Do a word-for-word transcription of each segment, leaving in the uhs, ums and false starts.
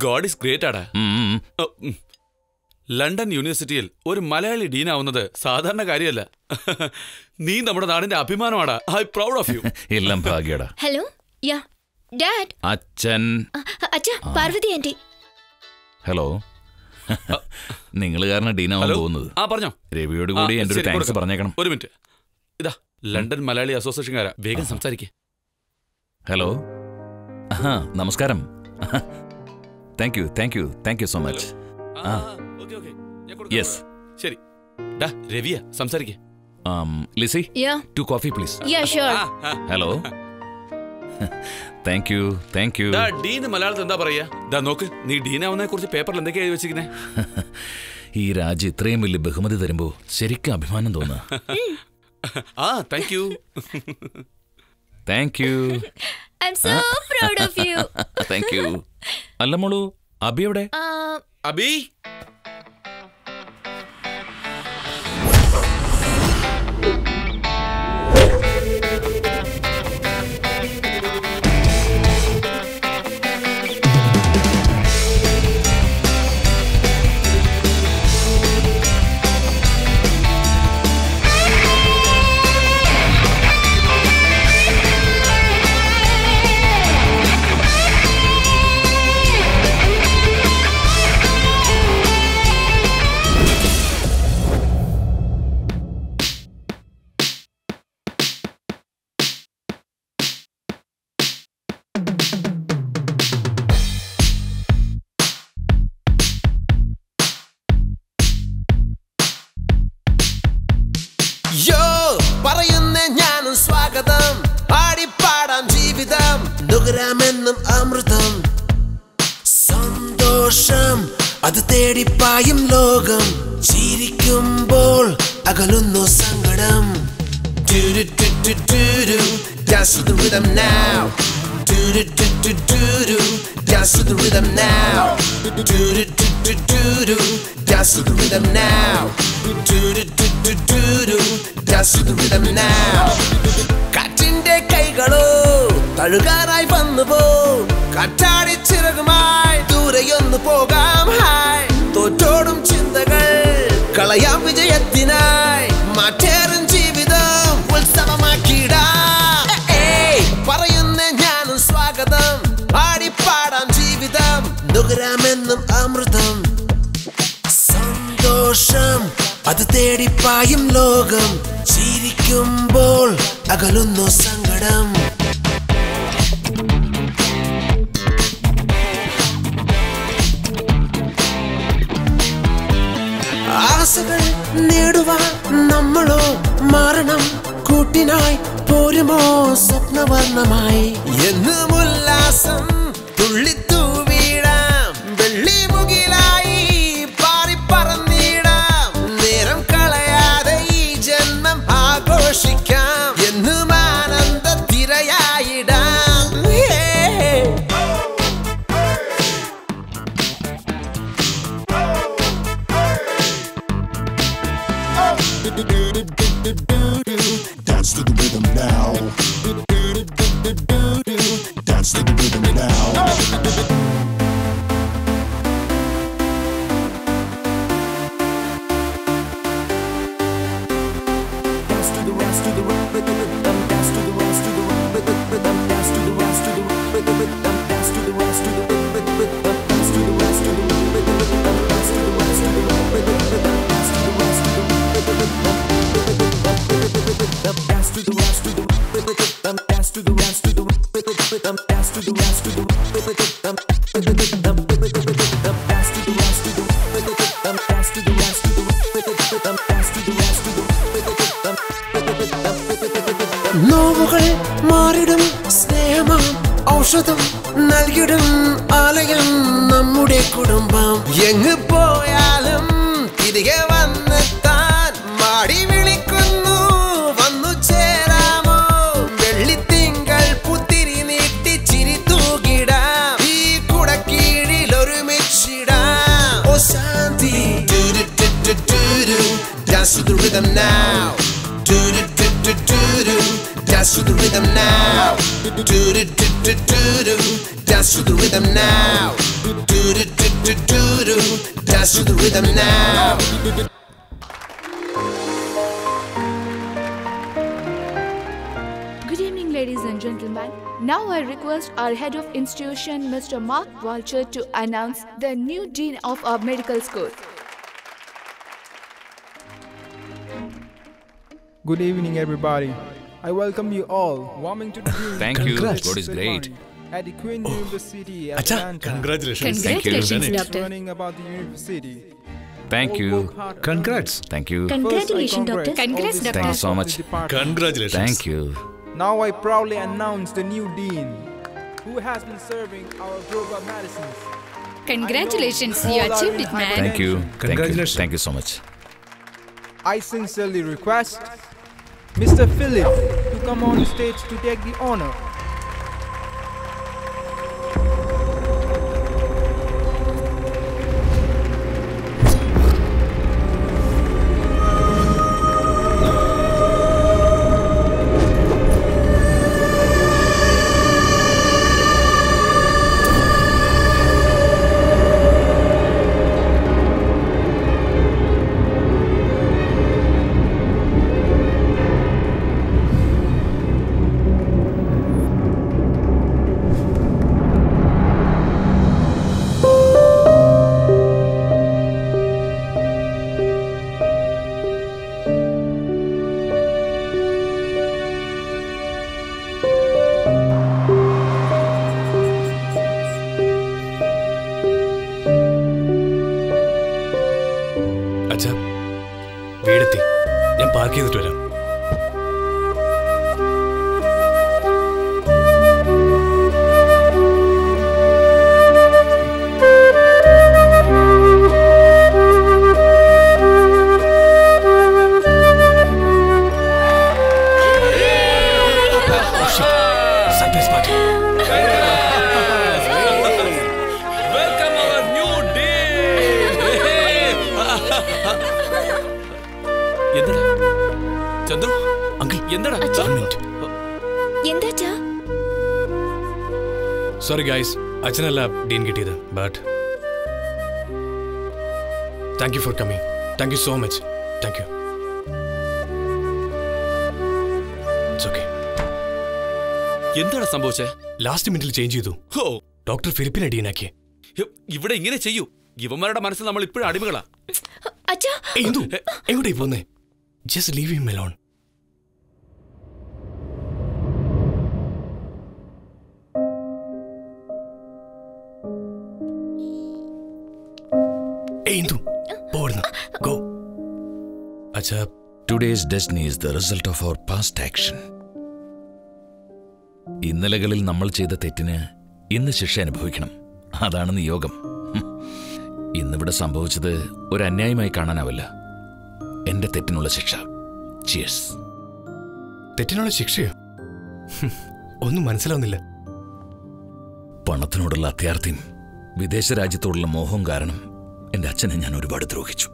God is great ആടാ. London യൂണിവേഴ്സിറ്റിയിൽ ഒരു മലയാളി ഡീനാവുന്നത് സാധാരണ കാര്യമല്ല. നീ നമ്മുടെ നാടിന്റെ അഭിമാനമാടാ. I proud of you. എല്ലാം ഭാഗ്യടാ. ഹലോ യാ ഡാഡ്. അച്ഛൻ. അച്ഛാ പാർവതി ആന്റി. ഹലോ. നിങ്ങൾ കാരണം ഡീനാവാൻ പോകുന്നത്. ആ പറഞ്ഞോ. രവിയോട് കൂടി എൻ്റെ ഒരു താങ്ക്സ് പറഞ്ഞേക്കണം. ഒരു മിനിറ്റ്. ഇതാ ലണ്ടൻ മലയാളി അസോസിയേഷൻകാരാ, വേഗം സംസാരിക്കേ. ഹലോ. ആ നമസ്കാരം. Thank you thank you thank you so much. ആ യെസ് ശരി. ഡാ രവിയ സംസാരിക്കേ. Lissy two coffee please. Hello. Thank you thank you. ഡീന് മലയാളത്തിൽ എന്താ പറയാ? ദാ നോക്ക്, നീ ഡീനാവുന്നതിനെ കുറിച്ച് പേപ്പറിൽ എന്തൊക്കെയാ എഴുതി വെച്ചിരിക്കണേ? ഈ രാജ്യം ഇത്രയും വലിയ ബഹുമതി തരുമ്പോ ശരിക്കും അഭിമാനം തോന്നാ. ആ thank you thank you. I am so proud of you. Thank you. അല്ല മോളു, അബി എവിടെ? അബി സ്വാഗതം. പാടിപ്പാടാം ജീവിതം നുകരാമെന്നും അമൃതം. സന്തോഷം അത് തേടിപ്പായും ലോകം. ചിരിക്കുമ്പോൾ അകലുന്നു സങ്കടം. Dance to the rhythm now. Dance to the rhythm now. Dance to the rhythm now. Dance to the rhythm now. കാറ്റിന്റെ കൈകളോ തഴുകാനായി വന്നുപോ. കാറ്റാടി ചിറകുമായി ദൂരെയൊന്നു പോകാം. ഹായ് തോറ്റോടും ചിന്തകൾ കളയാം വിജയത്തിനായി. മാറ്റേറും ജീവിതം ഉത്സവമാക്കിടാം. പറയുന്ന ഞാനും സ്വാഗതം. പാടിപ്പാടാം ജീവിതം നുകരാമെന്നും അമൃതം. സന്തോഷം അത് തേടിപ്പായും ലോകം. ചിരിക്കുമ്പോൾ അകലുന്നു സങ്കടം. ആശകൾ നേടുവാൻ നമ്മളോ മാറണം. കൂട്ടിനായി പോരുമോ സ്വപ്നവർണ്ണമായി. എന്നും ഉല്ലാസം തുള്ളിത്തൂവിടാം. വെള്ളി മുകിലായി പാറിപ്പറന്നിടാം. നേരം കളയാതെ ഈ ജന്മം ആഘോഷിക്കാം. എന്നും ആനന്ദ തിരയായിടാം. Dance to the rhythm now. Dance to the rhythm now. നോവുകൾ മാറിടും സ്നേഹമാം ഔഷധം നൽകിടും ആലയം നമ്മുടെ കുടുംബം. എങ്ങ് പോയാലും തിരികെ വന്നെത്താൻ മാടി വിളിക്കുന്നു. വന്നു ചേരാമോ വെള്ളിത്തിങ്കൾ പുത്തിരി നീട്ടി ചിരി തൂകിടാം. ഈ കുടക്കീഴിൽ ഒരുമിച്ചിടാം. ഓ ശാന്തി. Dance to the rhythm now. Dance to the rhythm now. dance to the rhythm now. Do do do do do do, dance to the rhythm now. Good evening, ladies and gentlemen. Now I request our head of institution, Mister Mark Walcher, to announce the new dean of our medical school. Good evening, everybody. I welcome you all, warming to the Dean. Thank you. God is great. At the Queen University, Acha, Atlanta. congratulations. Thank you. Congratulations, doctor. Learning about the university. Thank All you. work hard. Congrats. Thank you. Congratulations, First, I doctor. Congrats, all the doctor. Thank you so staff of much. the department. Congratulations. Thank you. Now I proudly announce the new dean, who has been serving our global medicines. Congratulations, I know you all are achieved in it, high man. Thank you. Thank you. Congratulations. Thank you so much. I sincerely request Mister Philip to come on stage to take the honor. അച്ഛാ, വീടെത്തി. ഞാൻ park ചെയ്തിട്ട് വരാം. Surprise party. Welcome our new dean. എന്താടാ Chandu uncle എന്താടാ One minute. എന്താച്ചാ? Sorry guys, അച്ഛനല്ല dean കിട്ടിയത്. But thank you for coming. Thank you so much. Thank you. It's okay. എന്താടാ സംഭവിച്ചേ? ലാസ്റ്റ് മിനിറ്റിൽ ചേഞ്ച് ചെയ്തു. ഹോ, ഡോക്ടർ ഫിലിപ്പിനെ ഡീനാക്കി. ഹ്, ഇവിടെ ഇങ്ങനെ ചെയ്യൂ. ഇവന്മാരുടെ മനസ്സിൽ നമ്മൾ ഇപ്പോഴും അടിമകളാ. അച്ഛാ, എന്തു എങ്ങോട്ടേ പോന്നേ? Just leave him alone. എന്തു പോടുന്നു. ഗോ. അച്ഛാ, Today's destiny is the result of our past action. ഇന്നലകളിൽ നമ്മൾ ചെയ്ത തെറ്റിന് ഇന്ന് ശിക്ഷ അനുഭവിക്കണം. അതാണ് നിയോഗം. ഹും. ഇന്നിവിടെ സംഭവിച്ചത് ഒരു അന്യായമായി കാണാനാവില്ല. എന്റെ തെറ്റിനുള്ള ശിക്ഷ. Cheers. തെറ്റിനുള്ള ശിക്ഷയോ? ഹും, ഒന്നും മനസ്സിലാവുന്നില്ല. പണത്തിനോടുള്ള അത്യാർത്ഥിയും വിദേശ രാജ്യത്തോടുള്ള മോഹവും കാരണം എന്റെ അച്ഛനെ ഞാൻ ഒരുപാട് ദ്രോഹിച്ചു.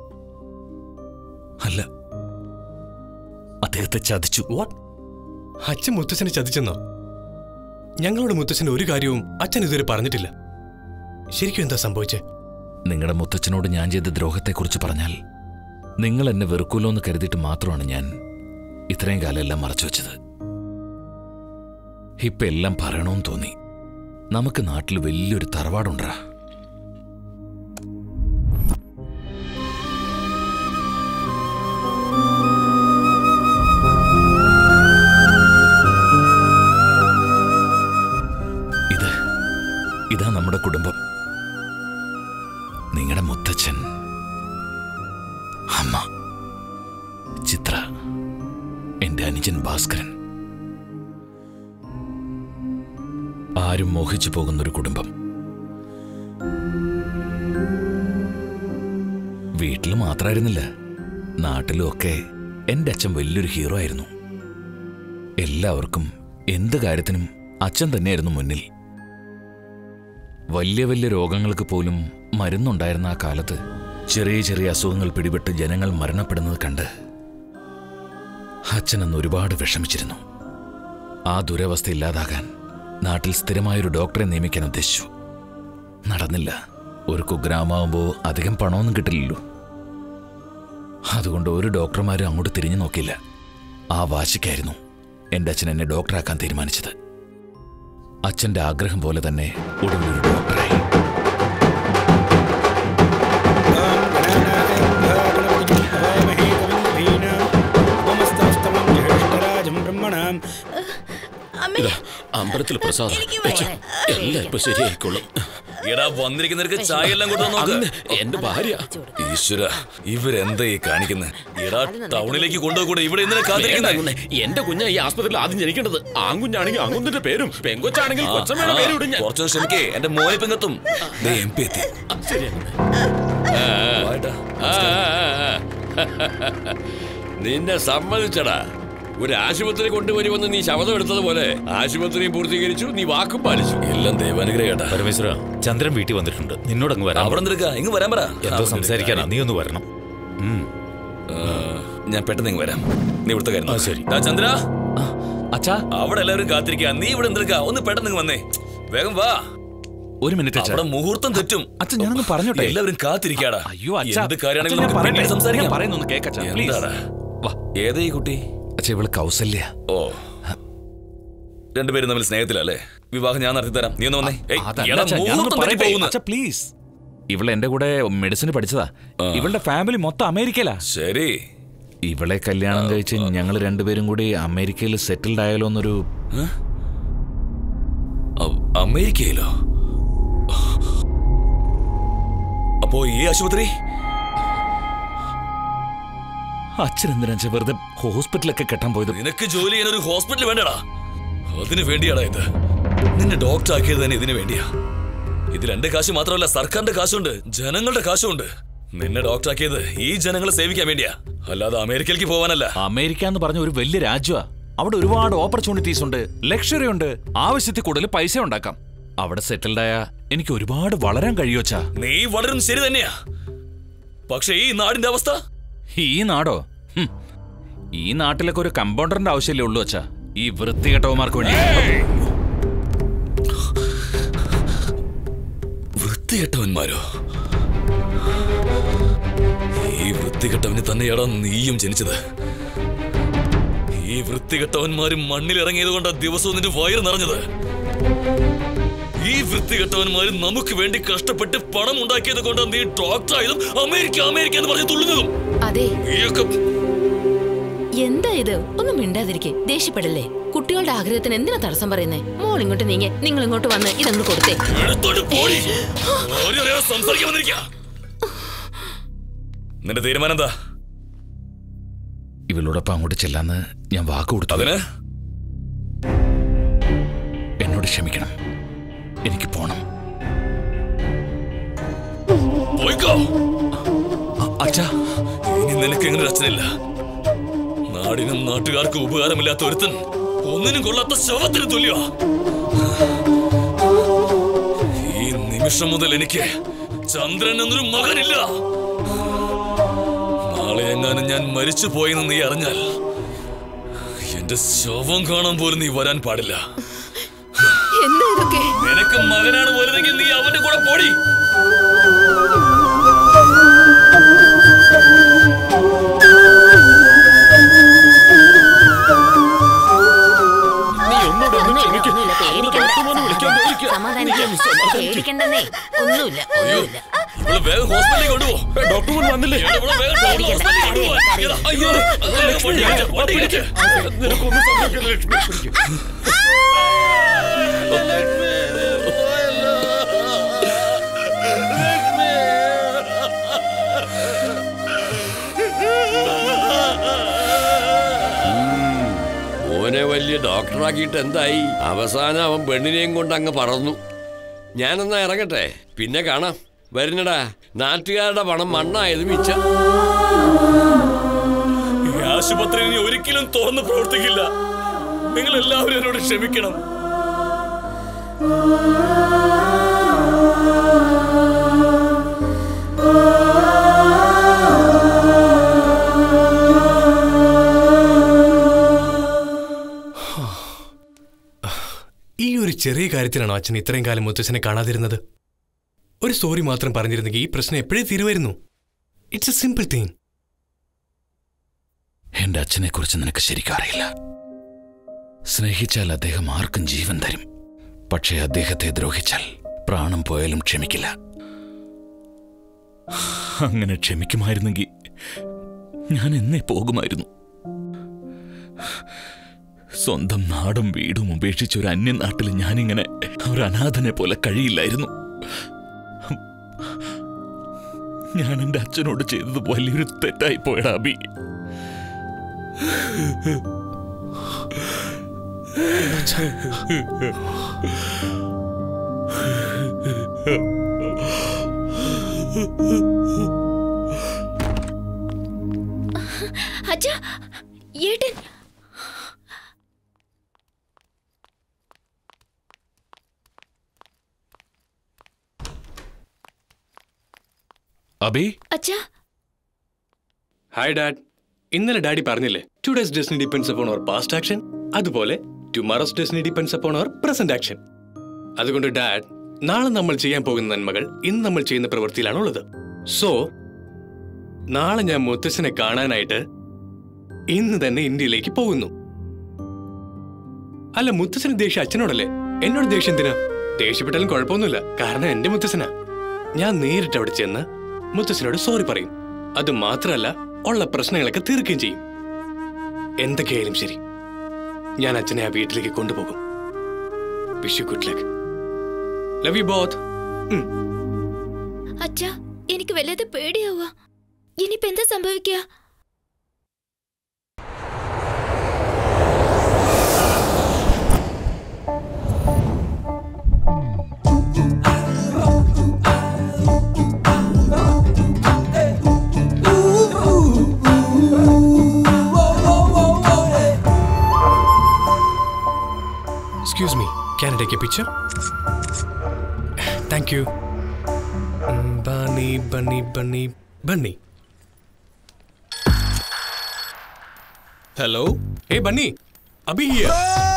അല്ല, അദ്ദേഹത്തെ ചതിച്ചു. വാട്ട്? അച്ഛൻ മുത്തച്ഛനെ ചതിച്ചെന്നോ? ഞങ്ങളുടെ മുത്തച്ഛൻ്റെ ഒരു കാര്യവും അച്ഛൻ ഇതുവരെ പറഞ്ഞിട്ടില്ല. ശരിക്കും എന്താ സംഭവിച്ചേ? നിങ്ങളുടെ മുത്തച്ഛനോട് ഞാൻ ചെയ്ത ദ്രോഹത്തെക്കുറിച്ച് പറഞ്ഞാൽ നിങ്ങൾ എന്നെ വെറുക്കൂലോ എന്ന് കരുതിയിട്ട് മാത്രമാണ് ഞാൻ ഇത്രയും കാലം എല്ലാം മറച്ചു വെച്ചത്. ഇപ്പൊ എല്ലാം പറയണമെന്ന് തോന്നി. നമുക്ക് നാട്ടിൽ വലിയൊരു തറവാടുണ്ടാ. ഇത് ഇതാ നമ്മുടെ കുടുംബം. നിങ്ങളുടെ മുത്തച്ഛൻ, അമ്മ, ചിത്ര, എന്റെ അനുജൻ ഭാസ്കരൻ. ആരും മോഹിച്ചു പോകുന്നൊരു കുടുംബം. വീട്ടിൽ മാത്രമായിരുന്നില്ല, നാട്ടിലും ഒക്കെ എന്റെ അച്ഛൻ വലിയൊരു ഹീറോ ആയിരുന്നു. എല്ലാവർക്കും എന്ത് കാര്യത്തിനും അച്ഛൻ തന്നെയായിരുന്നു മുന്നിൽ. വലിയ വലിയ രോഗങ്ങൾക്ക് പോലും മരുന്നുണ്ടായിരുന്ന ആ കാലത്ത് ചെറിയ ചെറിയ അസുഖങ്ങൾ പിടിപെട്ട് ജനങ്ങൾ മരണപ്പെടുന്നത് കണ്ട് അച്ഛനന്ന് ഒരുപാട് വിഷമിച്ചിരുന്നു. ആ ദുരവസ്ഥ ഇല്ലാതാകാൻ നാട്ടിൽ സ്ഥിരമായൊരു ഡോക്ടറെ നിയമിക്കാൻ ഉദ്ദേശിച്ചു. നടന്നില്ല. ഒരു കുഗ്രാമാവുമ്പോൾ അധികം പണമൊന്നും കിട്ടില്ലല്ലോ. അതുകൊണ്ട് ഒരു ഡോക്ടർമാരും അങ്ങോട്ട് തിരിഞ്ഞു നോക്കിയില്ല. ആ വാശിക്കായിരുന്നു എൻ്റെ അച്ഛൻ എന്നെ ഡോക്ടറാക്കാൻ തീരുമാനിച്ചത്. അച്ഛൻ്റെ ആഗ്രഹം പോലെ തന്നെ ഒടുവിലൊരു ഡോക്ടറായി. അമ്പലത്തിൽ പ്രസാദം എല്ലാം ഇപ്പൊ ശരിയായിക്കോളും. എടാ വന്നിരിക്കുന്നവർക്ക് ചായ എല്ലാം കൊണ്ടുവന്നോക്ക്. എന്റെ ഭാര്യ. ഈശ്വര, ഇവരെന്താ ഈ കാണിക്കുന്നത്? എടാ ടൗണിലേക്ക് കൊണ്ടുപോകൂടെ, ഇവിടെ എന്തിനാ കാത്തിരിക്കുന്നത്? എന്റെ കുഞ്ഞ ഈ ആസ്പത്രിയിൽ ആദ്യം ജനിക്കേണ്ടത്. ആൺകുഞ്ഞാണെങ്കിൽ അങ്ങുന്നിന്റെ പേരും, പെങ്കൊച്ചാണെങ്കിൽ കൊച്ചമ്മയുടെ പേരും ഇടും. കുറച്ചു ശ്രമിക്കേ, എന്റെ മോനെ പെങ്ങത്തും എം പി എത്തി. നിന്നെ സമ്മതിച്ചടാ. ഒരു ആശുപത്രി കൊണ്ടുവരുമെന്ന് നീ ശബ്ദം എടുത്തതുപോലെ ആശുപത്രിയും പൂർത്തീകരിച്ചു, നീ വാക്കും പാലിച്ചു. എല്ലാം ദൈവാനുഗ്രഹേട്ടാ. പരമേശ്വര, ചന്ദ്രൻ വീട്ടിൽ വന്നിട്ടുണ്ട്. നിന്നോട് അങ്ങ് വരാം. അവിടെ നിൽക്ക, ഇങ്ങ് വരാൻ പറ. എന്തോ സംസാരിക്കാനാ, നീ ഒന്ന് വരണം. ഞാൻ പെട്ടെന്ന് ഇങ്ങ് വരാം. നീ ഇവിടുത്തെ കാര്യം. ശരി. ചന്ദ്ര, അച്ഛാ, അവിടെ എല്ലാവരും കാത്തിരിക്കാ. നീ ഇവിടെ എന്തെടുക്ക? ഒന്ന് പെട്ടെന്ന് വന്നേ, വേഗം വാ. ഒരു മിനിറ്റ്. അവിടെ മുഹൂർത്തം തെറ്റും. അച്ഛൻ ഞാനൊന്ന് പറഞ്ഞോട്ടെ. എല്ലാവരും കാത്തിരിക്കാടാ. അയ്യോ എന്ത് കാര്യമാണെങ്കിലും സംസാരിക്കാം. പറയുന്നൊന്ന് കേക്കച്ചാ. ഏതാ ഈ കുട്ടി? അച്ഛാ, ഇവള് കൗസല്യ. ഓ, രണ്ടുപേരും തമ്മിൽ സ്നേഹത്തിലല്ലേ? വിവാഹം ഞാൻ നടത്തി തരാം. നീ ഒന്ന് വന്നേ. പ്ലീസ്. ഇവളെ എന്റെ കൂടെ മെഡിസിന് പഠിച്ചതാ. ഇവളുടെ ഫാമിലി മൊത്തം അമേരിക്കയിലാ. ശരി. ഇവളെ കല്യാണം കഴിച്ച് ഞങ്ങൾ രണ്ടുപേരും കൂടി അമേരിക്കയിൽ സെറ്റിൽഡ് ആയാലോ എന്നൊരു. അമേരിക്കയിലോ? അപ്പോ ഈ ആശുപത്രി അച്ഛൻ എന്തിനാ വെറുതെ ഹോസ്പിറ്റലൊക്കെ കെട്ടാൻ പോയത്? നിനക്ക് ജോലി ചെയ്യാൻ ഒരു ഹോസ്പിറ്റൽ വേണ്ടടാ. അതിന് വേണ്ടിയാടാ ഇത്. നിന്നെ ഡോക്ടർ ആക്കിയത് തന്നെ ഇതിനു വേണ്ടിയാ. ഇതിൽ എന്റെ കാശ് മാത്രമല്ല, സർക്കാരിന്റെ കാശുണ്ട്, ജനങ്ങളുടെ കാശുണ്ട്. നിന്നെ ഡോക്ടർ ആക്കിയത് ഈ ജനങ്ങളെ സേവിക്കാൻ വേണ്ടിയാ, അല്ലാതെ അമേരിക്കയിലേക്ക് പോവാനല്ല. അമേരിക്ക എന്ന് പറഞ്ഞ ഒരു വലിയ രാജ്യമാ. അവിടെ ഒരുപാട് ഓപ്പർച്യൂണിറ്റീസ് ഉണ്ട്, ലക്ഷറി ഉണ്ട്, ആവശ്യത്തിൽ കൂടുതൽ പൈസ ഉണ്ടാക്കാം. അവിടെ സെറ്റിൽഡ് ആയ എനിക്ക് ഒരുപാട് വളരാൻ കഴിയോച്ചാ. നീ വളരും ശരി തന്നെയാ. പക്ഷെ ഈ നാടിന്റെ അവസ്ഥ. ഈ നാടോ? ഈ നാട്ടിലൊക്കെ ഒരു കമ്പൗണ്ടറിന്റെ ആവശ്യമല്ലേ ഉള്ളൂ അച്ഛാ, ഈ വൃത്തികെട്ടവന്മാർക്ക് വേണ്ടി. വൃത്തികെട്ടവന്മാരോ? ഈ വൃത്തികെട്ടവന് തന്നെയാടാ നീയും ജനിച്ചത്. ഈ വൃത്തികെട്ടവന്മാരും മണ്ണിലിറങ്ങിയത് കൊണ്ടാ ദിവസവും നിന്റെ വയറ് നിറഞ്ഞത്. ഈ വൃത്തികെട്ടവന്മാരും നമുക്ക് വേണ്ടി കഷ്ടപ്പെട്ട് പണം ഉണ്ടാക്കിയത് കൊണ്ടാ നീ ഡോക്ടർ ആയതും അമേരിക്ക അമേരിക്ക എന്ന് പറഞ്ഞ് തുള്ളുന്നതും. അതെ, എന്താ ഇത്? ഒന്നും മിണ്ടാതിരിക്കെ, ദേഷ്യപ്പെടല്ലേ. കുട്ടികളുടെ ആഗ്രഹത്തിന് എന്തിനാ തടസ്സം പറയുന്നേ? മോൾ ഇങ്ങോട്ട് നീങ്ങെ, നിങ്ങൾ ഇങ്ങോട്ട് വന്ന് ഇതങ്ങ് കൊടുത്തേ. നിന്റെ തീരുമാനം എന്താ? ഇവളോടൊപ്പം അങ്ങോട്ട് ചെല്ലാന്ന് ഞാൻ വാക്ക് കൊടുത്തു. അതിന് എന്നോട് ക്ഷമിക്കണം, എനിക്ക് പോണം. അച്ഛാ, ഇനി നിനക്ക് എങ്ങനെ രചനയില്ല. നാടിനും നാട്ടുകാർക്കും ഉപകാരമില്ലാത്ത ഒരുത്തൻ, ഒന്നിനും കൊള്ളാത്ത ശവത്തിന് തുല്യ. ഈ നിമിഷം മുതൽ എനിക്ക് ചന്ദ്രൻ എന്നൊരു മകനില്ല. നാളെ എങ്ങാനും ഞാൻ മരിച്ചു പോയെന്ന് നീ അറിഞ്ഞാൽ എന്റെ ശവം കാണാൻ പോലും നീ വരാൻ പാടില്ല. നിനക്ക് മകനാണ് വരുന്നെങ്കിൽ നീ അവന്റെ കൂടെ പോടി. വേഗം ഹോസ്പിറ്റലിൽ കൊണ്ടുപോ. ഡോക്ടർ വന്നില്ലേ? നിനക്കൊന്നും സംഭവിക്കില്ല ലക്ഷ്മി. ഓനെ വലിയ ഡോക്ടറാക്കിയിട്ട് എന്തായി? അവസാനം അവൻ പെണ്ണിനെയും കൊണ്ട് അങ്ങ് പറന്നു. ഞാനെന്നാ ഇറങ്ങട്ടെ, പിന്നെ കാണാം. വരുന്നടാ, നാട്ടുകാരുടെ പണം മണ്ണായത് മിച്ച. ഈ ആശുപത്രി ഇനി ഒരിക്കലും തുറന്ന് പ്രവർത്തിക്കില്ല. നിങ്ങൾ എല്ലാവരും എന്നോട് ക്ഷമിക്കണം. ഈ ഒരു ചെറിയ കാര്യത്തിലാണോ അച്ഛൻ ഇത്രയും കാലം മുത്തച്ഛനെ കാണാതിരുന്നത്? ഒരു സോറി മാത്രം പറഞ്ഞിരുന്നെങ്കിൽ ഈ പ്രശ്നം എപ്പോഴേ തീരുമായിരുന്നു. It's a simple thing. എന്റെ അച്ഛനെ കുറിച്ച് നിനക്ക് ശരിക്കും അറിയില്ല. സ്നേഹിച്ചാൽ അദ്ദേഹം ആർക്കും ജീവൻ തരും. പക്ഷേ അദ്ദേഹത്തെ ദ്രോഹിച്ചാൽ പ്രാണം പോയാലും ക്ഷമിക്കില്ല. അങ്ങനെ ക്ഷമിക്കുമായിരുന്നെങ്കിൽ ഞാൻ എന്നേ പോകുമായിരുന്നു. സ്വന്തം നാടും വീടും ഉപേക്ഷിച്ച് ഒരു അന്യനാട്ടിൽ ഞാനിങ്ങനെ ഒരു അനാഥനെ പോലെ കഴിയില്ലായിരുന്നു. ഞാൻ എൻ്റെ അച്ഛനോട് ചെയ്തത് വലിയൊരു തെറ്റായി പോയടാ അബി. അച്ഛാ, ഏട്ടൻ അബി. അച്ഛാ. Hi dad. ഇന്നലെ ഡാഡി പറഞ്ഞില്ലേ today's destiny depends upon our past action, അതുപോലെ tomorrow's destiny depends upon our present action. അതുകൊണ്ട് ഡാഡ്, നാളെ നമ്മൾ ചെയ്യാൻ പോകുന്ന നന്മകൾ ഇന്ന് നമ്മൾ ചെയ്യുന്ന പ്രവൃത്തിയിലാണുള്ളത്. സോ നാളെ ഞാൻ മുത്തച്ഛനെ കാണാനായിട്ട് ഇന്ന് തന്നെ ഇന്ത്യയിലേക്ക് പോകുന്നു. അല്ല, മുത്തച്ഛന് ദേഷ്യം അച്ഛനോടല്ലേ, എന്നോട് ദേഷ്യം എന്തിനാ? ദേഷ്യപ്പെട്ടാലും കുഴപ്പമൊന്നുമില്ല, കാരണം എന്റെ മുത്തച്ഛനാ. ഞാൻ നേരിട്ട് അവിടെ ചെന്ന് മുത്തച്ഛനോട് സോറി പറയും. അത് മാത്രമല്ല, ഉള്ള പ്രശ്നങ്ങളൊക്കെ തീർക്കുകയും ചെയ്യും. എന്തൊക്കെയായാലും ശരി, ഞാൻ അച്ഛനെ ആ വീട്ടിലേക്ക് കൊണ്ടുപോകും. Wish you good luck. Love you both. അച്ഛാ, എനിക്ക് വല്ലാതെ പേടിയാവുക. ഇനിയിപ്പോ എന്താ സംഭവിക്കുക? Excuse me, can I take a picture? Thank you. Bunny, bunny, bunny, bunny. Hello? Hey, Bunny. Abhi here.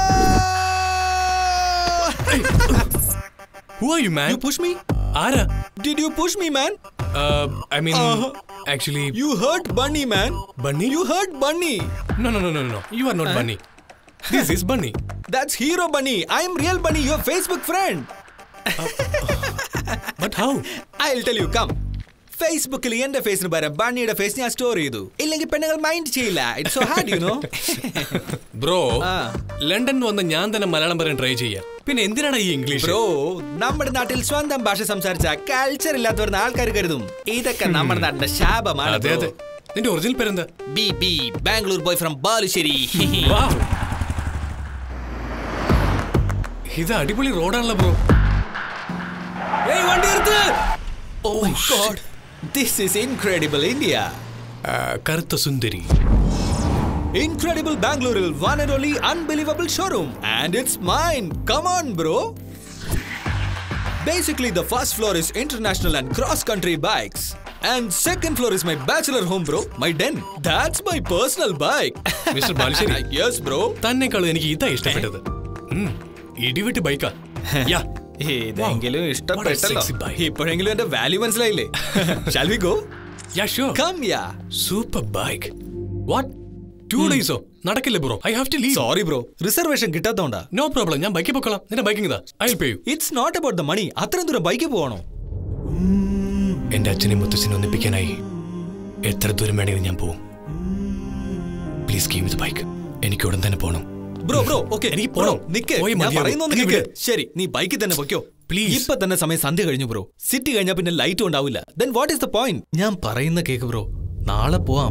Hey. Who are you, man? You push me? Ara. Did you push me, man? Uh, I mean, Uh-huh. actually... You hurt Bunny, man. Bunny? You hurt Bunny. No, no, no, no, no. You are not Huh? Bunny. This is Bunny. That's Hero Bunny. I am real Bunny, your Facebook friend. But how? I'll tell you, come. ഫേസ്ബുക്കിൽ എന്റെ ഫേസിന് പകരം ബണ്ണിയുടെ face ഞാൻ store ചെയ്തു. ഇല്ലെങ്കിൽ പെണ്ണുങ്ങൾ mind ചെയ്യില്ല. It's so hard, you know. Bro, ലണ്ടനിൽ വന്ന് ഞാൻ തന്നെ മലയാളം പറയാൻ ട്രൈ ചെയ്യാം. പിന്നെ എന്തിനാണ് ഈ ഇംഗ്ലീഷ്? ബ്രോ, നമ്മുടെ നാട്ടിൽ സ്വന്തം ഭാഷ സംസാരിച്ച കൾച്ചർ ഇല്ലാത്തവരുന്ന ആൾക്കാർ കരുതും ഇതൊക്കെ നമ്മുടെ നാട്ടിന്റെ ശാപമാണ്. അതെ അതെ. നിന്റെ ഒറിജിനൽ പേരെന്താ? B B Bangalore boy from Balussery. ഇത് അടിപൊളി റോഡാണല്ലോ ബ്രോ. ഏയ്, വണ്ടി നിർത്ത്. Oh my God, this is incredible India. കറുത്ത സുന്ദരി. Incredible Bangalore, one and only unbelievable showroom, and it's mine. Come on, bro. Basically, the first floor is international and cross-country bikes, and second floor is my bachelor home, bro. My den. That's my personal bike. Mister Balussery. Yes, bro. തന്നെക്കാളും എനിക്ക് ഇതാ ഇഷ്ടപ്പെട്ടത്. ഇടിവിട്ട് ബൈക്കാ. യാ. ഇതെങ്കിലും ഇഷ്ടപ്പെട്ടല്ലോ. ഇപ്പോഴെങ്കിലും എന്റെ value മനസ്സിലായില്ലേ? Shall we go? Yeah, sure. Come, yeah. Super bike. What? Two days ഓ? നടക്കില്ല bro. I have to leave. Sorry, bro. Reservation കിട്ടാത്തോണ്ടാ. No problem. ഞാൻ ബൈക്കിൽ പൊക്കോളാം. നിന്റെ ബൈക്കിംഗ് ഇതാ. I will pay you. It's not about the money. അത്രയും ദൂരം ബൈക്കിൽ പോകണോ? എന്റെ അച്ഛനെ മുത്തച്ഛനെ ഒന്നിപ്പിക്കാനായി എത്ര ദൂരം വേണമെങ്കിലും ഞാൻ പോവും. Please give me the bike. എനിക്ക് ഉടൻ തന്നെ പോകണം. ബ്രോ ബ്രോ ഓക്കെ, എനിക്ക് പോണം. നിക്ക്, ഞാൻ പറയുന്നൊന്ന് നിക്ക്. ശരി, നീ ബൈക്കിൽ തന്നെ പൊയ്ക്കോ പ്ലീസ്. ഇപ്പൊ തന്നെ സമയം സന്ധ്യ കഴിഞ്ഞു ബ്രോ. സിറ്റി കഴിഞ്ഞാൽ പിന്നെ ലൈറ്റ് ഉണ്ടാവില്ല. Then what is the point? ഞാൻ പറയുന്ന കേക്ക് ബ്രോ. നാളെ പോവാം.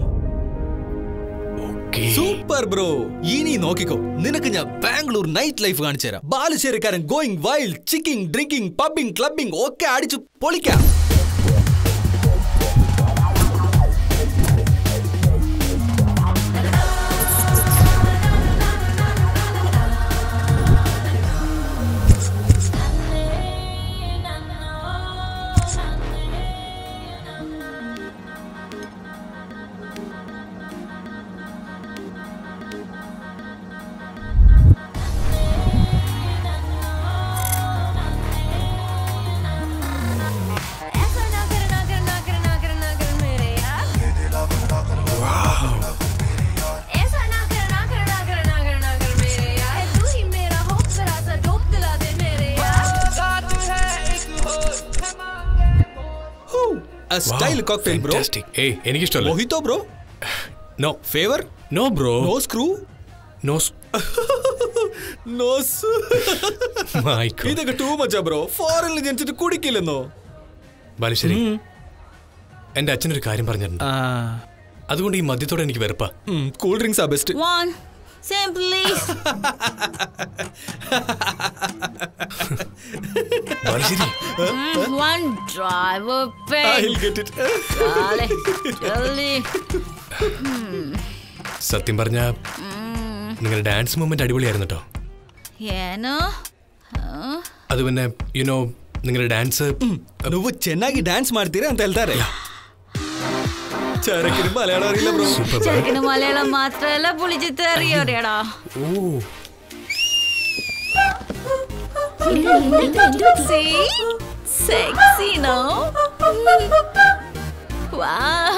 Super bro. ഇനി നോക്കിക്കോ, നിനക്ക് ഞാൻ ബാംഗ്ലൂർ നൈറ്റ് ലൈഫ് കാണിച്ചു തരാം. ബാലുശ്ശേരിക്കാരൻ going wild, chicking, drinking, pubbing, clubbing ഒക്കെ അടിച്ചു പൊളിക്കാം. a style cocktail, bro. Fantastic. Hey, എനിക്ക് ഇഷ്ടമല്ല. Mojito, bro. No. Favor? No, bro. No screw? No. No. My God. ഇതൊക്കെ ടൂ മച്ചാ ബ്രോ. ഫോറിനിൽ ജനിച്ചിട്ട് കുടിക്കില്ലെന്നോ? ബാലുശ്ശേരി, എന്റെ അച്ഛനൊരു കാര്യം പറഞ്ഞിട്ടുണ്ട്. അതുകൊണ്ട് ഈ മദ്യത്തോടെ എനിക്ക് വെറുപ്പാ. കൂൾ ഡ്രിങ്ക്സ് ആ best. One, same please. Balussery. One driver pen. I'll get it. Dale, jolly. സത്യം പറഞ്ഞ നിങ്ങളുടെ ഡാൻസ് മൂവ്മെന്റ് അടിപൊളിയായിരുന്നു കേട്ടോ. ಏನೋ ಅದು പിന്നെ യുനോ നിങ്ങളുടെ ഡാൻസ് నువ్వు ಚೆನ್ನಾಗಿ ಡ್ಯಾನ್ಸ್ ಮಾಡ್ತೀರಾ ಅಂತ ಹೇಳ್ತಾರೆ. ചരക്കിന് മലയാളം അറിയില്ല ബ്രോ. ചെറുക്കിന് മലയാളം മാത്രമല്ല പുളിച്ചിത്ത് അറിയോടാ. Sexy, no? Wow.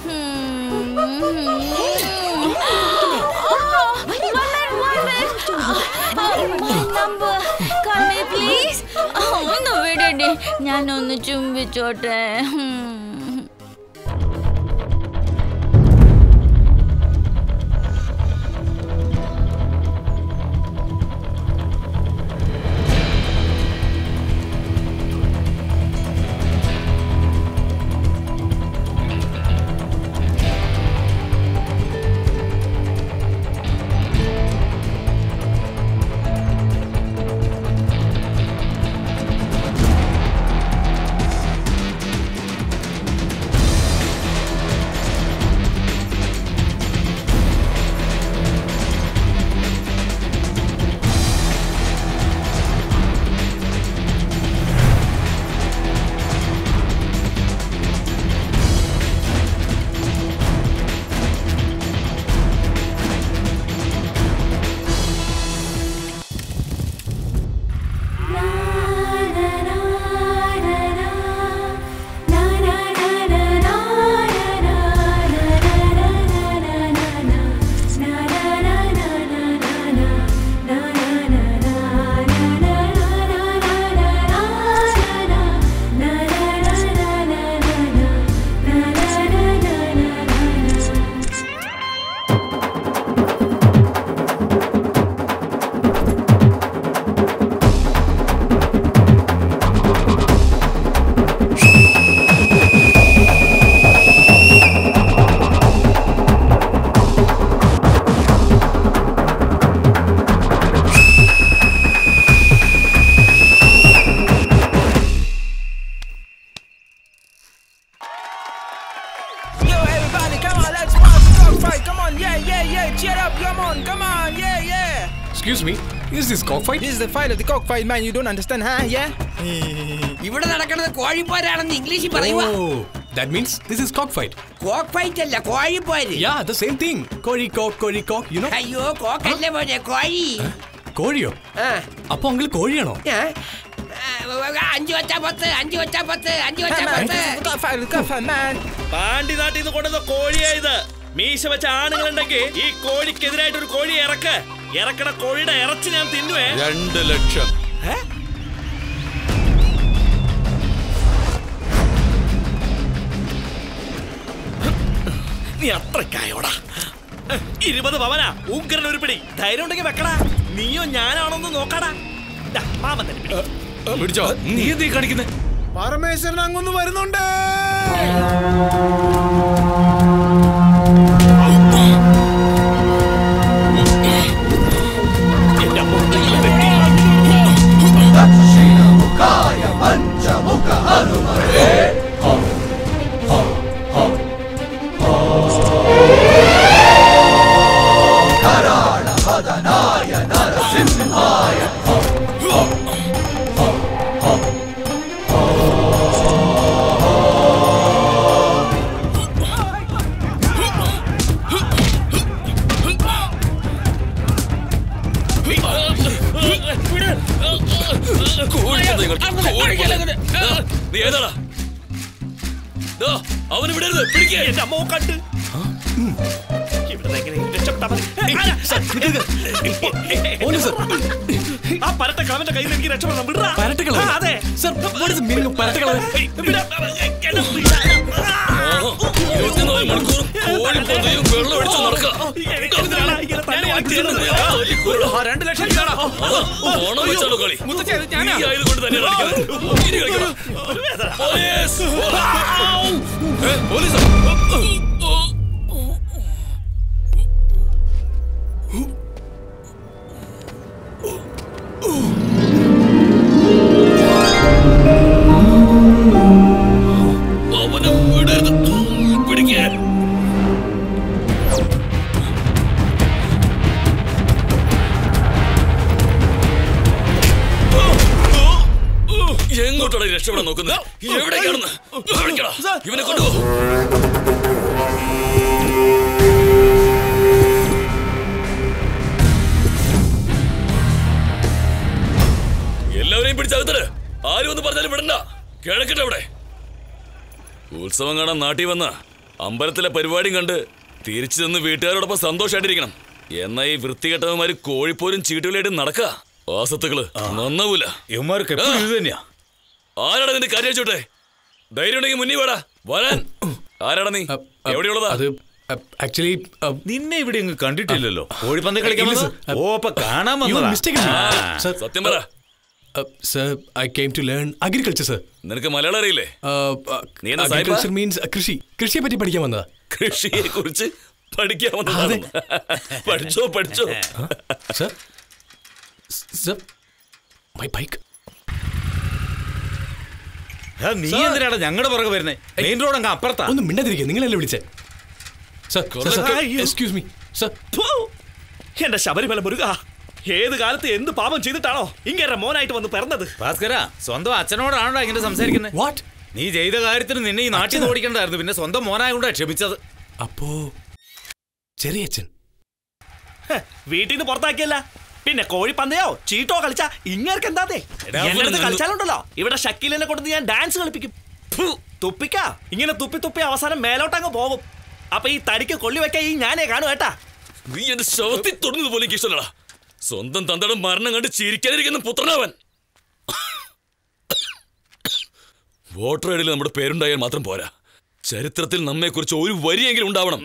പ്ലീസ് ഒന്ന് വിടട്ടെ, ഞാനൊന്ന് ചുംബിച്ചോട്ടെ. Excuse me, is this cockfight? This is the fight of the cockfight, man. You don't understand, huh? Yeah? ഇവിടെ നടക്കുന്നത് കോഴിപ്പോരാണെന്ന് ഇംഗ്ലീഷിൽ പറയുവാ. Oh, that means this is cockfight. Cockfight അല്ല, കോഴിപ്പോര്. Yeah, the same thing. കോഴി കോക്ക് കോഴി കോക്ക്, you know? അയ്യോ, കോക്കല്ലേ മോനെ, കോഴി. കോഴിയോ? അപ്പൊ അങ്കിൾ കോഴിയാണോ? അഞ്ചു വച്ചാ പത്ത്, അഞ്ചു വച്ചാ പത്ത്, അഞ്ചു വച്ചാ പത്ത്. പാണ്ടി നാട്ടിൽ നിന്ന് കൊണ്ടുവന്ന കോഴിയായത്. മീശ വെച്ച ആണുങ്ങളുണ്ടെങ്കിൽ ഈ കോഴിക്കെതിരായിട്ട് ഒരു കോഴി ഇറക്ക. ഇറക്കണ കോഴിയുടെ ഇറച്ചി ഞാൻ തിന്നുവേ. രണ്ട് ലക്ഷം. നീ അത്രക്കായോടാ. ഇരുപത് പവനാ, ഉഗ്രൻ ഒരു പിടി. ധൈര്യം ഉണ്ടെങ്കിൽ വെക്കടാ. നീയോ ഞാനാണോന്ന് നോക്കടാ. മാമൻ തന്നെ പിടിച്ചോ. നീ എന്ത് കാണിക്കുന്നേ? പരമേശ്വരൻ അങ്ങൊന്ന് വരുന്നുണ്ട്. അവന് വിടരുത്. പിടിക്കുക. എന്റെ അമ്മ കണ്ട് ആ പരട്ട കളവന്റെ കയ്യിൽ എനിക്ക് രക്ഷപ്പെടണം. വിടാ. പരട്ട കളവൻ? അതെ. Sir, what is the meaning of പരട്ട കളവൻ? മണിക്കൂറും കോഴിപ്പൊതിയും വെള്ളം അടിച്ചു നടക്കാം. രണ്ട് ലക്ഷം ഓണം വെച്ചാലോ കളി നീ ആയതുകൊണ്ട് തന്നെയാണ് കളിക്കുന്നത്. ഇനി കളിക്കണം. പോലീസ് അവനെ വിടരുത്. പിടിക്കേ. എങ്ങോട്ടാണ് രക്ഷപ്പെടാൻ നോക്കുന്നത്? എവിടേക്കാണെന്ന് ഇവനെ കൊണ്ടുപോ. എല്ലാവരെയും പിടിച്ചകത്തത്. ആരും ഒന്ന് പറഞ്ഞാലും വിടണ്ട. കിഴക്കട്ടെ അവിടെ ഉത്സവം കാണാൻ നാട്ടിൽ വന്ന അമ്പലത്തിലെ പരിപാടിയും കണ്ട് തിരിച്ചു നിന്ന് വീട്ടുകാരോടൊപ്പം സന്തോഷമായിട്ടിരിക്കണം. എന്നാ ഈ വൃത്തികെട്ടവന്മാര് കോഴിപ്പോരും ചീട്ടുകളായിട്ട് നടക്കുക. ആസത്തുക്കള് നന്നാവൂല. ആരാടാ നിന്റെ കാര്യം ചോട്ടെ? ധൈര്യം ഉണ്ടെങ്കിൽ മുന്നിൽ വേടാ വരാൻ. ആരാടാ നീ? എവിടെയുള്ളതാ? ആക്ച്വലി നിന്നെ ഇവിടെ കണ്ടിട്ടില്ലല്ലോ. കോഴിപ്പന്ത് കളിക്കാൻ സത്യം പറ. Sir I came to learn agriculture. Sir നിനക്ക് മലയാളം അറിയില്ലേ? അഗ്രികൾച്ചർ മീൻസ് കൃഷി. കൃഷിയെ പറ്റി പഠിക്കാൻ വന്നതാ. കൃഷിയെ കുറിച്ച് പഠിക്കാൻ വന്നതാ? പഠിച്ചോ പഠിച്ചോ. Sir sir my bike. നീ എന്തിനാണ് ഞങ്ങളുടെ പുറകെ വരുന്നേ? മെയിൻ റോഡ് അങ്ങ് അപ്പുറത്താ. ഒന്ന് മിണ്ടാതിരിക്കുക. നിങ്ങളല്ലേ വിളിച്ചേ? Excuse me sir. എന്റെ ശബരിമല മുരുക, ഏത് കാലത്ത് എന്ത് പാപം ചെയ്തിട്ടാണോ ഇങ്ങനെ മോനായിട്ട് വന്ന് പിറന്നത്? ഭാസ്കര, സ്വന്തം അച്ഛനോടാണോ ഇങ്ങനെ സംസാരിക്കുന്നത്? വാട്ട്? നീ ചെയ്ത കാര്യത്തിന് നിന്നെ ഈ നാട്ടിൽ നിന്ന് ഓടിക്കണ്ടായിരുന്നു. പിന്നെ സ്വന്തം മോനായോണ്ടാ ക്ഷമിച്ചത്. അപ്പോ ചെറിയ അച്ഛൻ വീട്ടിൽ നിന്ന് പുറത്താക്കിയല്ല. പിന്നെ കോഴിപ്പന്തയോ ചീട്ടോ കളിച്ചാ ഇങ്ങേർക്ക് എന്താതെ കളിച്ചാലുണ്ടല്ലോ ഇവിടെ ഷക്കീലിനെ കൊണ്ട് ഞാൻ ഡാൻസ് കളിപ്പിക്കും. തുപ്പിക്ക ഇങ്ങനെ തുപ്പി തുപ്പി അവസാനം മേലോട്ടങ്ങ് പോകും. അപ്പൊ ഈ തടിക്ക് കൊള്ളി വെക്കാൻ ഈ ഞാനേ കാണു കേട്ടാ. നീ എന്റെ ശവത്തിൽ തൊടുന്നത് പോലെ എനിക്ക് ഇഷ്ടമല്ലടാ. സ്വന്തം തന്തയുടെ മരണം കണ്ട് ചിരിക്കാതിരിക്കുന്ന പുത്രനാവൻ. വോട്ടർ ഐഡിയിൽ നമ്മുടെ പേരുണ്ടായാൽ മാത്രം പോരാ, ചരിത്രത്തിൽ നമ്മെ കുറിച്ച് ഒരു വരിയെങ്കിലും ഉണ്ടാവണം.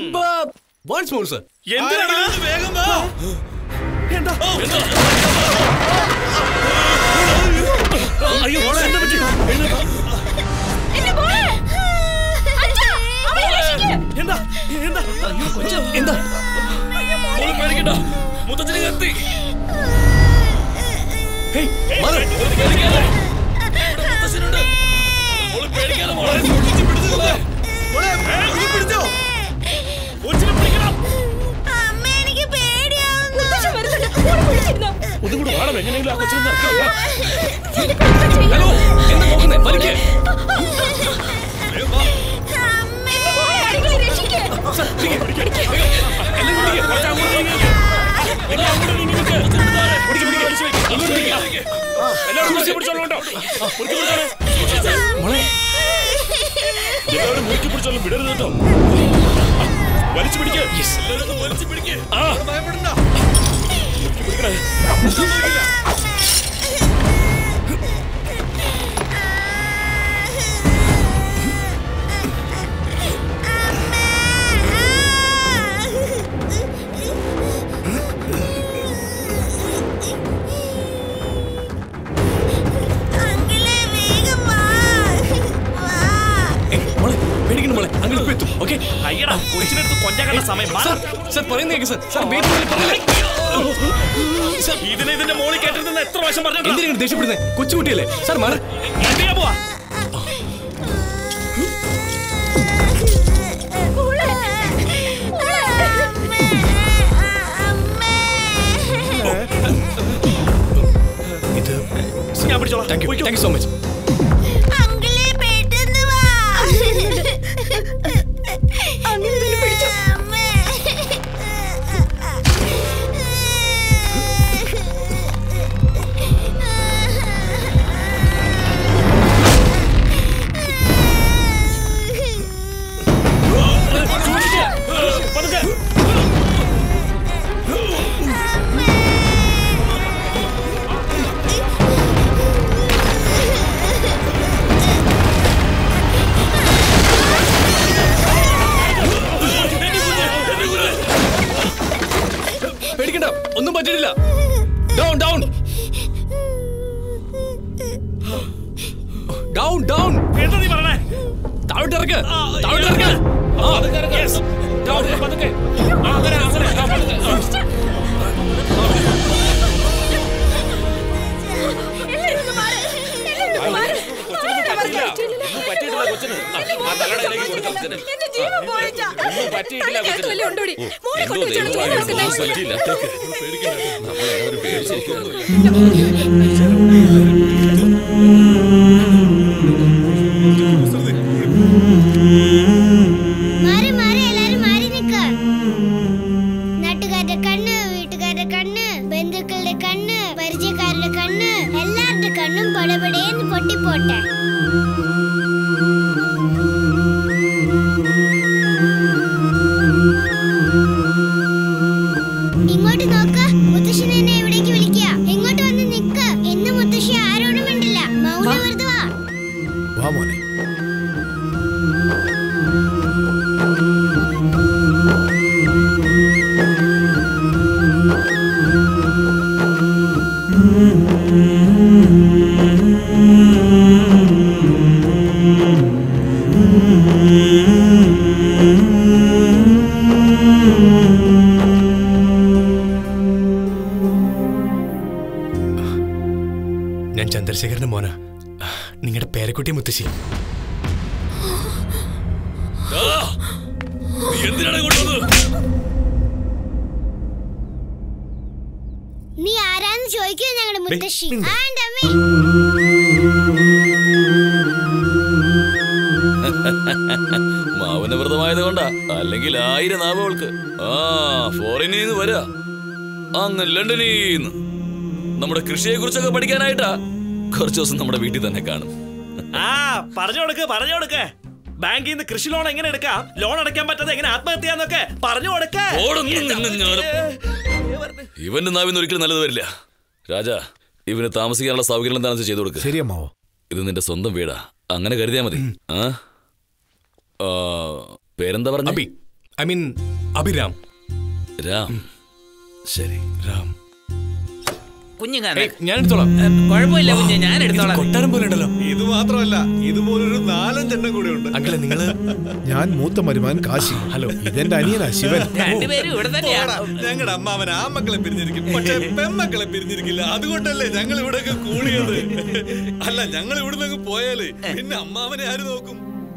മുത്തച്ഛനെ കത്തി. എങ്ങനെയെങ്കിലും ആ കൊച്ചിനെ മുറുക്കി പിടിച്ചോളും. വിടരുത് കേട്ടോ. വലിച്ചു പിടിക്കേ. വലിച്ചു പിടിക്കേ. ഇതിന്റെ മോളിൽ കേട്ടിരുന്ന എത്ര പ്രാവശ്യം പറഞ്ഞു? എന്തിനാണ് ദേഷ്യപ്പെടുന്നത്? കൊച്ചുകുട്ടിയല്ലേ സാർ? മാറി പോവാ. ഇത് ഞാൻ പിടിച്ചോളാം. Thank you thank you so much. Hey! ഒന്നും പറ്റിയിട്ടില്ല. ഡൗൺ ഡൗൺ ഡൗൺ ഡൗൺ എന്താ നീ പറഞ്ഞേ? താഴോട്ട് ഇറക്ക്, താഴോട്ട് ഇറക്ക്. നാട്ടുകാരുടെ കണ്ണ്, വീട്ടുകാരുടെ കണ്ണ്, ബന്ധുക്കളുടെ കണ്ണ്, പരിചയക്കാരുടെ കണ്ണ്, എല്ലാവരുടെ കണ്ണും പടപടേന്ന് പൊട്ടിപ്പോട്ടെ. ഇങ്ങോട്ട് നോക്ക, മുത്തശ്ശൻ എന്നെ എവിടേക്ക് വിളിക്കുക. ഇങ്ങോട്ട് വന്ന് നിക്ക്. എന്ന് മുത്തശ്ശി ആരോടും മിണ്ടില്ല. മൗനം വെറുതെ വാ. വാ മോനെ. ഞാൻ ചന്ദ്രശേഖരന്റെ മോന, നിങ്ങളുടെ പേരക്കുട്ടി മുത്തശ്ശി. നീ ആരാന്ന് ചോദിക്കുക ഞങ്ങളുടെ മുത്തശ്ശി. മാവന വ്രതമായത് കൊണ്ടാ, അല്ലെങ്കിൽ ആയിരം നാവുകൾക്ക്. ആ ഫോറിനിൽ നിന്ന് വരാ, അങ്ങ് ലണ്ടനിന്ന് നമ്മുടെ കൃഷിയെ കുറിച്ചൊക്കെ പഠിക്കാനായിട്ടാ. കുറച്ചു ദിവസം നമ്മുടെ വീട്ടിൽ തന്നെ കാണും. ആ പറഞ്ഞു കൊടുക്ക്, പറഞ്ഞു കൊടുക്ക്. ബാങ്കിൽ നിന്ന് കൃഷി ലോൺ എങ്ങനെ എടുക്കാം, ലോൺ അടയ്ക്കാൻ പറ്റാതെ എങ്ങനെ ആത്മഹത്യാന്നൊക്കെ പറഞ്ഞു കൊടുക്ക. ഇവന്റെ നാവിന്ന് ഒരിക്കലും നല്ലത് വരില്ല. രാജാ, ഇവന് താമസിക്കാനുള്ള സൗകര്യം എന്താണെന്ന് ചെയ്തു കൊടുക്കുക. ശരിയമ്മാവോ. ഇത് നിന്റെ സ്വന്തം വീടാ, അങ്ങനെ കരുതിയാ മതി. ആ പേരെന്താ പറഞ്ഞ? Abi, I mean Abhiram. രാം. ശരി, രാം. ഞാൻ എടുത്തോളാം. കുഴപ്പമില്ല കുഞ്ഞ്, ഞാൻ എടുത്തോളാം. കൊട്ടാരം പോലെ ഉണ്ടല്ലോ. ഇത് മാത്രമല്ല, ഇതുപോലൊരു നാലഞ്ചെണ്ണം കൂടെ ഉണ്ട്. അങ്കിളെ നിങ്ങള്? ഞാൻ മൂത്ത മരുമാൻ കാശി. ഹലോ, ഇതെന്റെ അനിയനാ ശിവൻ. രണ്ടുപേരും ഇവിടെ തന്നെയാണ്. ഞങ്ങളുടെ അമ്മാവൻ ആ മക്കളെ പിരിഞ്ഞിരിക്കും, പക്ഷെ പെമ്മക്കളെ പിരിഞ്ഞിരിക്കില്ല. അതുകൊണ്ടല്ലേ ഞങ്ങൾ ഇവിടെയൊക്കെ കൂടിയത്. അല്ല, ഞങ്ങൾ ഇവിടുന്ന് പോയാല് പിന്നെ അമ്മാവനെ ആര് നോക്കും?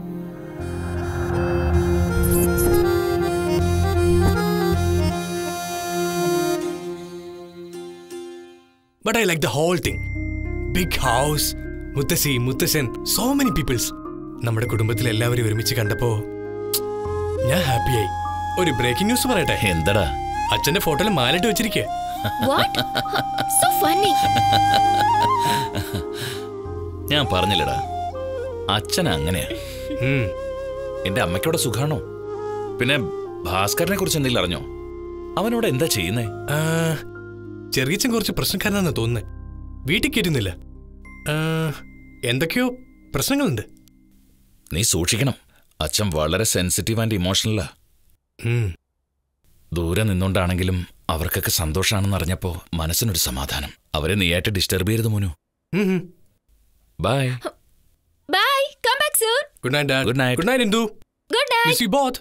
But I like the whole thing. Big house, മുത്തശ്ശി, മുത്തശ്ശൻ, so many peoples. നമ്മുടെ കുടുംബത്തിൽ എല്ലാവരും ഒരുമിച്ച് കണ്ടപ്പോ ഞാൻ ഹാപ്പിയായി. ഒരു ബ്രേക്കിംഗ് ന്യൂസ് പറയട്ടെ. എന്തടാ? അച്ഛന്റെ ഫോട്ടോയിൽ മാലിട്ട് വെച്ചിരിക്കേ. ഞാൻ പറഞ്ഞില്ലടാ, അച്ഛൻ അങ്ങനെയാ. എന്റെ അമ്മയ്ക്കോടെ സുഖാണോ? പിന്നെ ഭാസ്കരനെ കുറിച്ച് എന്തെങ്കിലും അറിഞ്ഞോ? അവനോട് എന്താ ചെയ്യുന്നേ? ചെറിയച്ഛൻ കുറച്ച് പ്രശ്നക്കാരനാണെന്ന് തോന്നുന്നേ. വീട്ടിൽ കയറ്റുന്നില്ല. എന്തൊക്കെയോ പ്രശ്നങ്ങളുണ്ട്. നീ സൂക്ഷിക്കണം. അച്ഛൻ വളരെ സെൻസിറ്റീവ് ആൻഡ് ഇമോഷണലാ. ദൂരെ നിന്നോണ്ടാണെങ്കിലും അവർക്കൊക്കെ സന്തോഷാണെന്ന് അറിഞ്ഞപ്പോ മനസ്സിനൊരു സമാധാനം. അവരെ നീയായിട്ട് ഡിസ്റ്റർബ് ചെയ്യരുത് മോനു. Bye bye. Come back soon. Good night dad. Good night. Good night Indu. Good night. Miss you both.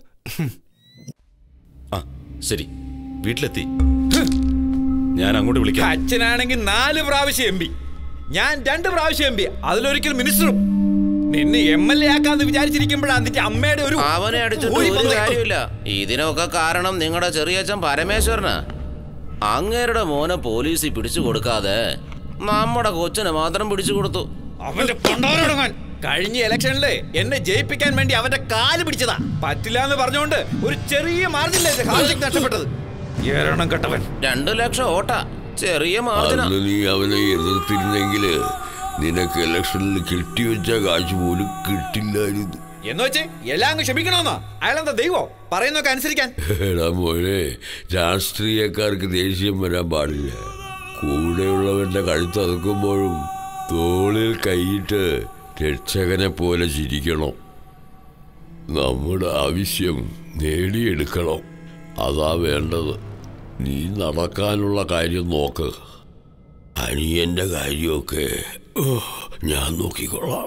ആ ശരി, വീട്ടിലെത്തി. ഞാൻ അങ്ങോട്ട് വിളിക്കാം. അച്ഛനാണെങ്കിൽ നാല് പ്രാവശ്യം എം പി, ഞാൻ രണ്ട് പ്രാവശ്യം എം പി, അതിലൊരിക്കൽ മിനിസ്റ്ററും. നിന്നെ എം എൽ എ ആക്കാന്ന് വിചാരിച്ചിരിക്കുമ്പോഴാണ് നിന്റെ അമ്മയുടെ ഒരു അവനെ അടിച്ചിട്ട് ഒരു കാര്യമില്ല. ഇതിനൊക്കെ കാരണം നിങ്ങളുടെ ചെറിയച്ഛൻ പരമേശ്വരനാ. അങ്ങേരുടെ മോനെ പോലീസിൽ പിടിച്ചു കൊടുക്കാതെ നമ്മുടെ കൊച്ചിനെ മാത്രം പിടിച്ചു കൊടുത്തു. അവന്റെ കൊണ്ടോരടങ്ങാൻ കഴിഞ്ഞ ഇലക്ഷനില് എന്നെ ജയിപ്പിക്കാൻ വേണ്ടി അവന്റെ കാല് പിടിച്ചതാ. പറ്റില്ല എന്ന് പറഞ്ഞുകൊണ്ട് ഒരു ചെറിയ മാർജിനിലേക്ക് ഹാർദിക് നഷ്ടപ്പെട്ടത്. ഏറെണ്ണം കെട്ടവൻ. രണ്ടു ലക്ഷം ഓട്ട, ചെറിയ മാർജിനാ. നീ അവനെ എതിർത്തിരുന്നെങ്കില് നിനക്ക് ഇലക്ഷനിൽ കെട്ടിവെച്ച കാശ് പോലും കിട്ടില്ലായിരുന്നു. എന്ന് വെച്ച് എല്ലാം അങ്ങ് ക്ഷമിക്കണമെന്നോ? അയാളെന്താ ദൈവോ? പറയുന്നൊക്കെ അനുസരിക്കാൻ. എടാ മോനെ, രാഷ്ട്രീയക്കാർക്ക് ദേഷ്യം വരാൻ പാടില്ല. കൂടെയുള്ളവന്റെ കഴുത്തതുക്കുമ്പോഴും തോളിൽ കൈയിട്ട് രക്ഷകനെ പോലെ ചിരിക്കണം. നമ്മുടെ ആവശ്യം നേടിയെടുക്കണം, അതാ വേണ്ടത്. നീ നടക്കാനുള്ള കാര്യം നോക്ക്. അനിയന്റെ കാര്യമൊക്കെ ഞാൻ നോക്കിക്കൊള്ളാം.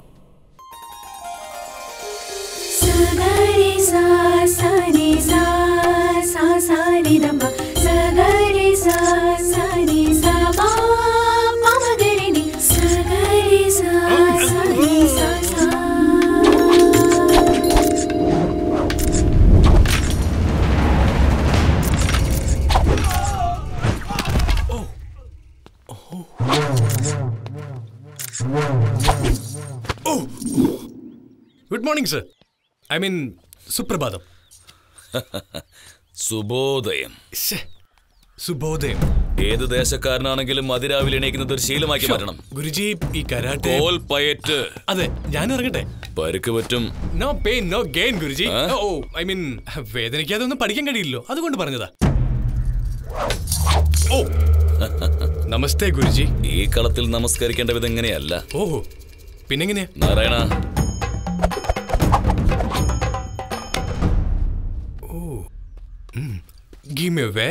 Good morning sir. I mean സുപ്രഭാതം. സുബോദയം. സുബോദയം. ഏത് ദേശക്കാരനാണെങ്കിലും അതിരാവിലെ എണീക്കുന്നത് ഒരു ശീലമാക്കി മാറ്റണം. ഗുരുജി ഈ കരാട്ടെ കോൽ പയറ്റ്. അതെ, ഞാൻ ഇറങ്ങട്ടെ. പരുക്ക് പറ്റും. No pain no gain Guruji. Oh I mean വേദനയ്ക്കാതെ ഒന്നും പഠിക്കാൻ കഴിയില്ലോ, അതുകൊണ്ട് പറഞ്ഞതാ. ഓ നമസ്തേ ഗുരുജി. ഈ കളത്തിൽ നമസ്കരിക്കേണ്ട വിധം എങ്ങനെയല്ല. ഓഹോ, പിന്നെങ്ങനെയാ? നാരായണ. ഓ give me a way.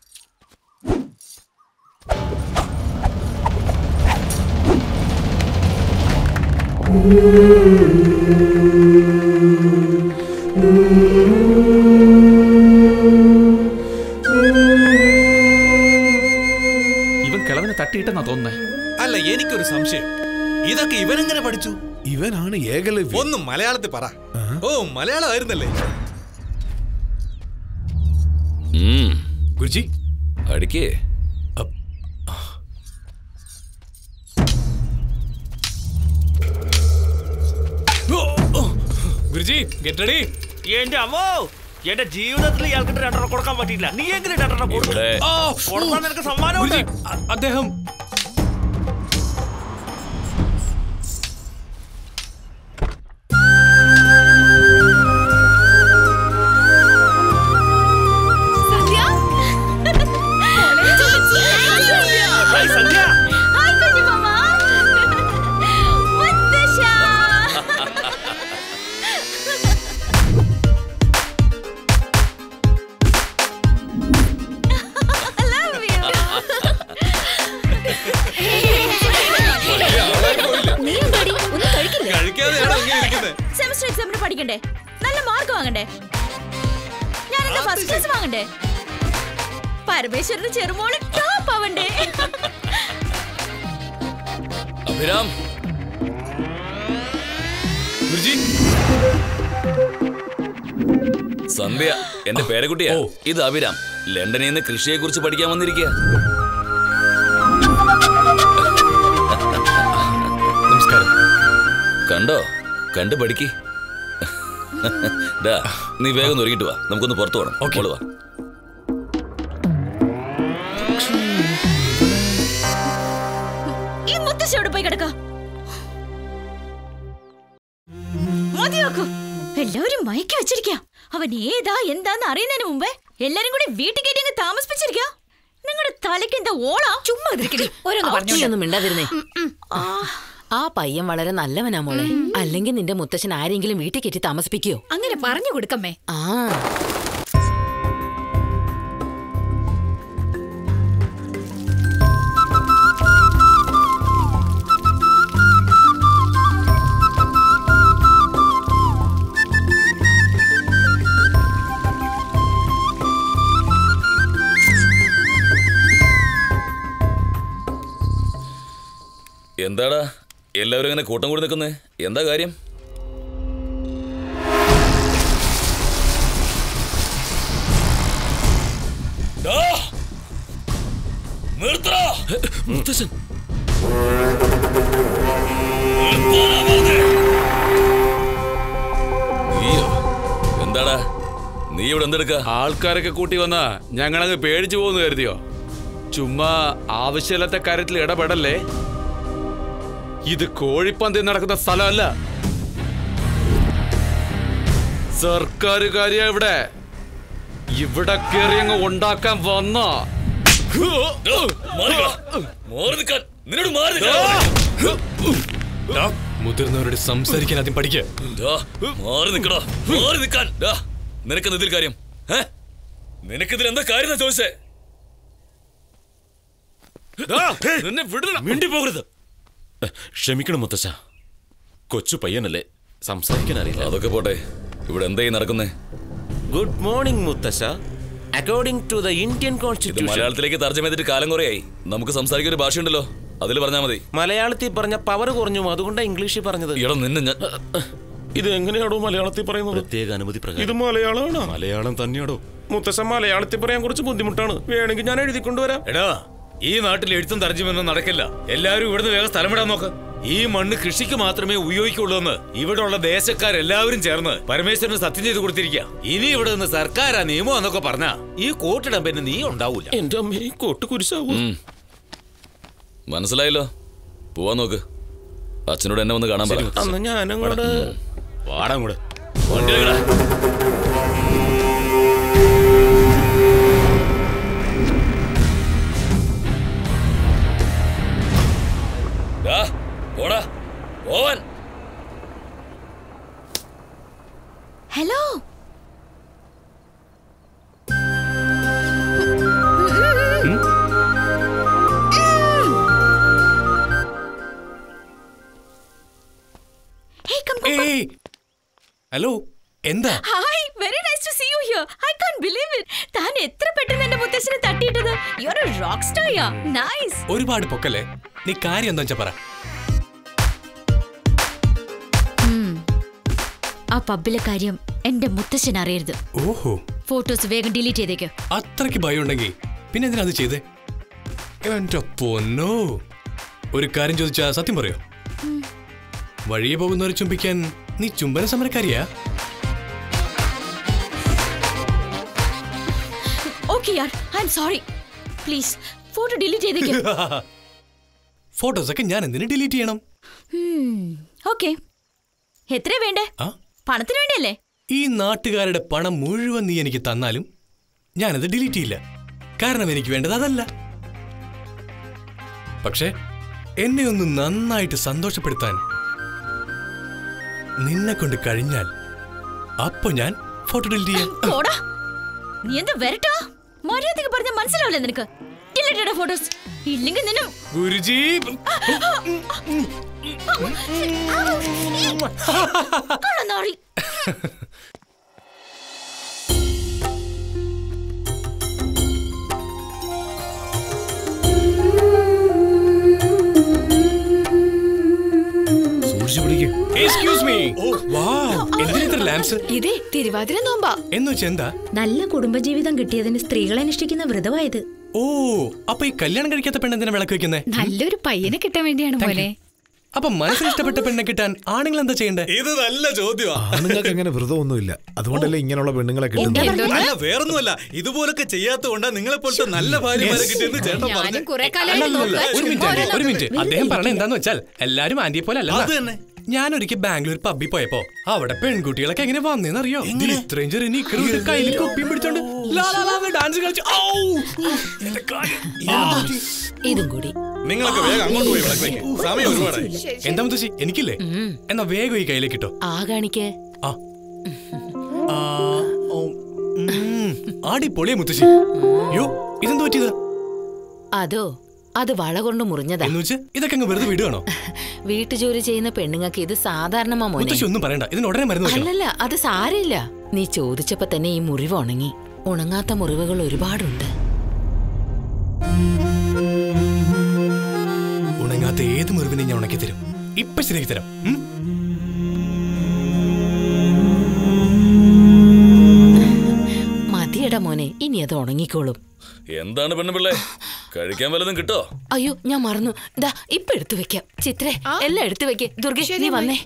ഇവൻ കിളവനെ തട്ടിയിട്ടെന്നാ തോന്നുന്നേ. അല്ല, എനിക്കൊരു സംശയം. ഇതൊക്കെ ഇവനെങ്ങനെ പഠിച്ചു? ഇവനാണ് ഏകലവ്യൻ. ഒന്നും മലയാളത്തിൽ പറ. ഓ മലയാളമായിരുന്നല്ലേ? ഗുരുജി അടിക്കേ. Guruji get ready. എന്റെ അമ്മോ, എന്റെ ജീവിതത്തിൽ ഇയാൾക്ക് രണ്ടെണ്ണം കൊടുക്കാൻ പറ്റില്ല. നീ എങ്ങനെ രണ്ടെണ്ണം കൊടുക്കാൻ നിനക്ക് സമ്മാനം? അദ്ദേഹം പഠിക്കണ്ടേ, നല്ല മാർക്ക് വാങ്ങണ്ടേ, ഞാൻ എന്താ ഫസ്റ്റ് ക്ലാസ് വാങ്ങണ്ടേ, പരമേശ്വരന്റെ ചെറുമോള് ടോപ്പ് ആവണ്ടേ. അഭിരാം. സന്ധ്യ എന്റെ പേരക്കുട്ടിയാ. ഇത് അഭിരാം. ലണ്ടനിൽ നിന്ന് കൃഷിയെ കുറിച്ച് പഠിക്കാൻ വന്നിരിക്കുക. നമസ്കാരം. കണ്ടോ, കണ്ടു പഠിക്ക്. നീ വേഗം ഒരുങ്ങിട്ട് വാ, നമുക്കൊന്ന് പുറത്തു പോകണം. ഓള് വാ. ഈ മുത്തശ്ശിയോട് പോയി കിടക്ക. മതിയാക്കൂ, എല്ലാവരും മയക്കി വെച്ചിരിക്ക. അവൻ ഏതാ എന്താന്ന് അറിയുന്നതിന് മുമ്പേ എല്ലാരും കൂടി വീട്ടിൽ കയറ്റി താമസിപ്പിച്ചിരിക്ക. നിങ്ങളുടെ തലയ്ക്ക് എന്താ ഓളാ? ചുമ്മാ ഒന്നും മിണ്ടാതിരുന്നേ. ആ പയ്യൻ വളരെ നല്ലവനാ മോളെ. അല്ലെങ്കിൽ നിന്റെ മുത്തശ്ശൻ ആരെങ്കിലും വീട്ടിൽ കയറ്റി താമസിപ്പിക്കോ? അങ്ങനെ പറഞ്ഞു കൊടുക്കമ്മേ. ആ എന്താടാ എല്ലാവരും ഇങ്ങനെ കൂട്ടം കൂടി നിൽക്കുന്നേ? എന്താ കാര്യം? മുത്തശ്ശൻ എന്താടാ നീ ഇവിടെ എന്തെടുക്ക? ആൾക്കാരൊക്കെ കൂട്ടി വന്നാ ഞങ്ങളങ്ങ് പേടിച്ചു പോകുന്നു കരുതിയോ? ചുമ്മാ ആവശ്യമില്ലാത്ത കാര്യത്തിൽ ഇടപെടല്ലേ. ഇത് കോഴിപ്പന്തി നടക്കുന്ന സ്ഥലമല്ല, സർക്കാർ കാര്യ. ഇവിടെ ഇവിടെ കയറി അങ്ങ് ഉണ്ടാക്കാൻ വന്ന മുതിർന്നവരോട് സംസാരിക്കാൻ ആദ്യം പഠിക്ക. നിനക്കെന്തിൽ കാര്യം? നിനക്കിതിൽ എന്താ കാര്യം ചോദിച്ചേ? മിണ്ടി പോകരുത്. ക്ഷമിക്കണം മുത്തശ്ശ, കൊച്ചു പയ്യനല്ലേ, സംസാരിക്കാൻ അറിയില്ല. അതൊക്കെ പോട്ടെ, ഇവിടെ എന്തായി നടക്കുന്നേ? ഗുഡ് മോർണിംഗ് മുത്തശ്ശ. According to the Indian constitution. മലയാളത്തിലേക്ക് തർജ്ജമ ചെയ്തിട്ട് കാലം കുറയായി. നമുക്ക് സംസാരിക്കാൻ ഒരു ഭാഷയുണ്ടല്ലോ, അതിൽ പറഞ്ഞാൽ മതി. മലയാളത്തിൽ പറഞ്ഞ പവർ കുറഞ്ഞു, അതുകൊണ്ടാണ് ഇംഗ്ലീഷിൽ പറഞ്ഞത്. ഇവിടെ നിന്ന് ഞാൻ ഇത് എങ്ങനെയാണോ മലയാളത്തിൽ പറയുന്നത്? പ്രത്യേക അനുമതി പ്രകാരം. ഇത് മലയാളമാണോ? മലയാളം തന്നെയാണോ? മുത്തശ്ശ, മലയാളത്തിൽ പറയാൻ കുറച്ച് ബുദ്ധിമുട്ടാണ്, വേണമെങ്കിൽ ഞാൻ എഴുതി കൊണ്ടുവരാം. എടാ, ഈ നാട്ടിൽ എഴുത്തും തർജ്ജമയൊന്നും നടക്കില്ല. എല്ലാവരും ഇവിടുന്ന് വേഗം സ്ഥലം വിടാൻ നോക്ക്. ഈ മണ്ണ് കൃഷിക്ക് മാത്രമേ ഉപയോഗിക്കുള്ളൂ എന്ന് ഇവിടെയുള്ള ദേശക്കാരെല്ലാവരും ചേർന്ന് പരമേശ്വരന് സത്യം ചെയ്ത് കൊടുത്തിരിക്കുക. ഇനി ഇവിടെ നിന്ന് സർക്കാരാ നിയമം എന്നൊക്കെ പറഞ്ഞാ ഈ കോട്ടിടാൻ പിന്നെ നീ ഉണ്ടാവൂല. എന്റെ അമ്മ, ഈ കോട്ട് കുരിശാവൂ. മനസ്സിലായല്ലോ, പോവാൻ നോക്ക്. അച്ഛനോട് എന്നെ വന്ന് കാണാൻ പറ. അന്ന് ഞാനങ്ങോട്ട് വാടാൻ കൂടെ ഹലോ, ഹലോ, എന്താ? Hi, very nice to see you here. I can't believe it. താൻ എത്ര പെട്ടെന്ന് എന്റെ മുത്തശ്ശനെ തട്ടിയിട്ടത്. You are a rock star. Yeah, nice. ഒരുപാട് പൊക്കല്ലേ. നീ കാര്യം എന്താ വെച്ചാ പറ. ആ പബ്ബിലെ കാര്യം എന്റെ മുത്തശ്ശൻ അറിയരുത്. ഓഹോ, ഫോട്ടോസ് വേഗം ഡിലീറ്റ് ചെയ്തേക്ക്. അത്രയ്ക്ക് ഭയം ഉണ്ടെങ്കിൽ പിന്നെ എന്തിനാ അത് ചെയ്തേ? എന്റെ പൊന്നോ, ഒരു കാര്യം ചോദിച്ചാ സത്യം പറയോ? വഴിയെ പോകുന്നവരെ ചുംബിക്കാൻ നീ ചുംബന സമരക്കാരിയാ? ഓക്കേ യാർ, I am sorry. Please photo delete ചെയ്തേക്ക്. ഫോട്ടോസ് ഒക്കെ ഞാൻ എന്തിനു ഡിലീറ്റ് ചെയ്യണം? ഓക്കേ, എത്രേ വേണ്ടേ? പണത്തിന് വേണ്ടിയല്ലേ? ഈ നാട്ടുകാരുടെ പണം മുഴുവൻ നീ എനിക്ക് തന്നാലും ഞാനത് ഡിലീറ്റ് ചെയ്യില്ല. കാരണം എനിക്ക് വേണ്ടത് അതല്ല. പക്ഷെ എന്നെ ഒന്ന് നന്നായിട്ട് സന്തോഷപ്പെടുത്താൻ നിന്നെ കൊണ്ട് കഴിഞ്ഞാൽ അപ്പൊ ഞാൻ ഫോട്ടോ ഡിലീറ്റ് ചെയ്യാം. നീ എന്താ വരട്ടാ? മര്യാദക്ക് പറഞ്ഞ മനസ്സിലാവില്ല നിനക്ക്. ഡിലീറ്റ് ഫോട്ടോസ് ഇല്ലെങ്കിൽ നിന്നെ ഗുരുജി. ഇതേ തിരുവാതിര നോമ്പാ. എന്ന് വെച്ചാ എന്താ? നല്ല കുടുംബജീവിതം കിട്ടിയതിന് സ്ത്രീകളെ അനുഷ്ഠിക്കുന്ന വ്രതമായത്. ഓ, അപ്പൊ ഈ കല്യാണം കഴിക്കാത്ത പെണ്ണെന്തിനാ വിളക്ക് വെക്കുന്നേ? നല്ലൊരു പയ്യനെ കിട്ടാൻ വേണ്ടിയാണ് പോലെ. അപ്പൊ മനസ്സിന് ഇഷ്ടപ്പെട്ട പെണ്ണെ കിട്ടാൻ ആണുങ്ങൾ എന്താ ചെയ്യണ്ടേ? ഇത് നല്ല ചോദ്യമാ. ആണുങ്ങൾക്ക് അങ്ങനെ വ്രതമൊന്നുമില്ല, അതുകൊണ്ടല്ലേ ഇങ്ങനെയുള്ള പെണ്ണുങ്ങളെ കിട്ടുന്നത്. അല്ല, വേറൊന്നുമല്ല, ഇതുപോലൊക്കെ ചെയ്യാത്തതുകൊണ്ടാ നിങ്ങളെ പോലത്തെ നല്ല ഭാര്യമാരെ കിട്ടിയെന്ന് ചേട്ടൻ പറഞ്ഞു. ഒരു മിനിറ്റ്, ഒരു മിനിറ്റ്. അദ്ദേഹം പറഞ്ഞ എന്താന്ന് വെച്ചാൽ എല്ലാരും ആന്റിയെ പോലെ അല്ല. ഞാൻ ഒരിക്കൽ ബാംഗ്ലൂർ പബ്ബിൽ പോയപ്പോ അവിടെ പെൺകുട്ടികളൊക്കെ എങ്ങനെ വന്നേന്നറിയോ? ഇത്രയും ചെറിയ നിക്കറും കയ്യിൽ കുപ്പിയും പിടിച്ചോണ്ട് ഡാൻസ് കളിച്ചു. ഇതും കൂടി നിങ്ങളൊക്കെ വേഗം അങ്ങോട്ട് പോയി വിളക്ക് വെക്ക്. സമയം ഒരുപാടായി. എന്താ മുത്തശ്ശി, എനിക്കില്ലേ? എന്നാ വേഗം ഈ കയ്യിലേക്ക് ഇട്ടോ. ആ കാണിക്കേ. ആടി പൊളിയ മുത്തശ്ശി. യോ, ഇതെന്ത് പറ്റിയത്? അതോ, അത് വള കൊണ്ട് മുറിഞ്ഞതാ. ഇതൊക്കെ വെറുതെ വിടുകയാണോ? വീട്ടുജോലി ചെയ്യുന്ന പെണ്ണുങ്ങൾക്ക് ഇത് സാധാരണമാ മോനെ. ഒന്നും പറയണ്ട, ഇതിന് ഉടനെ മരുന്ന് വെക്കണം. അല്ലല്ല, അത് സാരമില്ല. നീ ചോദിച്ചപ്പോ തന്നെ ഈ മുറിവ് ഉണങ്ങി. ഉണങ്ങാത്ത മുറിവുകൾ ഒരുപാടുണ്ട്. ഉണങ്ങാത്ത ഏത് മുറിവിനെ ഞാൻ ഉണക്കി തരും. ഇപ്പൊ ശരിയാക്കി തരാം. മതിയടാ മോനെ, ഇനി അത് ഉണങ്ങിക്കോളും. എന്താണ് പെണ്ണുപിള്ളേ, കഴിക്കാൻ വല്ലതും കിട്ടോ? അയ്യോ, ഞാൻ മറന്നു. ദാ ഇപ്പൊ എടുത്തു വെക്കാം. ചിത്രേ, എല്ലാം എടുത്തു വെക്കേ. ദുർഗ, നീ വന്നേ.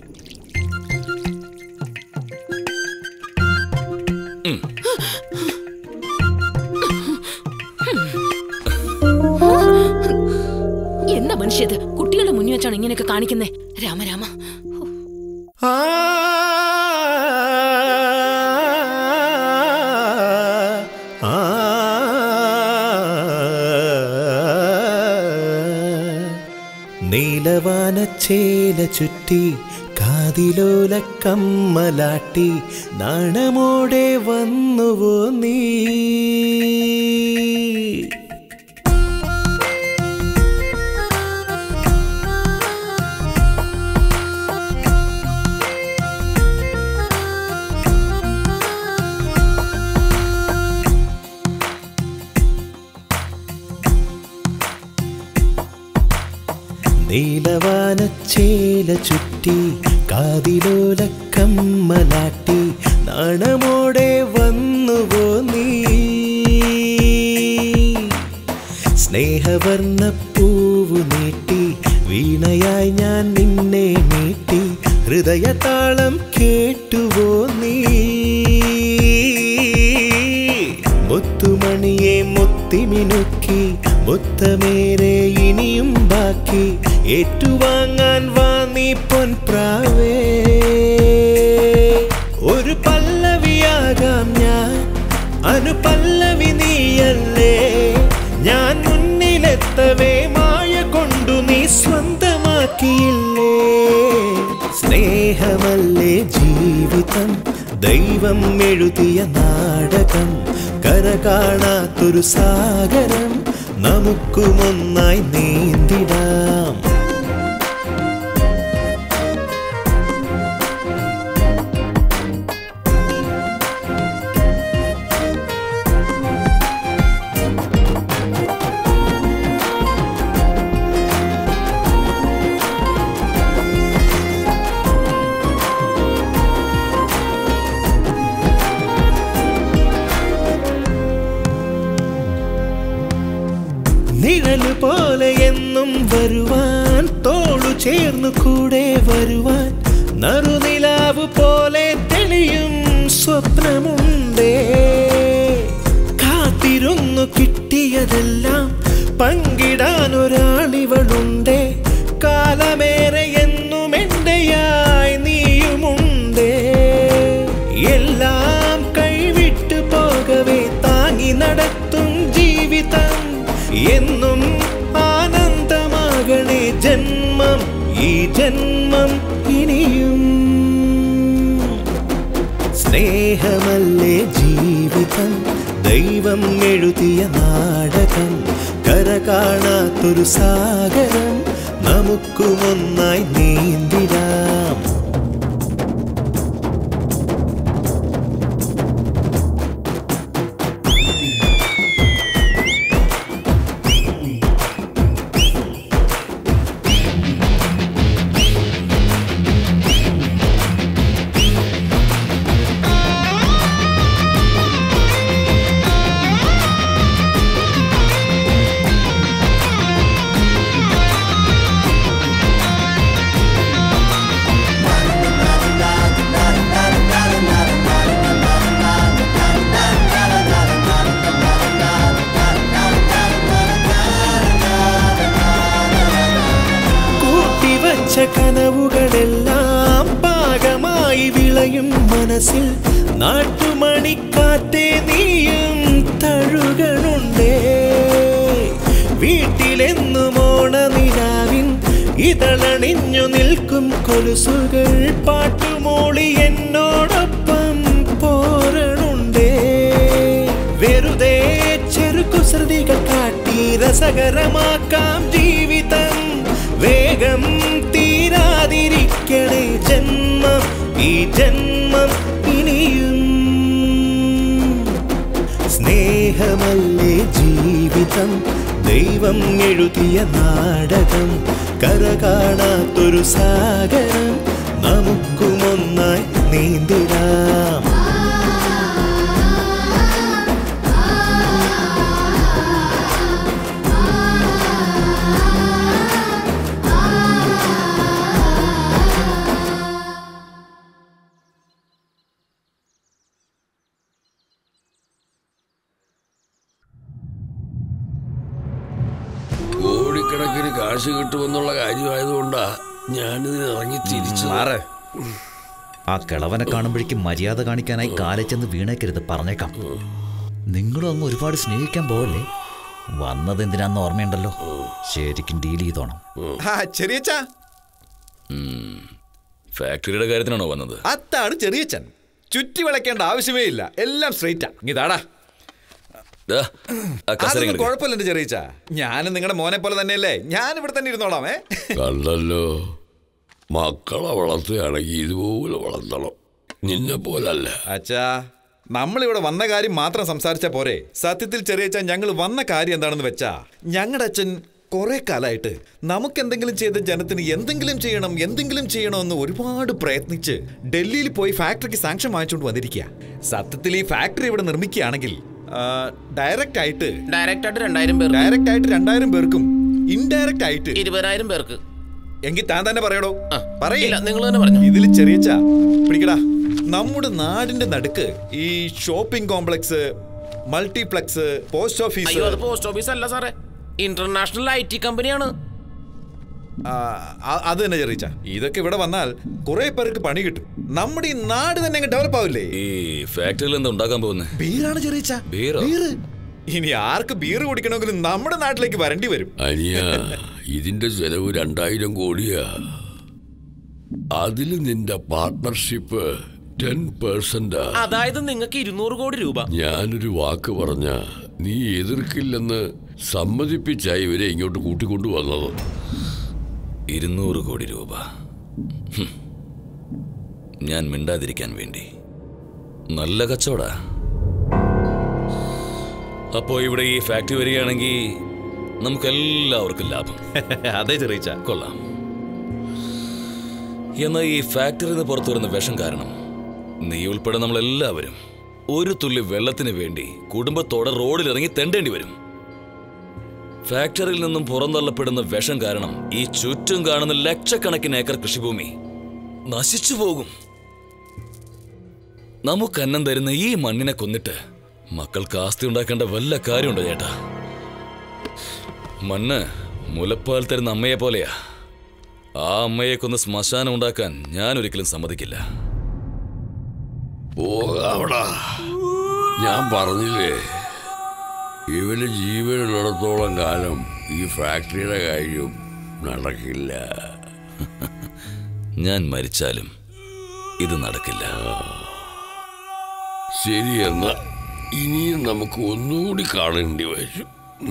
എന്താ മനുഷ്യത്, കുട്ടികളുടെ മുന്നിൽ വെച്ചാണ് ഇങ്ങനെയൊക്കെ കാണിക്കുന്നേ? രാമ രാമ. നീലവാനച്ചേല ചുറ്റി കാതിലോല കമ്മലാട്ടി നാണമോടെ വന്നുവോ നീ? നീലവാനച്ചേല ചുറ്റി കാതിലോല കമ്മലാട്ടി നാണമോടെ വന്നുവോ നീ സ്നേഹവർണ്ണ പൂവു നീട്ടി വീണയായി ഞാൻ നിന്നെ നീട്ടി ഹൃദയതാളം കേട്ടുവോ നീ മുത്തുമണിയെ മുത്തിമിനുക്കി മുത്തമേരെ ഇനിയും ബാക്കി ഏറ്റുവാങ്ങാൻ വാ നീ പൊൻപ്രാവേ ഒരു പല്ലവിയാകാം ഞാൻ അനുപല്ലവി നീയല്ലേ ഞാൻ മുന്നിലെത്തവേ മായ കൊണ്ടു നീ സ്വന്തമാക്കിയില്ലേ സ്നേഹമല്ലേ ജീവിതം ദൈവം എഴുതിയ നാടകം കര കാണാത്തൊരു സാഗരം നമുക്കുമൊന്നായി നീന്തിടാം നിഴല് പോലെ എന്നും വരുവാൻ തോളു ചേർന്നു കൂടെ വരുവാൻ നറുനിലാവ് പോലെ തെളിയും സ്വപ്നമുണ്ടേ കാത്തിരുന്നു കിട്ടിയതെല്ലാം പങ്കിടാൻ ഒരാളിവളുണ്ടേ കാലമേറെ എന്നും എന്റെയായി നീയുമുണ്ടേ എല്ലാം കൈവിട്ടു പോകവേ താങ്ങി നടത്തും ജീവിതം എന്നും ആനന്ദമാകണേ ജന്മം ഈ ജന്മം ഇനിയും സ്നേഹമല്ലേ ജീവിതം ദൈവം എഴുതിയ നാടകം കര കാണാത്തൊരു സാഗരം നമുക്കുമൊന്നായി നീന്തിടാം കനവുകളെല്ലാം പാകമായി വിളയും മനസ്സിൽ നാട്ടുമണിക്കാറ്റേ നീയും തഴുകണുണ്ടേ വീട്ടിലെന്നും ഓണനിലാവിൻ ഇതളണിഞ്ഞു നിൽക്കും കൊലുസുകൾ പാട്ടുമോളി എന്നോടൊപ്പം പോരണുണ്ടേ വെറുതെ ചെറുകുസൃതികൾ കാട്ടി രസകരമാക്കാം ജീവിതം വേഗം തീരാതിരിക്കണേ ജന്മം ഈ ജന്മം ഇനിയും സ്നേഹമല്ലേ ജീവിതം ദൈവം എഴുതിയ നാടകം കര കാണാത്തൊരു സാഗരം നമുക്കുമൊന്നായി നീന്തിടാം കോടിക്കണക്കിന് കാശ് കിട്ടുമെന്നുള്ള കാര്യമായതുകൊണ്ടാ ഞാനിതിന് ഇറങ്ങി തിരിച്ചു മാറ്. ആ കിളവനെ കാണുമ്പോഴേക്കും മര്യാദ കാണിക്കാനായി കാലച്ചെന്ന് വീണേക്കരുത് പറഞ്ഞേക്കാം. നിങ്ങളും അങ്ങ് ഒരുപാട് സ്നേഹിക്കാൻ പോവല്ലേ? വന്നത് എന്തിനാന്ന് ഓർമ്മയുണ്ടല്ലോ. ശരിക്കും ഡീൽ ചെയ്തോണം. ചെറിയച്ചാ ഫാക്ടറിയുടെ കാര്യത്തിനാണോ വന്നത്? അതാണ് ചെറിയച്ചൻ. ചുറ്റി വിളക്കേണ്ട ആവശ്യമേ ഇല്ല, എല്ലാം സ്ട്രെയിറ്റാ. ഇതാടാ കുഴപ്പമില്ല എന്റെ ചെറിയച്ച. ഞാനും നിങ്ങളുടെ മോനെ പോലെ തന്നെയല്ലേ, ഞാൻ ഇവിടെ തന്നെ ഇരുന്നോളാമേ. കണ്ടല്ലോ, മക്കളെ വളർത്തുകയാണെങ്കിൽ ഇതുപോലെ വളർത്തണം, നിന്നെ പോലല്ല. അച്ഛാ, നമ്മളിവിടെ വന്ന കാര്യം മാത്രം സംസാരിച്ചാ പോരെ. സത്യത്തിൽ ചെറിയച്ഛൻ ഞങ്ങൾ വന്ന കാര്യം എന്താണെന്ന് വെച്ചാ, ഞങ്ങളുടെ അച്ഛൻ കുറെ കാലമായിട്ട് നമുക്ക് എന്തെങ്കിലും ചെയ്ത് ജനത്തിന് എന്തെങ്കിലും ചെയ്യണം എന്തെങ്കിലും ചെയ്യണമെന്ന് ഒരുപാട് പ്രയത്നിച്ച് ഡൽഹിയിൽ പോയി ഫാക്ടറിക്ക് സാങ്ഷൻ വാങ്ങിച്ചുകൊണ്ട് വന്നിരിക്കുക. സത്യത്തിൽ ഈ ഫാക്ടറി ഇവിടെ നിർമ്മിക്കുകയാണെങ്കിൽ ഡയറക്റ്റ് ആയിട്ട് ഡയറക്റ്റ് ആയിട്ട് രണ്ടായിരം പേർ ഡയറക്റ്റ് ആയിട്ട് രണ്ടായിരം പേർക്കും ഇൻഡയറക്റ്റ് ആയിട്ട് ഇരുപതിനായിരം പേർക്ക്. എങ്കിൽ താൻ തന്നെ പറയടോ. പറയില്ല, നിങ്ങൾ തന്നെ പറഞ്ഞു. ഇതിൽ ചെറിയച്ച പിടിക്കടാ. നമ്മുടെ നാടിന്റെ നടുക്ക് ഈ shopping complex, multiplex, post office. അയ്യോ, അത് പോസ്റ്റ് ഓഫീസ് അല്ല സാറേ, ഇന്റർനാഷണൽ ഐ ടി കമ്പനിയാണ്. അത് തന്നെ ചെറിയ ഇതൊക്കെ ഇവിടെ വന്നാൽ കുറെ പേർക്ക് പണി കിട്ടും. നമ്മുടെ ഈ നാട് തന്നെ ഡെവലപ്പ് ആവില്ലേ? ഈ ഫാക്ടറിയിൽ എന്താ ഉണ്ടാക്കാൻ പോകുന്നത്? ബീറാണ് ചെറിയ ബീർ. ഇനി ആർക്ക് ബീർ കുടിക്കണമെങ്കിലും നമ്മുടെ നാട്ടിലേക്ക് വരേണ്ടി വരും. അനിയ, ഇതിന്റെ ചെലവ് രണ്ടായിരം കോടിയാ. അതിൽ നിന്റെ പാർട്ട്ണർഷിപ്പ് ടെൻ പെർസെന്റ്. അതായത് നിങ്ങൾക്ക് ഇരുന്നൂറ് കോടി രൂപ. ഞാനൊരു വാക്ക് പറഞ്ഞ നീ എതിർക്കില്ലെന്ന് സമ്മതിപ്പിച്ചായി ഇവരെ ഇങ്ങോട്ട് കൂട്ടിക്കൊണ്ടുവന്നത്. ഇരുന്നൂറ് കോടി രൂപ ഞാൻ മിണ്ടാതിരിക്കാൻ വേണ്ടി. നല്ല കച്ചവടാ. അപ്പോ ഇവിടെ ഈ ഫാക്ടറി വരികയാണെങ്കിൽ നമുക്ക് എല്ലാവർക്കും ലാഭം. അതെ ചെറിയ കൊള്ളാം. എന്നാൽ ഈ ഫാക്ടറിയിൽ നിന്ന് പുറത്തു വരുന്ന വിഷം കാരണം നീ ഉൾപ്പെടെ നമ്മളെല്ലാവരും ഒരു തുള്ളി വെള്ളത്തിന് വേണ്ടി കുടുംബത്തോടെ റോഡിലിറങ്ങി തെണ്ടേണ്ടി വരും. ഫാക്ടറിയിൽ നിന്നും പുറന്തള്ളപ്പെടുന്ന വിഷം കാരണം ഈ ചുറ്റും കാണുന്ന ലക്ഷക്കണക്കിന് ഏക്കർ കൃഷിഭൂമി നശിച്ചു പോകും. നമുക്ക് അന്നം തരുന്ന ഈ മണ്ണിനെ കൊന്നിട്ട് മക്കൾക്ക് ആസ്തി ഉണ്ടാക്കേണ്ട വല്ല കാര്യമുണ്ടോ ചേട്ടാ? മണ്ണ് മുലപ്പാൽ തരുന്ന അമ്മയെ പോലെയാ. ആ അമ്മയെ കൊന്ന് ശ്മശാനം ഉണ്ടാക്കാൻ ഞാൻ ഒരിക്കലും സമ്മതിക്കില്ല. പോകാവടാ, ഞാൻ പറഞ്ഞില്ലേ, ഇവന് ജീവനുള്ളിടത്തോളം കാലം ഈ ഫാക്ടറിയുടെ കാര്യം നടക്കില്ല. ഞാൻ മരിച്ചാലും ഇത് നടക്കില്ല. ശരി, എന്നാ ഇനിയും നമുക്ക് ഒന്നുകൂടി കാണേണ്ടി വരും.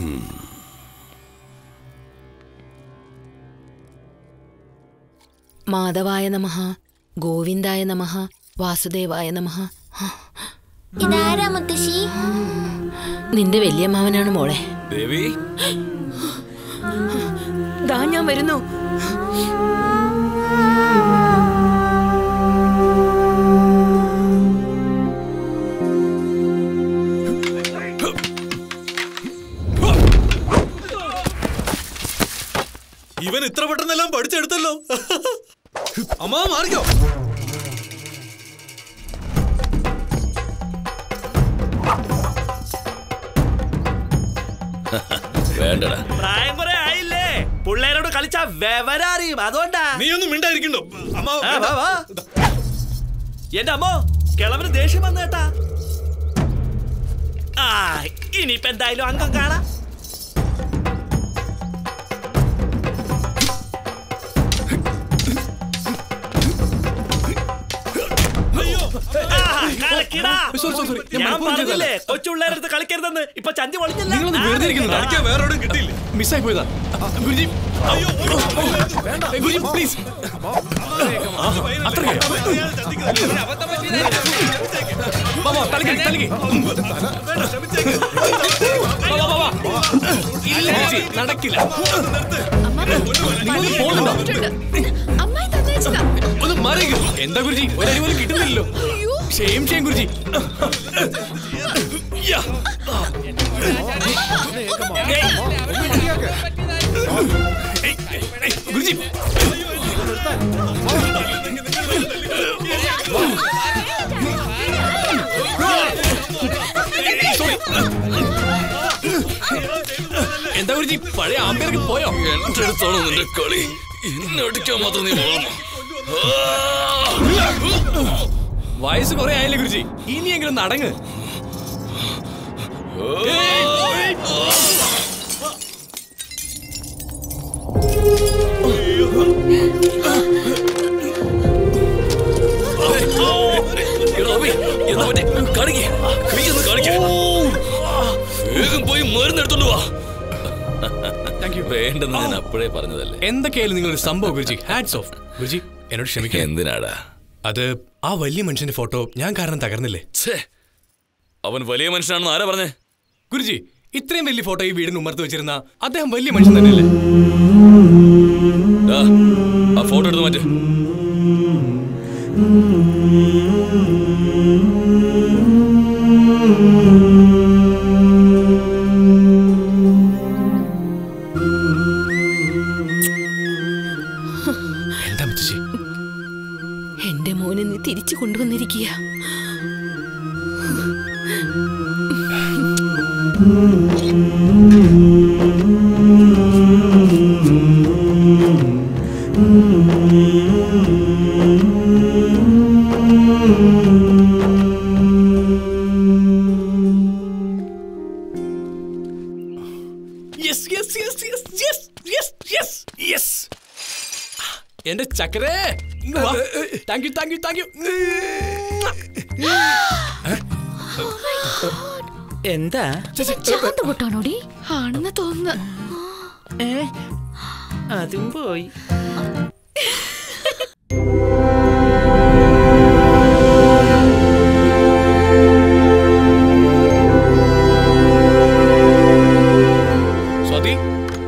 മാധവായ നമഃ, ഗോവിന്ദായ നമഃ, വാസുദേവായ നമഃ. ഇതാരാ മുത്തശ്ശി? നിന്റെ വല്യമ്മാവനാണ് മോളെ. ദേവി, ദാ ഞാൻ വരുന്നു. ഇവൻ ഇത്ര പെട്ടെന്നെല്ലാം പഠിച്ചെടുത്തല്ലോ. അമ്മ മാറിക്കോ. വേണ്ടടാ, പ്രായം കുറെ ആയില്ലേ, പിള്ളേരോട് കളിച്ചാ വിവരറിയും. അതുകൊണ്ടാ നീ ഒന്നും മിണ്ടായിരിക്കണ്ടോ. എന്റെ അമ്മോ, കിളവന് ദേഷ്യം വന്നു കേട്ടാ. ആ ഇനിയിപ്പോ എന്തായാലും അംഗം കാണാം. ഞാൻ പറഞ്ഞില്ലേ കൊച്ചുള്ളേരടുത്ത് കളിക്കരുതെന്ന്. ഇപ്പൊ ചന്തി പൊളിഞ്ഞില്ല. വേറെവിടും കിട്ടിയില്ല. മിസ്സായി പോയതാ ഗുരുജി. ഗുരുജി പ്ലീസ്. നടക്കില്ല. ഒന്ന് മാറി. എന്താ ഗുരുജി, ഒരടി പോലും കിട്ടുന്നില്ലല്ലോ. ക്ഷയം ക്ഷയം ഗുരുജി. ഗുരുജി എന്താ ഗുരുജി, പഴയ ആമ്പിയർക്ക് പോയോ? എന്റെ അടുത്താണോ നിന്റെ കളി? എന്നെ അടിക്കാൻ മാത്രം നീ വളർന്നു. വയസ്സ് കുറെ ആയില്ലേ ഗുരുജി, ഇനിയെങ്കിലും നടങ്ങ്. വേഗം പോയി മരുന്നെടുത്തോണ്ട് വാ. വേണ്ടെന്ന് ഞാൻ അപ്പോഴേ പറഞ്ഞതല്ലേ. എന്തൊക്കെയായാലും നിങ്ങളൊരു സംഭവം ഗുരുജി. Hats off. ഗുരുജി എന്നോട് ക്ഷമിക്കണം. എന്തിനാടാ? അത് ആ വലിയ മനുഷ്യന്റെ ഫോട്ടോ ഞാൻ കാരണം തകർന്നില്ലേ? അവൻ വലിയ മനുഷ്യനാണെന്ന് ആരാ പറഞ്ഞേ? ഗുരുജി ഇത്രയും വലിയ ഫോട്ടോ ഈ വീടിന് ഉമ്മർത്ത് വെച്ചിരുന്ന അദ്ദേഹം വലിയ മനുഷ്യൻ തന്നെയല്ലേ? ആ ഫോട്ടോ എടുത്ത് മാറ്റ്. എന്താ മുത്തശ്ശി? എന്റെ മോനെ നീ തിരിച്ചു കൊണ്ടുവന്നിരിക്കുക. എന്റെ ചക്കരേ, thank you thank you thank you. എന്താ പൊട്ടാണോടി? ആണെന്ന് തോന്നുന്നു. അതും പോയി. സ്വാതി,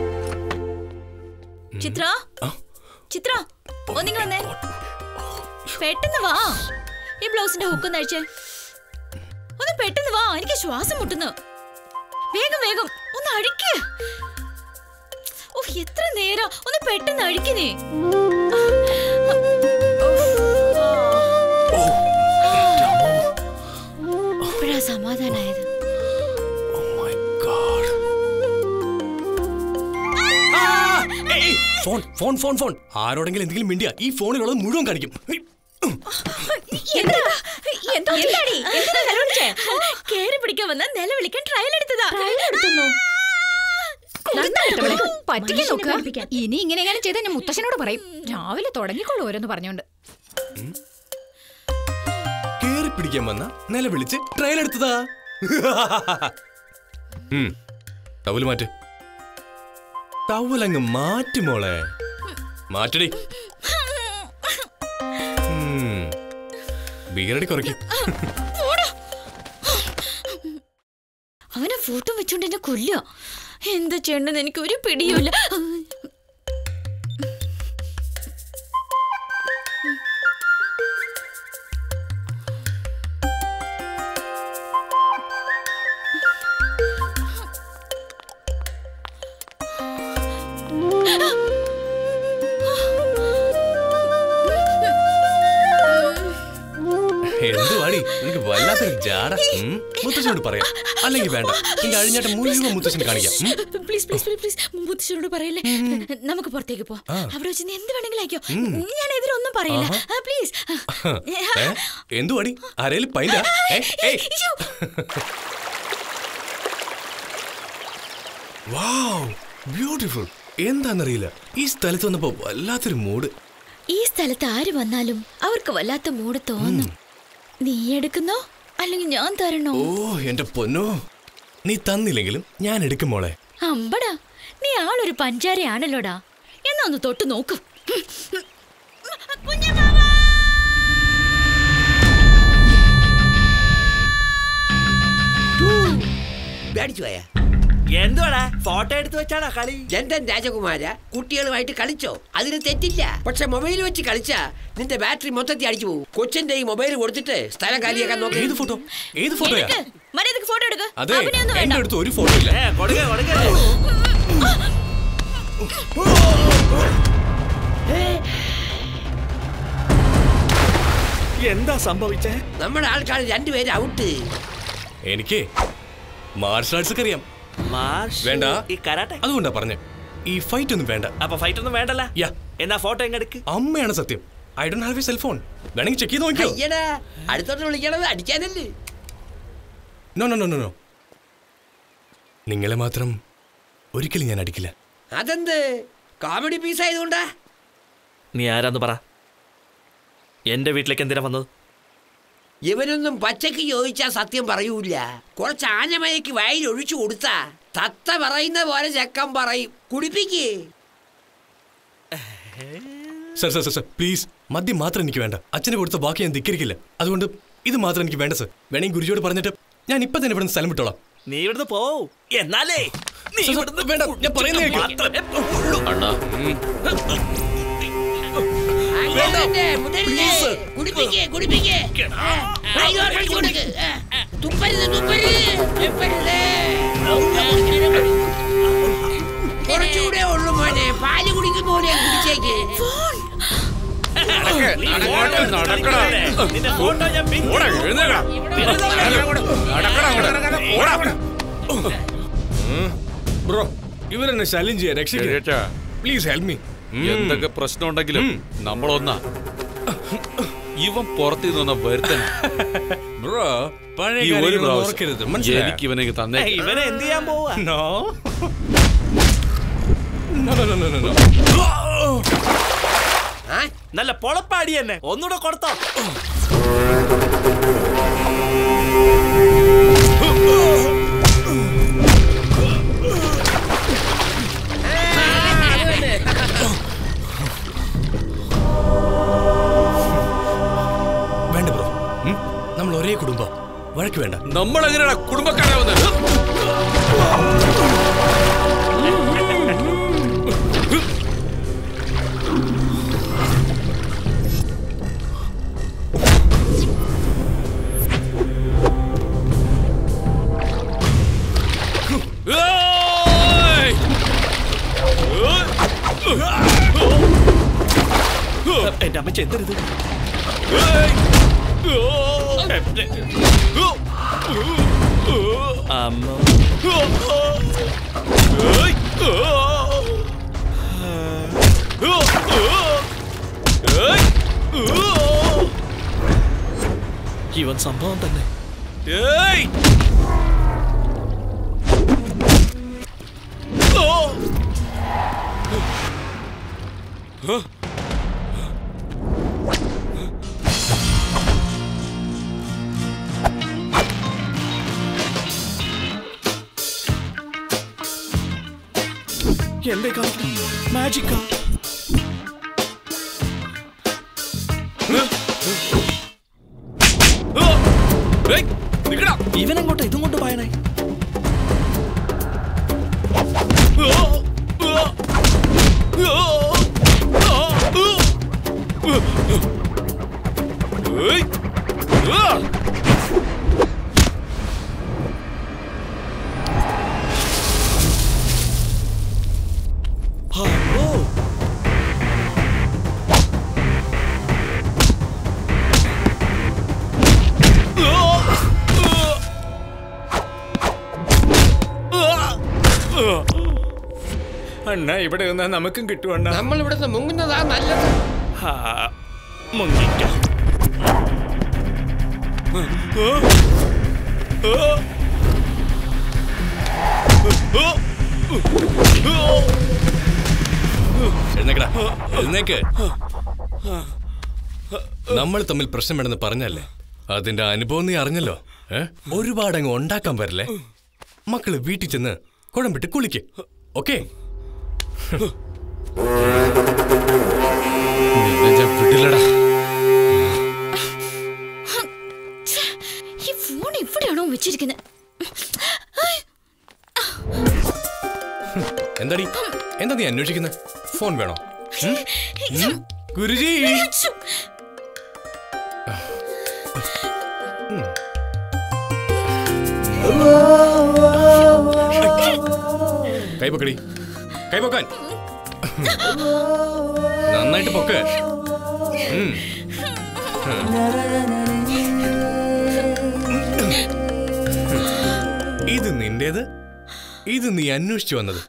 ചിത്ര ചിത്ര ഒന്നിങ്ങ വന്നേ. പെട്ടെന്ന് വാ. ഈ ബ്ലൗസിന്റെ ഹുക്കൊന്ന് അഴിച്ചേ. ഒന്ന് പെട്ടെന്ന് വാ, എനിക്ക് ശ്വാസം മുട്ടുന്നു. വേഗം വേഗം ഒന്ന് അഴിക്ക്. ഓ എത്ര നേരം, ഒന്ന് പെട്ടെന്ന് അഴിക്കുന്നേ. ഇപ്പഴാ സമാധാനായത്. ഫോൺ ഫോൺ ഫോൺ ഫോൺ ആരോടെങ്കിലും എന്തെങ്കിലും മിണ്ടിയ ഈ ഫോണിലുള്ളത് മുഴുവൻ കാണിക്കും. കേറി പിടിക്കാൻ വന്ന നിലവിളിക്കാൻ ട്രയൽ എടുത്തതാ. പറ്റിക്കാൻ നോക്കുക. ഇനി ഇങ്ങനെ എങ്ങനെ ചെയ്താൽ ഞാൻ മുത്തശ്ശനോട് പറയും. രാവിലെ തുടങ്ങിക്കോളൂ ഓരോന്ന് പറഞ്ഞോണ്ട്. കേറി പിടിക്കാൻ വന്ന നിലവിളിച്ച് ട്രയൽ എടുത്തതാ. ടവല് മാറ്റ്. ടവലങ്ങ് മാറ്റി മോളെ, മാറ്റടി. ബീറടി കുറയ്ക്കും. അവനെ ഫോട്ടോ വെച്ചോണ്ട് എന്നെ കൊല്ല. എന്താ ചെയ്യണ്ടെന്ന് എനിക്ക് ഒരു പിടിയുമില്ല. എന്തുവാടി നിനക്ക് വല്ലാത്തൊരു ജാട. മുത്തശ്ശനോട് പറയാം, അല്ലെങ്കിൽ വേണ്ട. നിന്റെ അഴിഞ്ഞാട്ട മുഴുവൻ മുത്തശ്ശന് കാണിക്കാം. പ്ലീസ് പ്ലീസ് പ്ലീസ് മുത്തശ്ശനോട് പറയല്ലേ. നമുക്ക് പുറത്തേക്ക് പോ. അവിടെ വെച്ച് നീ എന്ത് വേണമെങ്കിലും അയക്കോ. ഞാൻ എതിരൊന്നും പറയില്ല. പ്ലീസ്. എന്തുവാടി ആരേലും പൈല? വാവ്, ബ്യൂട്ടിഫുൾ. എന്താന്നറിയില്ല, ഈ സ്ഥലത്ത് വന്നപ്പോ വല്ലാത്തൊരു മൂഡ്. ഈ സ്ഥലത്ത് ആര് വന്നാലും അവർക്ക് വല്ലാത്ത മൂഡ് തോന്നും. നീ എടുക്കുന്നോ അല്ലെങ്കിൽ ഞാൻ തരണോ? ഓ എന്റെ പൊന്നോ, നീ തന്നില്ലെങ്കിലും ഞാൻ എടുക്കും മോളെ. അമ്പടാ, നീ ആളൊരു പഞ്ചാരയാണല്ലോടാ. എന്നാ ഒന്ന് തൊട്ട് നോക്കും. എന്തുവാടാ ഫോട്ടോ എടുത്ത് വെച്ചാടാ കളി? ജന്തൻ രാജകുമാര കുട്ടികളുമായിട്ട് കളിച്ചോ, അതിന് തെറ്റില്ല. പക്ഷെ മൊബൈൽ വെച്ച് കളിച്ചാ നിന്റെ ബാറ്ററി മൊത്തത്തിൽ അടിച്ചു പോകും. കൊച്ചിന്റെ ഈ മൊബൈൽ കൊടുത്തിട്ട് സ്ഥലം കാലിയാക്കാൻ നോക്കി. ഏത് ഫോട്ടോ? ഏത് ഫോട്ടോയാ? ഫോട്ടോ എടുക്ക്. അതെ, എന്റെ അടുത്ത് ഒരു ഫോട്ടോ ഇല്ല. എന്താ സംഭവിച്ചേ? നമ്മുടെ ആൾക്കാർ രണ്ടുപേരും ഔട്ട്. എനിക്ക് മാർഷൽ ആർട്സ് ഒക്കെ അറിയാം. വേണ്ട, അതുകൊണ്ടാ പറഞ്ഞേ ഈ ഫൈറ്റ് ഒന്നും വേണ്ട. അപ്പൊ ഫൈറ്റ് ഒന്നും വേണ്ടല്ല. എന്നാ ഫോട്ടോ എങ്ങെടുക്ക്. അമ്മയാണ് സത്യം. I don't have a cellphone. വേണമെങ്കിൽ ചെക്ക് ചെയ്ത് നോക്കിയോ. അടുത്തോട്ട് വിളിക്കണത് അടിക്കാനല്ലേ. നോ നോ നോ നോ നിങ്ങളെ മാത്രം ഒരിക്കലും ഞാൻ അടിക്കില്ല. അതെന്ത് കോമഡി പീസ് ആയതുകൊണ്ടാ? നീ ആരാന്ന് പറ. എന്റെ വീട്ടിലേക്ക് എന്തിനാ വന്നത്? ഇവനൊന്നും പച്ചക്ക് ചോദിച്ചാ സത്യം പറയൂല. കുറച്ച് ആനമയക്ക് വയൽ ഒഴിച്ചു കൊടുത്താ തത്ത പറയുന്ന പോലെ ചെക്കൻ പറയും. കുടിപ്പിക്ക്. സർ സർ സർ പ്ലീസ്, മദ്യം മാത്രം എനിക്ക് വേണ്ട. അച്ഛനെ കൊടുത്ത ബാക്കി ഞാൻ ധിക്കരിക്കില്ല. അതുകൊണ്ട് ഇത് മാത്രം എനിക്ക് വേണ്ട സർ. വേണമെങ്കിൽ ഗുരുജിയോട് പറഞ്ഞിട്ട് ഞാൻ ഇപ്പൊ തന്നെ ഇവിടെ സ്ഥലം വിട്ടോളാം. നീ ഇവിടുന്ന് പോ. എന്നാലേ നീ ഇവിടുന്ന് വേണ്ട, ഞാൻ പറയുന്നത് കേൾക്ക്. മാത്രമേ പോവുള്ളൂ. അണ്ണാ കുടിപ്പിക്കേ കുടിപ്പിക്കേ തുപ്പരുത് തുപ്പരുത് കുറച്ചുകൂടെ ഉള്ളു മോനെ. പാല് കുടിക്കും പോലെ കുടിച്ചേക്ക്. നിന്റെ ഫോട്ടോ ഞാൻ ബ്രോ ഇവരെന്നെ ശല്യം ചെയ്യാൻ രക്ഷിക്കാ. Please help me. എന്തൊക്കെ പ്രശ്നം ഉണ്ടെങ്കിലും നമ്മളൊന്നാ. ഇവൻ പുറത്തു നിന്ന വരുത്തൻ. ബ്രോ പഴയ ഈ ഒരു കാര്യങ്ങൾ പ്രാവശ്യം ഓർക്കരുത്, മനസ്സിലായോ? എനിക്ക് ഇവനെ തന്നെ ഇവനെ എന്ത് ചെയ്യാൻ പോവാ? No no no no no. നല്ല പൊളപ്പാടി തന്നെ. ഒന്നുകൂടെ കൊടുത്തോ. വേണ്ട ബ്രോ, നമ്മൾ ഒരേ കുടുംബം. വഴക്ക് വേണ്ട. നമ്മൾ എങ്ങനെയാ കുടുംബക്കാരാവുന്നത്? എന്റെ അമ്മ ചെത്തരുത്. അമ്മ ഇവൻ സംഭവം തന്നെ. എന്തേ കാണിക്കണം? മാജിക്കാ? ഇവനെങ്ങോട്ട് ഇതും കൊണ്ട് പായണേ? അണ്ണ ഇവിടെ നിന്നാ നമുക്കും കിട്ടുവണ്ണ. നമ്മൾ ഇവിടുന്ന് മുങ്ങുന്നതാ നല്ലത്. മുങ്ങിക്കോ. എഴുന്നേക്കടാ, എഴുന്നേക്ക്. നമ്മൾ തമ്മിൽ പ്രശ്നം വേണമെന്ന് പറഞ്ഞല്ലേ, അതിന്റെ അനുഭവം നീ അറിഞ്ഞല്ലോ. ഏ ഒരുപാട് അങ്ങ് ഉണ്ടാക്കാൻ വരല്ലേ. മക്കള് വീട്ടിൽ ചെന്ന് കുഴമ്പിട്ട് കുളിക്ക്. ഓക്കെ? വിട്ടില്ലടാ. ഈ ഫോൺ ഇവിടെയാണോ വെച്ചിരിക്കുന്നത്? എന്താടി, എന്താ നീ അന്വേഷിക്കുന്നത്? ഫോൺ വേണോ? ഗുരുജി, കൈപ്പൊക്കടി, കൈപ്പൊക്കാൻ. നന്നായിട്ട് പൊക്ക്. ഇത് നിന്റേത്, ഇത് നീ അന്വേഷിച്ചു വന്നത്.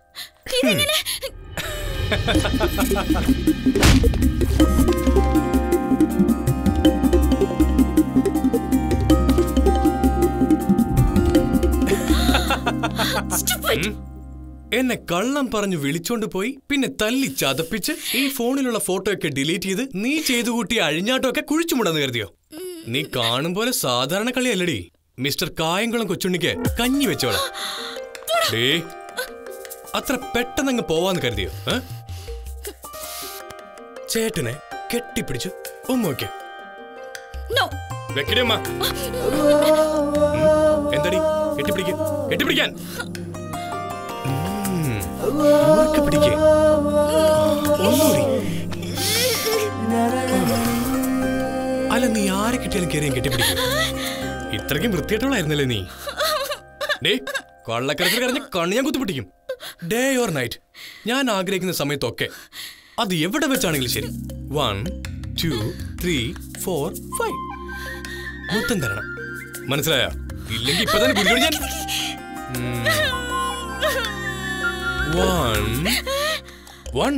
എന്നെ കള്ളം പറഞ്ഞു വിളിച്ചോണ്ട് പോയി, പിന്നെ തല്ലി ചതപ്പിച്ച് ഈ ഫോണിലുള്ള ഫോട്ടോ ഒക്കെ ഡിലീറ്റ് ചെയ്ത് നീ ചെയ്തു കൂട്ടിയ അഴിഞ്ഞാട്ടമൊക്കെ കുഴിച്ചുമുണ്ടെന്ന് കരുതിയോ? നീ കാണും പോലെ സാധാരണ കളിയല്ലടി. മിസ്റ്റർ കായംകുളം കൊച്ചുണ്ണിക്ക് കഞ്ഞി വെച്ചോളാം. ഡേ, അത്ര പെട്ടെന്നങ്ങ് പോവാന്ന് കരുതിയോ? ചേട്ടനെ കെട്ടിപ്പിടിച്ചു ഉമ്മ വയ്ക്ക. വെക്കടിയമ്മ. എന്താടി, കെട്ടിപ്പിടിക്ക് കെട്ടിപ്പിടിക്കാൻ പിടിക്കേ അല്ല നീ ആരെ കിട്ടിയാലും കയറിയും കെട്ടിപ്പിടിക്കും. ഇത്രയ്ക്കും വൃത്തിയായിട്ടുള്ളായിരുന്നല്ലേ നീ? ഡേ കള്ളക്കരത്തിൽ കരഞ്ഞ കണ്ണ് ഞാൻ കുത്തിപ്പിടിക്കും. ഡേ ഓർ നൈറ്റ് ഞാൻ ആഗ്രഹിക്കുന്ന സമയത്തൊക്കെ, അത് എവിടെ വെച്ചാണെങ്കിലും ശരി. One two three four five മൊത്തം തരണം. മനസ്സിലായോ? ഇല്ലെങ്കിൽ ഇപ്പൊ തന്നെ കുടിച്ചോടി ഞാൻ. One one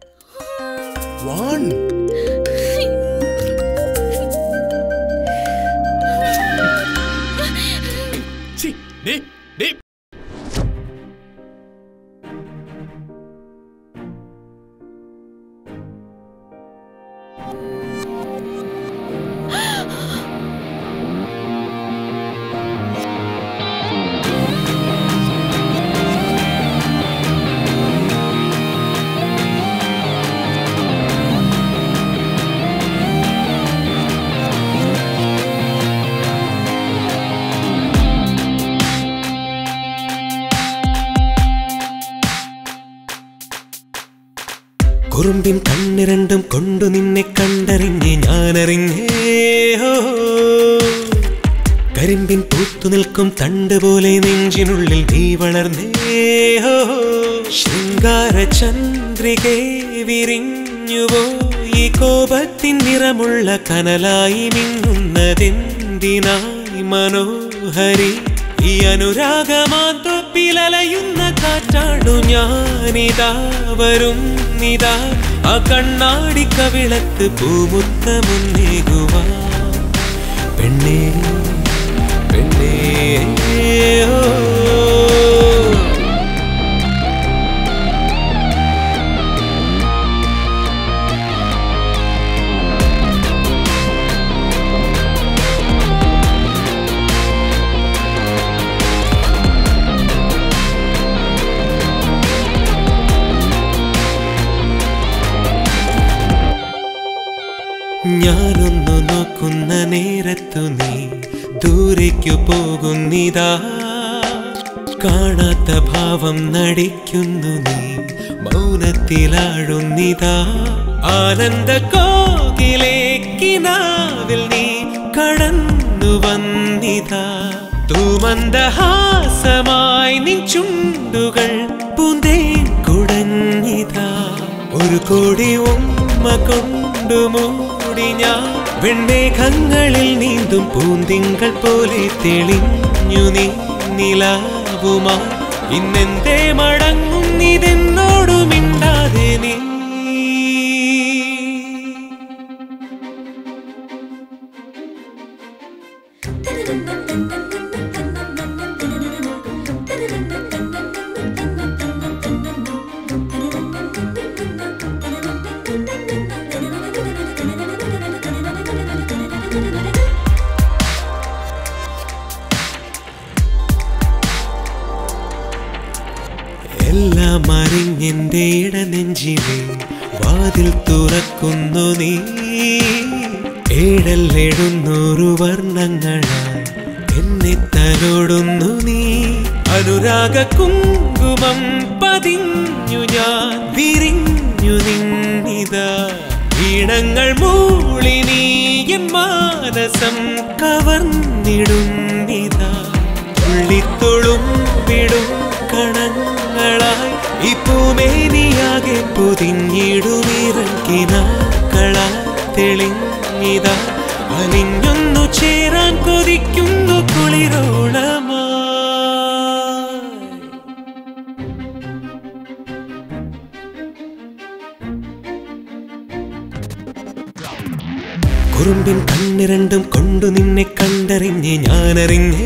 one day day കുറുമ്പിൻ കണ്ണിരണ്ടും കൊണ്ടു നിന്നെ കണ്ടറിഞ്ഞ് ഞാനറിഞ്ഞേ. കരിമ്പിൻ പൂത്തു നിൽക്കും തണ്ട് പോലെ നെഞ്ചിനുള്ളിൽ നീ വളർന്നേ. ശൃംഗാര ചന്ദ്രികെ വിരിഞ്ഞുവോ ഈ കോപത്തിൻ നിറമുള്ള കനലായി മിന്നുന്നതെന്തിനായി മനോഹരി? ഈ അനുരാഗമാതൊപ്പിലലയുന്ന കാറ്റാണു ഞാനിതാ വരുന്നിതാ. ആ കണ്ണാടി കവിളത്ത് പൂമുത്തമൊന്നേകുവാ പെണ്ണേ പെണ്ണേ. ഓ ഞാനൊന്നു നോക്കുന്ന നേരത്തു നീ ദൂരേക്കു പോകുന്നിതാ. കാണാത്ത ഭാവം നടിക്കുന്നു നീ മൗനത്തിലാഴുന്നിതാ. ആനന്ദ കോകിലേക്കിനാവിൽ നീ കടന്നു വന്നിതാ. തൂമന്ദഹാസമായി നിൻ ചുണ്ടുകൾ പൂന്തേൻ കുടഞ്ഞിതാ. ഒരു കോടി ഉമ്മ കൊണ്ടുമോ ഞാൻ വെണ്ണേഘങ്ങളിൽ നീന്തും പൂന്തിങ്കൾ പോലെ തെളിഞ്ഞു നീ നിലാവുമാ. ഇന്നെന്തേ മടങ്ങുന്നിതെന്നോടു മിണ്ടാതെ നീ? എല്ലാം അറിഞ്ഞെന്റെ ഇടനെഞ്ചിലെ വാതിൽ തുറക്കുന്നു നീ. ഏഴല്ലെഴുന്നൂറു വർണ്ണങ്ങളായി എന്നെ തലോടുന്നു നീ. അനുരാഗ കുങ്കുമം പതിഞ്ഞു ഞാൻ വിരിഞ്ഞു നിന്നിതാ. ഈണങ്ങൾ മൂളി നീ എൻ മാനസം കവർന്നിടുന്നിതാ. തുള്ളിത്തുളുമ്പിടും കണങ്ങളായി ഈ പൂമേനിയാകെ പൊതിഞ്ഞിടുമിറക്കിനാക്കളാ തെളിഞ്ഞിതാ. അലിഞ്ഞൊന്നു ചേരാൻ കൊതിക്കുന്നു കുളിരോളമാ. കുറുമ്പിൻ കണ്ണിരണ്ടും കൊണ്ടു നിന്നെ കണ്ടറിഞ്ഞ് ഞാനറിഞ്ഞേ.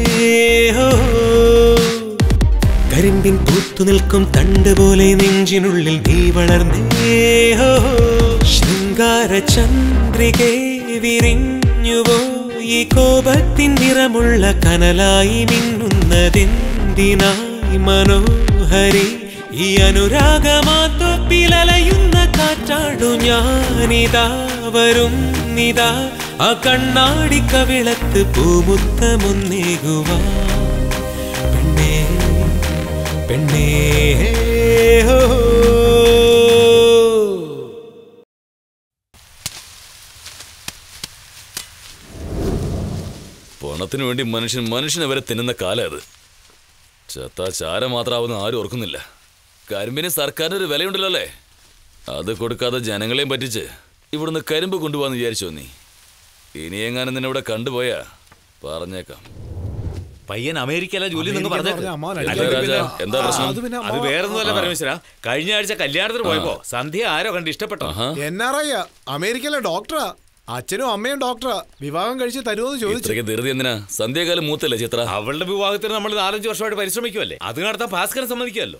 കരിമ്പിൻ പൂത്തു നിൽക്കും തണ്ട് പോലെ നെഞ്ചിനുള്ളിൽ നീ വളർന്നേ. ശൃംഗാര ചന്ദ്രികെ വിരിഞ്ഞുവോ ഈ കോപത്തിൻ നിറമുള്ള കനലായി മിന്നുന്നതെന്തിനായി മനോഹരി? ഈ അനുരാഗമാതൊപ്പിലലയുന്ന കാറ്റാടു ഞാനിതാ വരുന്നിതാ. ആ കണ്ണാടി കവിളത്ത് പൂമുത്തമൊന്നേകുവാ പെണ്ണേ. പണത്തിനു വേണ്ടി മനുഷ്യൻ മനുഷ്യനെ വരെ തിന്നുന്ന കാലം അത്. ചത്താ ചാര മാത്രമാവുന്ന ആരും ഓർക്കുന്നില്ല. കരിമ്പിന് സർക്കാരിന് ഒരു വിലയുണ്ടല്ലോ അല്ലേ? അത് കൊടുക്കാതെ ജനങ്ങളെയും പറ്റിച്ച് ഇവിടുന്ന് കരിമ്പ് കൊണ്ടുപോകാന്ന് വിചാരിച്ചോ നീ? ഇനിയെങ്ങാനും നിന്നെ ഇവിടെ കണ്ടുപോയാ പറഞ്ഞേക്കാം. പയ്യൻ അമേരിക്കയിലെ ജോലി നിങ്ങൾ എന്താ പ്രശ്നം? അത് വേറൊന്നുമല്ല പരമേശ്വര. കഴിഞ്ഞ ആഴ്ച കല്യാണത്തിന് പോയപ്പോ സന്ധ്യ ആരോ കണ്ട് ഇഷ്ടപ്പെട്ടോ? എൻ ആർ ഐ അമേരിക്കയിലെ ഡോക്ടറാ. അച്ഛനും അമ്മയും ഡോക്ടറാ. വിവാഹം കഴിച്ച് തരുമോന്ന് ചോദിച്ചു. ധൃതി എന്തിനാ? സന്ധ്യകാലം മൂത്തല്ലേ ചിത്ര? അവളുടെ വിവാഹത്തിന് നമ്മൾ നാലഞ്ച് വർഷമായിട്ട് പരിശ്രമിക്കുമല്ലേ. അത് നടത്താൻ ഭാസ്കരൻ സമ്മതിക്കുമല്ലോ.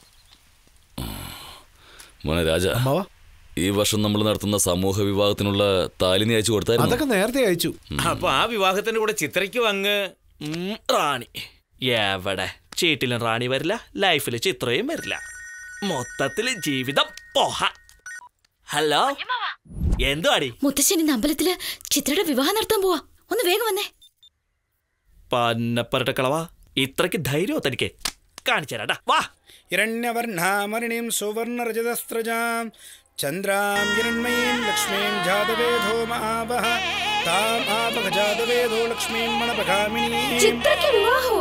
മോനെ രാജ, ഈ വർഷം നമ്മൾ നടത്തുന്ന സമൂഹ വിവാഹത്തിനുള്ള താലിനി അയച്ചു കൊടുത്തായിരുന്നു. അതൊക്കെ നേരത്തെ അയച്ചു. അപ്പൊ ആ വിവാഹത്തിന്റെ കൂടെ ചിത്രയ്ക്കും അങ്ങ് റാണി എവിടെ? ചീട്ടിലും റാണി വരില്ല, ലൈഫില് ചിത്രയും വരില്ല. മൊത്തത്തില് ജീവിതം പോഹ. ഹലോ, എന്തോ അടി? മുത്തശ്ശൻ ഇന്ന് അമ്പലത്തില് ചിത്രയുടെ വിവാഹം നടത്താൻ പോവാ. ഒന്ന് വേഗം വന്നേ. പന്നപ്പരട്ട കളവാ, ഇത്രക്ക് ധൈര്യമോ തനിക്ക്? കാണിച്ചേരാടാ, വാ. ഹിരണ്യവർണ്ണാമരിണീം സുവർണരജതസ്ത്രജാം ചന്ദ്രാം ഹിരണ്മയീം ലക്ഷ്മീം ജാതവേദോ മഹാവഹ താം ആപഹ ജാതവേദോ ലക്ഷ്മീം മണപകാമിനീം. ചിത്രയ്ക്ക് വിവാഹോ?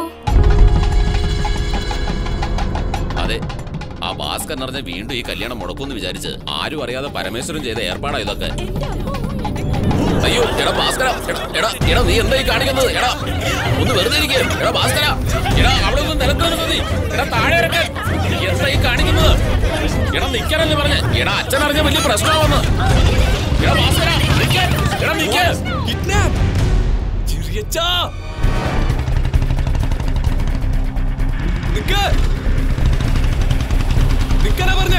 അതെ, ആ ഭാസ്കരൻ അറിഞ്ഞ വീണ്ടും ഈ കല്യാണം മുടക്കുമെന്ന് വിചാരിച്ച് ആരും അറിയാതെ പരമേശ്വരൻ ചെയ്ത ഏർപ്പാടാ ഇതൊക്കെ. അയ്യോ എടാ ഭാസ്കര, എടാ എടാ നീ എന്തായി കാണിക്കുന്നത്? എടാ ഒന്ന് വെറുതെ ഇരിക്കുക. എടാ ഭാസ്കര, എടാ അവിടെ ഒന്ന് നിലത്തിറങ്ങുന്നത് മതി. എടാ താഴെ ഇറക്കാൻ എന്തായി കാണിക്കുന്നത്? എടാ നിക്കണല്ലേ പറഞ്ഞ. എടാ അച്ഛൻ അറിഞ്ഞ വലിയ പ്രശ്നമാണെന്ന്. എടാ ഭാസ്കര നിക്ക. എടാ നിക്ക. കിഡ്നാപ്പ്. ചെറിയച്ചാ നിക്ക. നിക്കനാ പറഞ്ഞേ.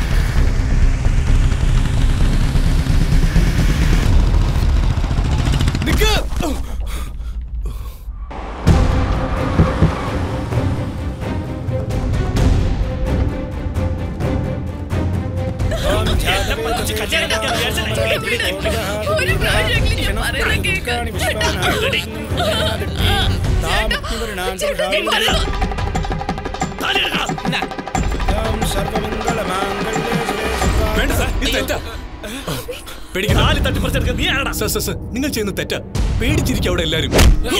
നിക്ക്. നിങ്ങൾ ചെയ്യുന്ന തെറ്റാ. പേടിച്ചിരിക്കും അവിടെ എല്ലാരും.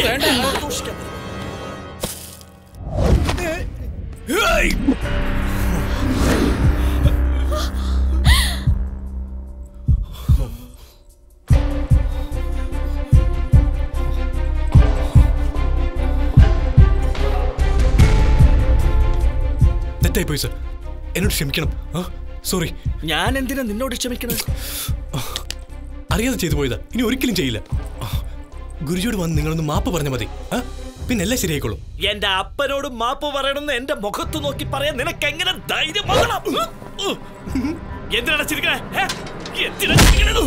തെറ്റായി പോയി സർ, എന്നോട് ക്ഷമിക്കണം. സോറി. ഞാൻ എന്തിനാ നിന്നോട് ക്ഷമിക്കണത്? അറിയാതെ ചെയ്തു പോയതാ, ഇനി ഒരിക്കലും ചെയ്യില്ല. ഗുരുജിയോട് വന്ന് നിങ്ങളൊന്ന് മാപ്പ് പറഞ്ഞാൽ മതി, പിന്നെ എല്ലാം ശരിയായിക്കോളും. എന്റെ അപ്പനോട് മാപ്പ് പറയണമെന്ന് എന്റെ മുഖത്ത് നോക്കി പറയാൻ നിനക്ക് എങ്ങനെ ധൈര്യം വരണം? എന്തിനാണ് ചിരിക്കണേ? എന്തിനാ ചിരിക്കണത്?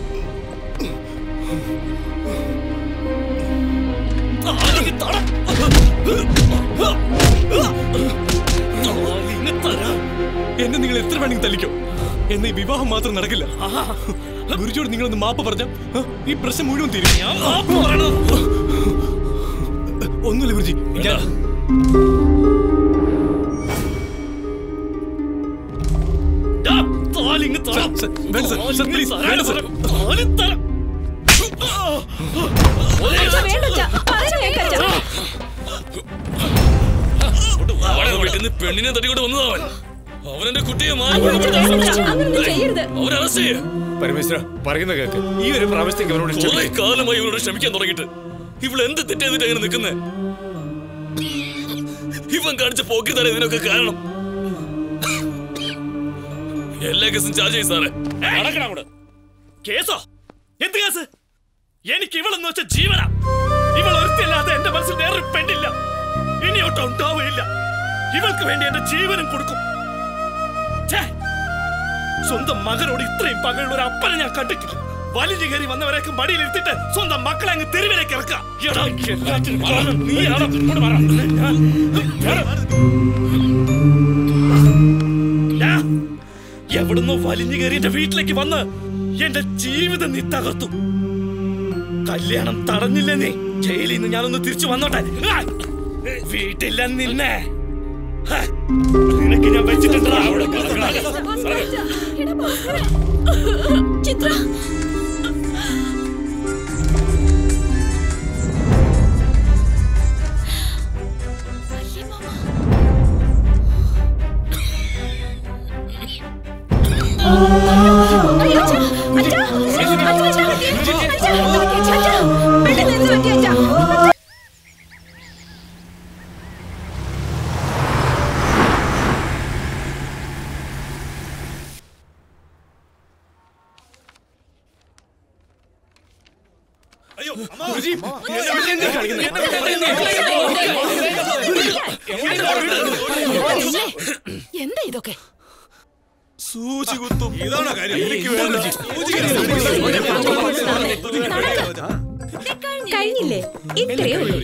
എന്നെ നിങ്ങൾ എത്ര വേണമെങ്കിൽ തല്ലിക്കോ, എന്ന ഈ വിവാഹം മാത്രം നടക്കില്ല. ഗുരുജിയോട് നിങ്ങളൊന്ന് മാപ്പ് പറഞ്ഞ ഈ പ്രശ്നം മുഴുവൻ തീരും. ഒന്നുമില്ല ഗുരുജി, ഞാൻ പെണ്ണിനെ തട്ടിക്കൊണ്ട് വന്നതവൻ. അവനെന്റെ കുട്ടിയെ പരമേശ്വര പറയുന്ന കേക്ക്. ഈ ഒരു പ്രാവശ്യത്തേക്ക് അവരോട് കുറെ കാലമായി ഇവരോട് ക്ഷമിക്കാൻ തുടങ്ങിയിട്ട് ഇവള് എന്ത് തെറ്റെയ്തിട്ട് അങ്ങനെ നിൽക്കുന്നേ? ഇവൻ കാണിച്ച പോക്കി തന്നെ ഇതിനൊക്കെ കാരണം. എല്ലാ കേസും ചാർജ് ചെയ്യും സാറേ. കേസോ? എന്ത് കേസ്? എനിക്ക് ഇവളെന്ന് വെച്ച ജീവനാ. ഇവൾ ഒരുത്തില്ലാതെ എന്റെ മനസ്സിൽ വേറൊരു പെണ്ണില്ല, ഇനിയോട്ടും ഉണ്ടാവുകയില്ല. ഇവൾക്ക് വേണ്ടി എന്റെ ജീവനും കൊടുക്കും. സ്വന്തം മകനോട് ഇത്രയും പകലുള്ള ഒരു അപ്പനെ ഞാൻ കണ്ടിട്ടില്ല. വലിഞ്ഞു കയറി വന്നവരേക്ക് മടിയിലിരുത്തിട്ട് സ്വന്തം മക്കളെ അങ്ങ് തെരുവിലേക്ക് ഇറക്കാം. എവിടുന്നോ വലിഞ്ഞു കയറി എന്റെ വീട്ടിലേക്ക് വന്ന് എന്റെ ജീവിതം നീ തകർത്തു. കല്യാണം തടഞ്ഞില്ലേ നീ? ജയിലിൽ നിന്ന് ഞാനൊന്ന് തിരിച്ചു വന്നോട്ടെ. വീട്ടില്ല നിന്നെ. നിനക്ക് ഞാൻ വെച്ചിട്ടുണ്ടാ ചിത്ര എന്താ ഇതൊക്കെ? സൂചി കുത്തും. ഇതാണ് കാര്യം. കഴിഞ്ഞില്ലേ? ഇത്രയേ ഉള്ളൂ.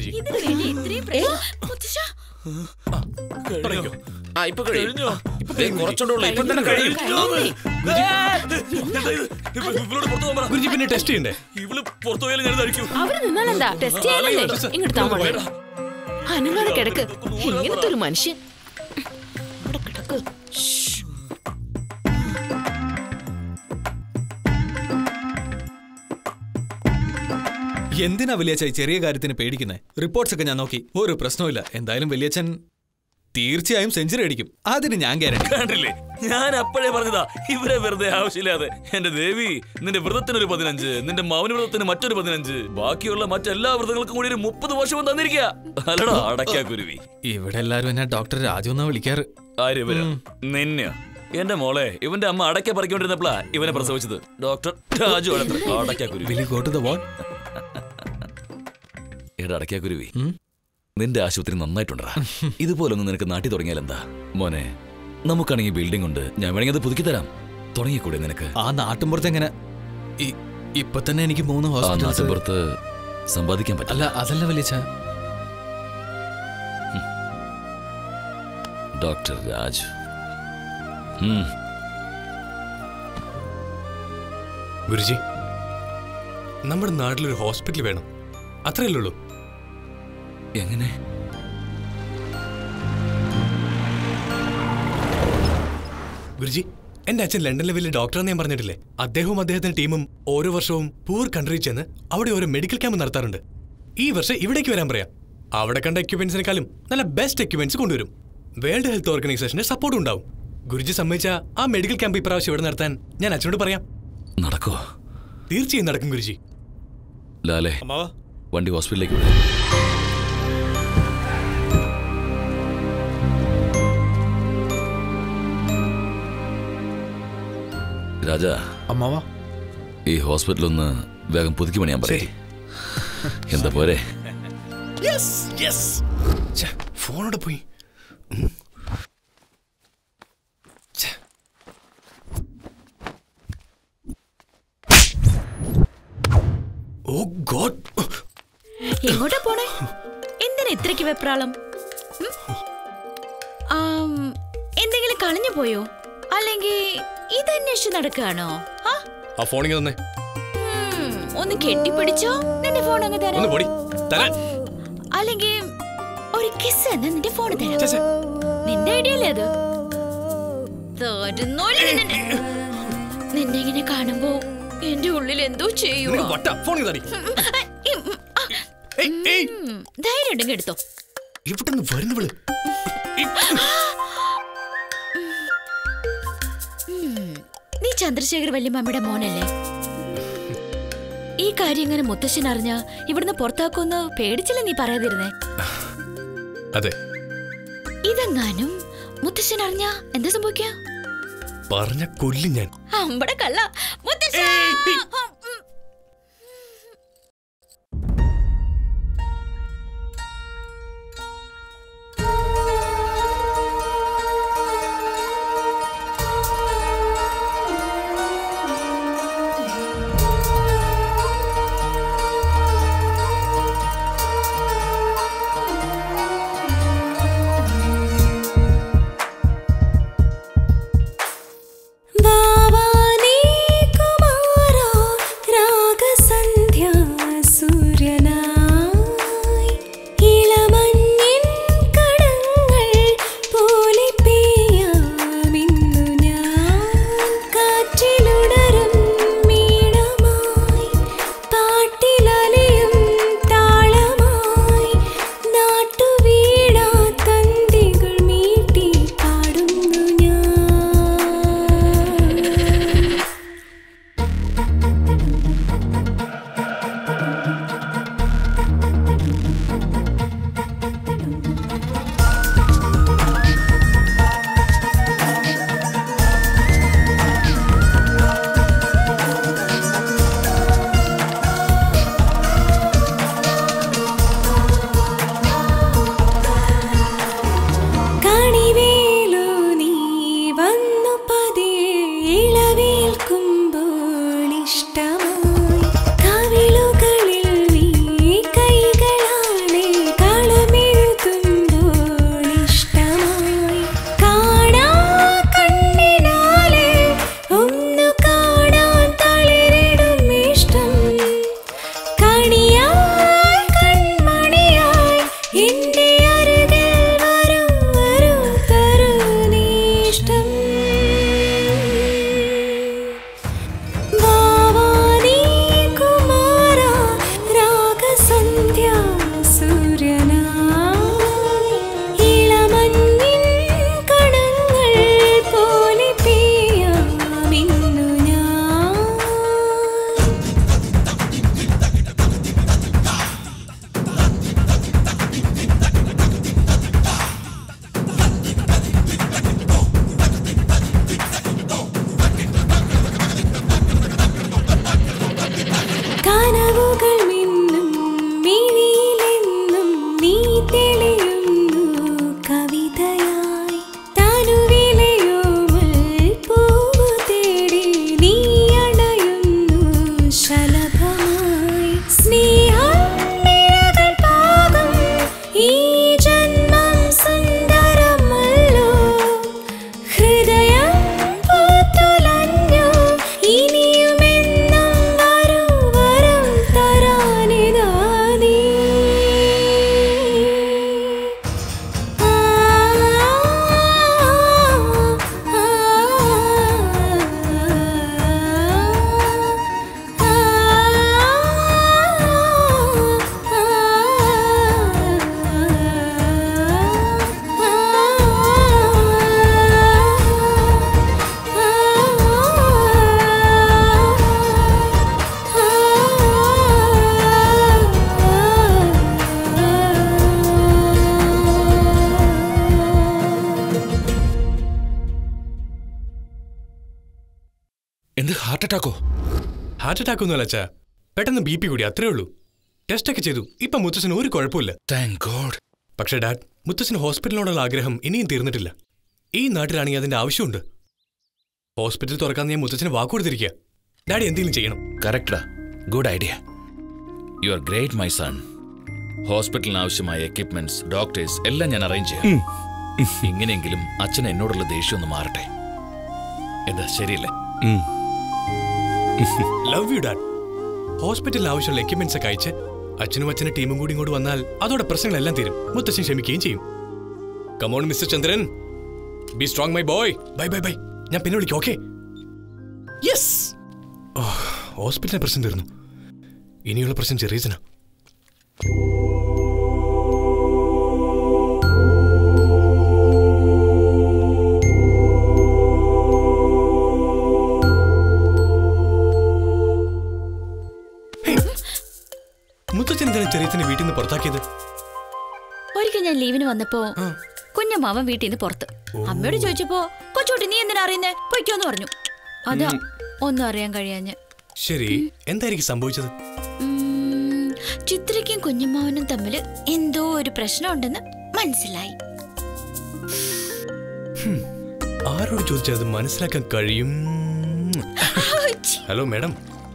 ആ ഇപ്പൊ കഴിഞ്ഞോ? കുറച്ചുകൊണ്ടുള്ളൂ. ഇപ്പൊ തന്നെ കഴിയും. ഗുരുജി പിന്നെ ടെസ്റ്റ് ചെയ്യണ്ടേ? ഇവള് പുറത്തു പോയാലും ഞാൻ ഇതായിരിക്കും. അവര് നിന്നാലെന്താ? ടെസ്റ്റ് ചെയ്യാനല്ലേ? ഇങ്ങോട്ട് താമര അനങ്ങാതെ കിടക്ക്. ഇങ്ങനത്തെ ഒരു മനുഷ്യൻ അവിടെ കിടക്ക്. എന്തിനാ വലിയച്ഛൻ ചെറിയ കാര്യത്തിന് പേടിക്കുന്നത്? റിപ്പോർട്ട്സ് ഒക്കെ ഞാൻ നോക്കി, ഒരു പ്രശ്നമില്ല. എന്തായാലും വലിയച്ഛൻ തീർച്ചയായും സെഞ്ചുറി അടിക്കും, അതിന് ഞാൻ ഗ്യാരണ്ടി. കണ്ടില്ലേ, ഞാൻ അപ്പോഴേ പറഞ്ഞതാ ഇവരെ വെറുതെ ആവശ്യമില്ലാതെ. എന്റെ ദേവി, നിന്റെ വ്രതത്തിനൊരു പതിനഞ്ച്, നിന്റെ മൗന വ്രതത്തിന് മറ്റൊരു പതിനഞ്ച്, ബാക്കിയുള്ള മറ്റെല്ലാ വ്രതങ്ങൾക്കും കൂടി ഒരു മുപ്പത് വർഷവും തന്നിരിക്കുക. അല്ലടാ അടയ്ക്കാ കുരുവി. ഇവിടെ എല്ലാരും എന്നെ ഡോക്ടർ രാജു എന്നാ വിളിക്കാറ്. ആര് ഇവര്? നിന്നെയോ? എന്റെ മോളെ, ഇവന്റെ അമ്മ അടയ്ക്ക പറിക്കൊണ്ടിരുന്നപ്പോഴാ ഇവനെ പ്രസവിച്ചത്. ഡോക്ടർ രാജു അടയ്ക്കാ കുരുവി. എടാ അടയ്ക്കാ കുരുവി, നിന്റെ ആശുപത്രി നന്നായിട്ടുണ്ടാ. ഇതുപോലൊന്നും നിനക്ക് നാട്ടി തുടങ്ങിയാൽ എന്താ മോനെ? നമുക്കാണെങ്കിൽ ബിൽഡിംഗ് ഉണ്ട്, ഞാൻ വേണമെങ്കിൽ അത് പുതുക്കി തരാം. തുടങ്ങിക്കൂടെ നിനക്ക്? ആ നാട്ടിൻപുറത്ത് എങ്ങനെ? ഇപ്പൊ തന്നെ എനിക്ക് മൂന്ന് നാട്ടിൻപുറത്ത് സമ്പാദിക്കാൻ പറ്റില്ല. അല്ല അതല്ല വലിയച്ഛ. ഡോക്ടർ രാജ്, ഗുരുജി, നമ്മുടെ നാട്ടിലൊരു ഹോസ്പിറ്റൽ വേണം, അത്രയല്ലേ ഉള്ളൂ. എങ്ങനെ? ഗുരുജി, എന്റെ അച്ഛൻ ലണ്ടനിലെ വലിയ ഡോക്ടറാന്ന് ഞാൻ പറഞ്ഞിട്ടില്ലേ? അദ്ദേഹവും അദ്ദേഹത്തിന്റെ ടീമും ഓരോ വർഷവും പൂർ കൺട്രി ചെന്ന് അവിടെ ഓരോ മെഡിക്കൽ ക്യാമ്പ് നടത്താറുണ്ട്. ഈ വർഷം ഇവിടേക്ക് വരാൻ പറയാം. അവിടെ കണ്ട എക്യുപ്മെന്റ്സിനെക്കാളും നല്ല ബെസ്റ്റ് എക്യുപ്മെന്റ്സ് കൊണ്ടുവരും. വേൾഡ് ഹെൽത്ത് ഓർഗനൈസേഷന്റെ സപ്പോർട്ട് ഉണ്ടാവും. ഗുരുജി സമ്മതിച്ച ആ മെഡിക്കൽ ക്യാമ്പ് ഇപ്രാവശ്യം ഇവിടെ നടത്താൻ ഞാൻ അച്ഛനോട് പറയാം. നടക്കോ? തീർച്ചയായും നടക്കും ഗുരുജി. ലാലേ, വണ്ടി ഹോസ്പിറ്റലിലേക്ക് വിടും. രാജാ, അമ്മാവാ, ഈ ഹോസ്പിറ്റൽ ഒന്ന് വേഗം പുതുക്കി പണിയാൻ പറയേ. എന്താ പോരെ? ഫോണോടെ പോയി. ഓ ഗോഡ്, എങ്ങോട്ടാ പോണേ? എന്തിനാ ഇത്രയ്ക്ക് വെപ്രാളം? എന്തെങ്കിലും കളഞ്ഞു പോയോ? അല്ലെങ്കിൽ ഇതന്വേഷിച്ച് നടക്കുകയാണോ? ആ ഫോണിങ് തന്നെ ഒന്ന് കെട്ടിപ്പിടിച്ചോ, നിന്റെ ഫോൺ അങ്ങ് തരാം. അല്ലെങ്കിൽ ഒരു കിസ് എന്നാ നിന്റെ ഫോൺ തരാം. നിന്റെ ഐഡിയ അല്ലേ അത്? നിന്നെ ഇങ്ങനെ കാണുമ്പോ എന്റെ ഉള്ളിൽ എന്തോ ചെയ്യുവോ? ധൈര്യം ഉണ്ടെങ്കിൽ എടുത്തോ. ഇവിടെ വരുന്നവള് നീ ചന്ദ്രശേഖർ വല്യമ്മയുടെ മോനല്ലേ? ഈ കാര്യം ഇങ്ങനെ മുത്തശ്ശൻ അറിഞ്ഞ ഇവിടുന്ന് പുറത്താക്കുമെന്ന് പേടിച്ചില്ല നീ പറയാതിരുന്നേ? അതെ. ഇതെങ്ങാനും മുത്തശ്ശൻ അറിഞ്ഞ എന്താ സംഭവിക്ക? പറഞ്ഞ കൊല്ലും ഞാൻ. അമ്പട കള്ള മുത്തശ്ശ. എന്ത് ഹാർട്ട് അറ്റാക്കോ? ഹാർട്ട് അറ്റാക്ക് ഒന്നുമല്ല അച്ഛാ, പെട്ടെന്ന് ബി പി കൂടി, അത്രേ ഉള്ളൂ. ടെസ്റ്റ് ഒക്കെ ചെയ്തു, ഇപ്പൊ മുത്തച്ഛന് ഒരു കുഴപ്പമില്ല. Thank God. പക്ഷേ ഡാഡ്, മുത്തച്ഛന് ഹോസ്പിറ്റലിനോടുള്ള ആഗ്രഹം ഇനിയും തീർന്നിട്ടില്ല. ഈ നാട്ടിലാണെങ്കിൽ അതിന്റെ ആവശ്യമുണ്ട്. ഹോസ്പിറ്റൽ തുറക്കാൻ ഞാൻ മുത്തച്ഛന് വാക്കുകൊടുത്തിരിക്കുക. ഡാഡി എന്തെങ്കിലും ചെയ്യണം. കറക്റ്റാ, good idea. You are great my son. ഹോസ്പിറ്റലിന് ആവശ്യമായ എക്യുപ്മെന്റ്സ്, ഡോക്ടേഴ്സ് എല്ലാം ഞാൻ അറേഞ്ച് ചെയ്യാം. ഇങ്ങനെയെങ്കിലും അച്ഛൻ എന്നോടുള്ള ദേഷ്യം ഒന്ന് മാറട്ടെ. എന്താ ശരിയല്ലേ? Love you dad. ഹോസ്പിറ്റലിന് ആവശ്യമുള്ള എക്യുപ്മെന്റ്സ് ഒക്കെ അയച്ച് അച്ഛനും അച്ഛനും ടീമും കൂടി ഇങ്ങോട്ട് വന്നാൽ അതോടെ പ്രശ്നങ്ങളെല്ലാം തീരും. മുത്തച്ഛൻ ക്ഷമിക്കുകയും ചെയ്യും. Come on mister Chandran, be strong my boy. Bye bye bye, ഞാൻ പിന്നെ വിളിക്കാം. ഓക്കെ? യെസ്. ഹോസ്പിറ്റലിലെ പ്രശ്നം തീർന്നു. ഇനിയുള്ള പ്രശ്നം ചെറിയച്ഛനാ. മുത്തച്ഛൻ എന്താണ് ചെറിയച്ഛനെ വീട്ടിൽ നിന്ന് പുറത്താക്കിയത്? ഒരിക്കൽ ഞാൻ ലീവിന് വന്നപ്പോ കുഞ്ഞമ്മാവൻ വീട്ടിൽ നിന്ന് പുറത്ത്. അമ്മയോട് ചോദിച്ചപ്പോ കൊച്ചോട്ടി നീ എന്തിനാ അറിയുന്നേ, പൊയ്ക്കോന്ന് പറഞ്ഞു. അതാ ഒന്നും അറിയാൻ കഴിയാഞ്ഞ്. ശരി, എന്തായിരിക്കും സംഭവിച്ചത്? ചിത്രയ്ക്കും കുഞ്ഞമ്മാവനും തമ്മിൽ എന്തോ ഒരു പ്രശ്നം ഉണ്ടെന്ന് മനസ്സിലായി. ആരോട് ചോദിച്ചാൽ അത് മനസ്സിലാക്കാൻ കഴിയും? ഹലോ മാഡം,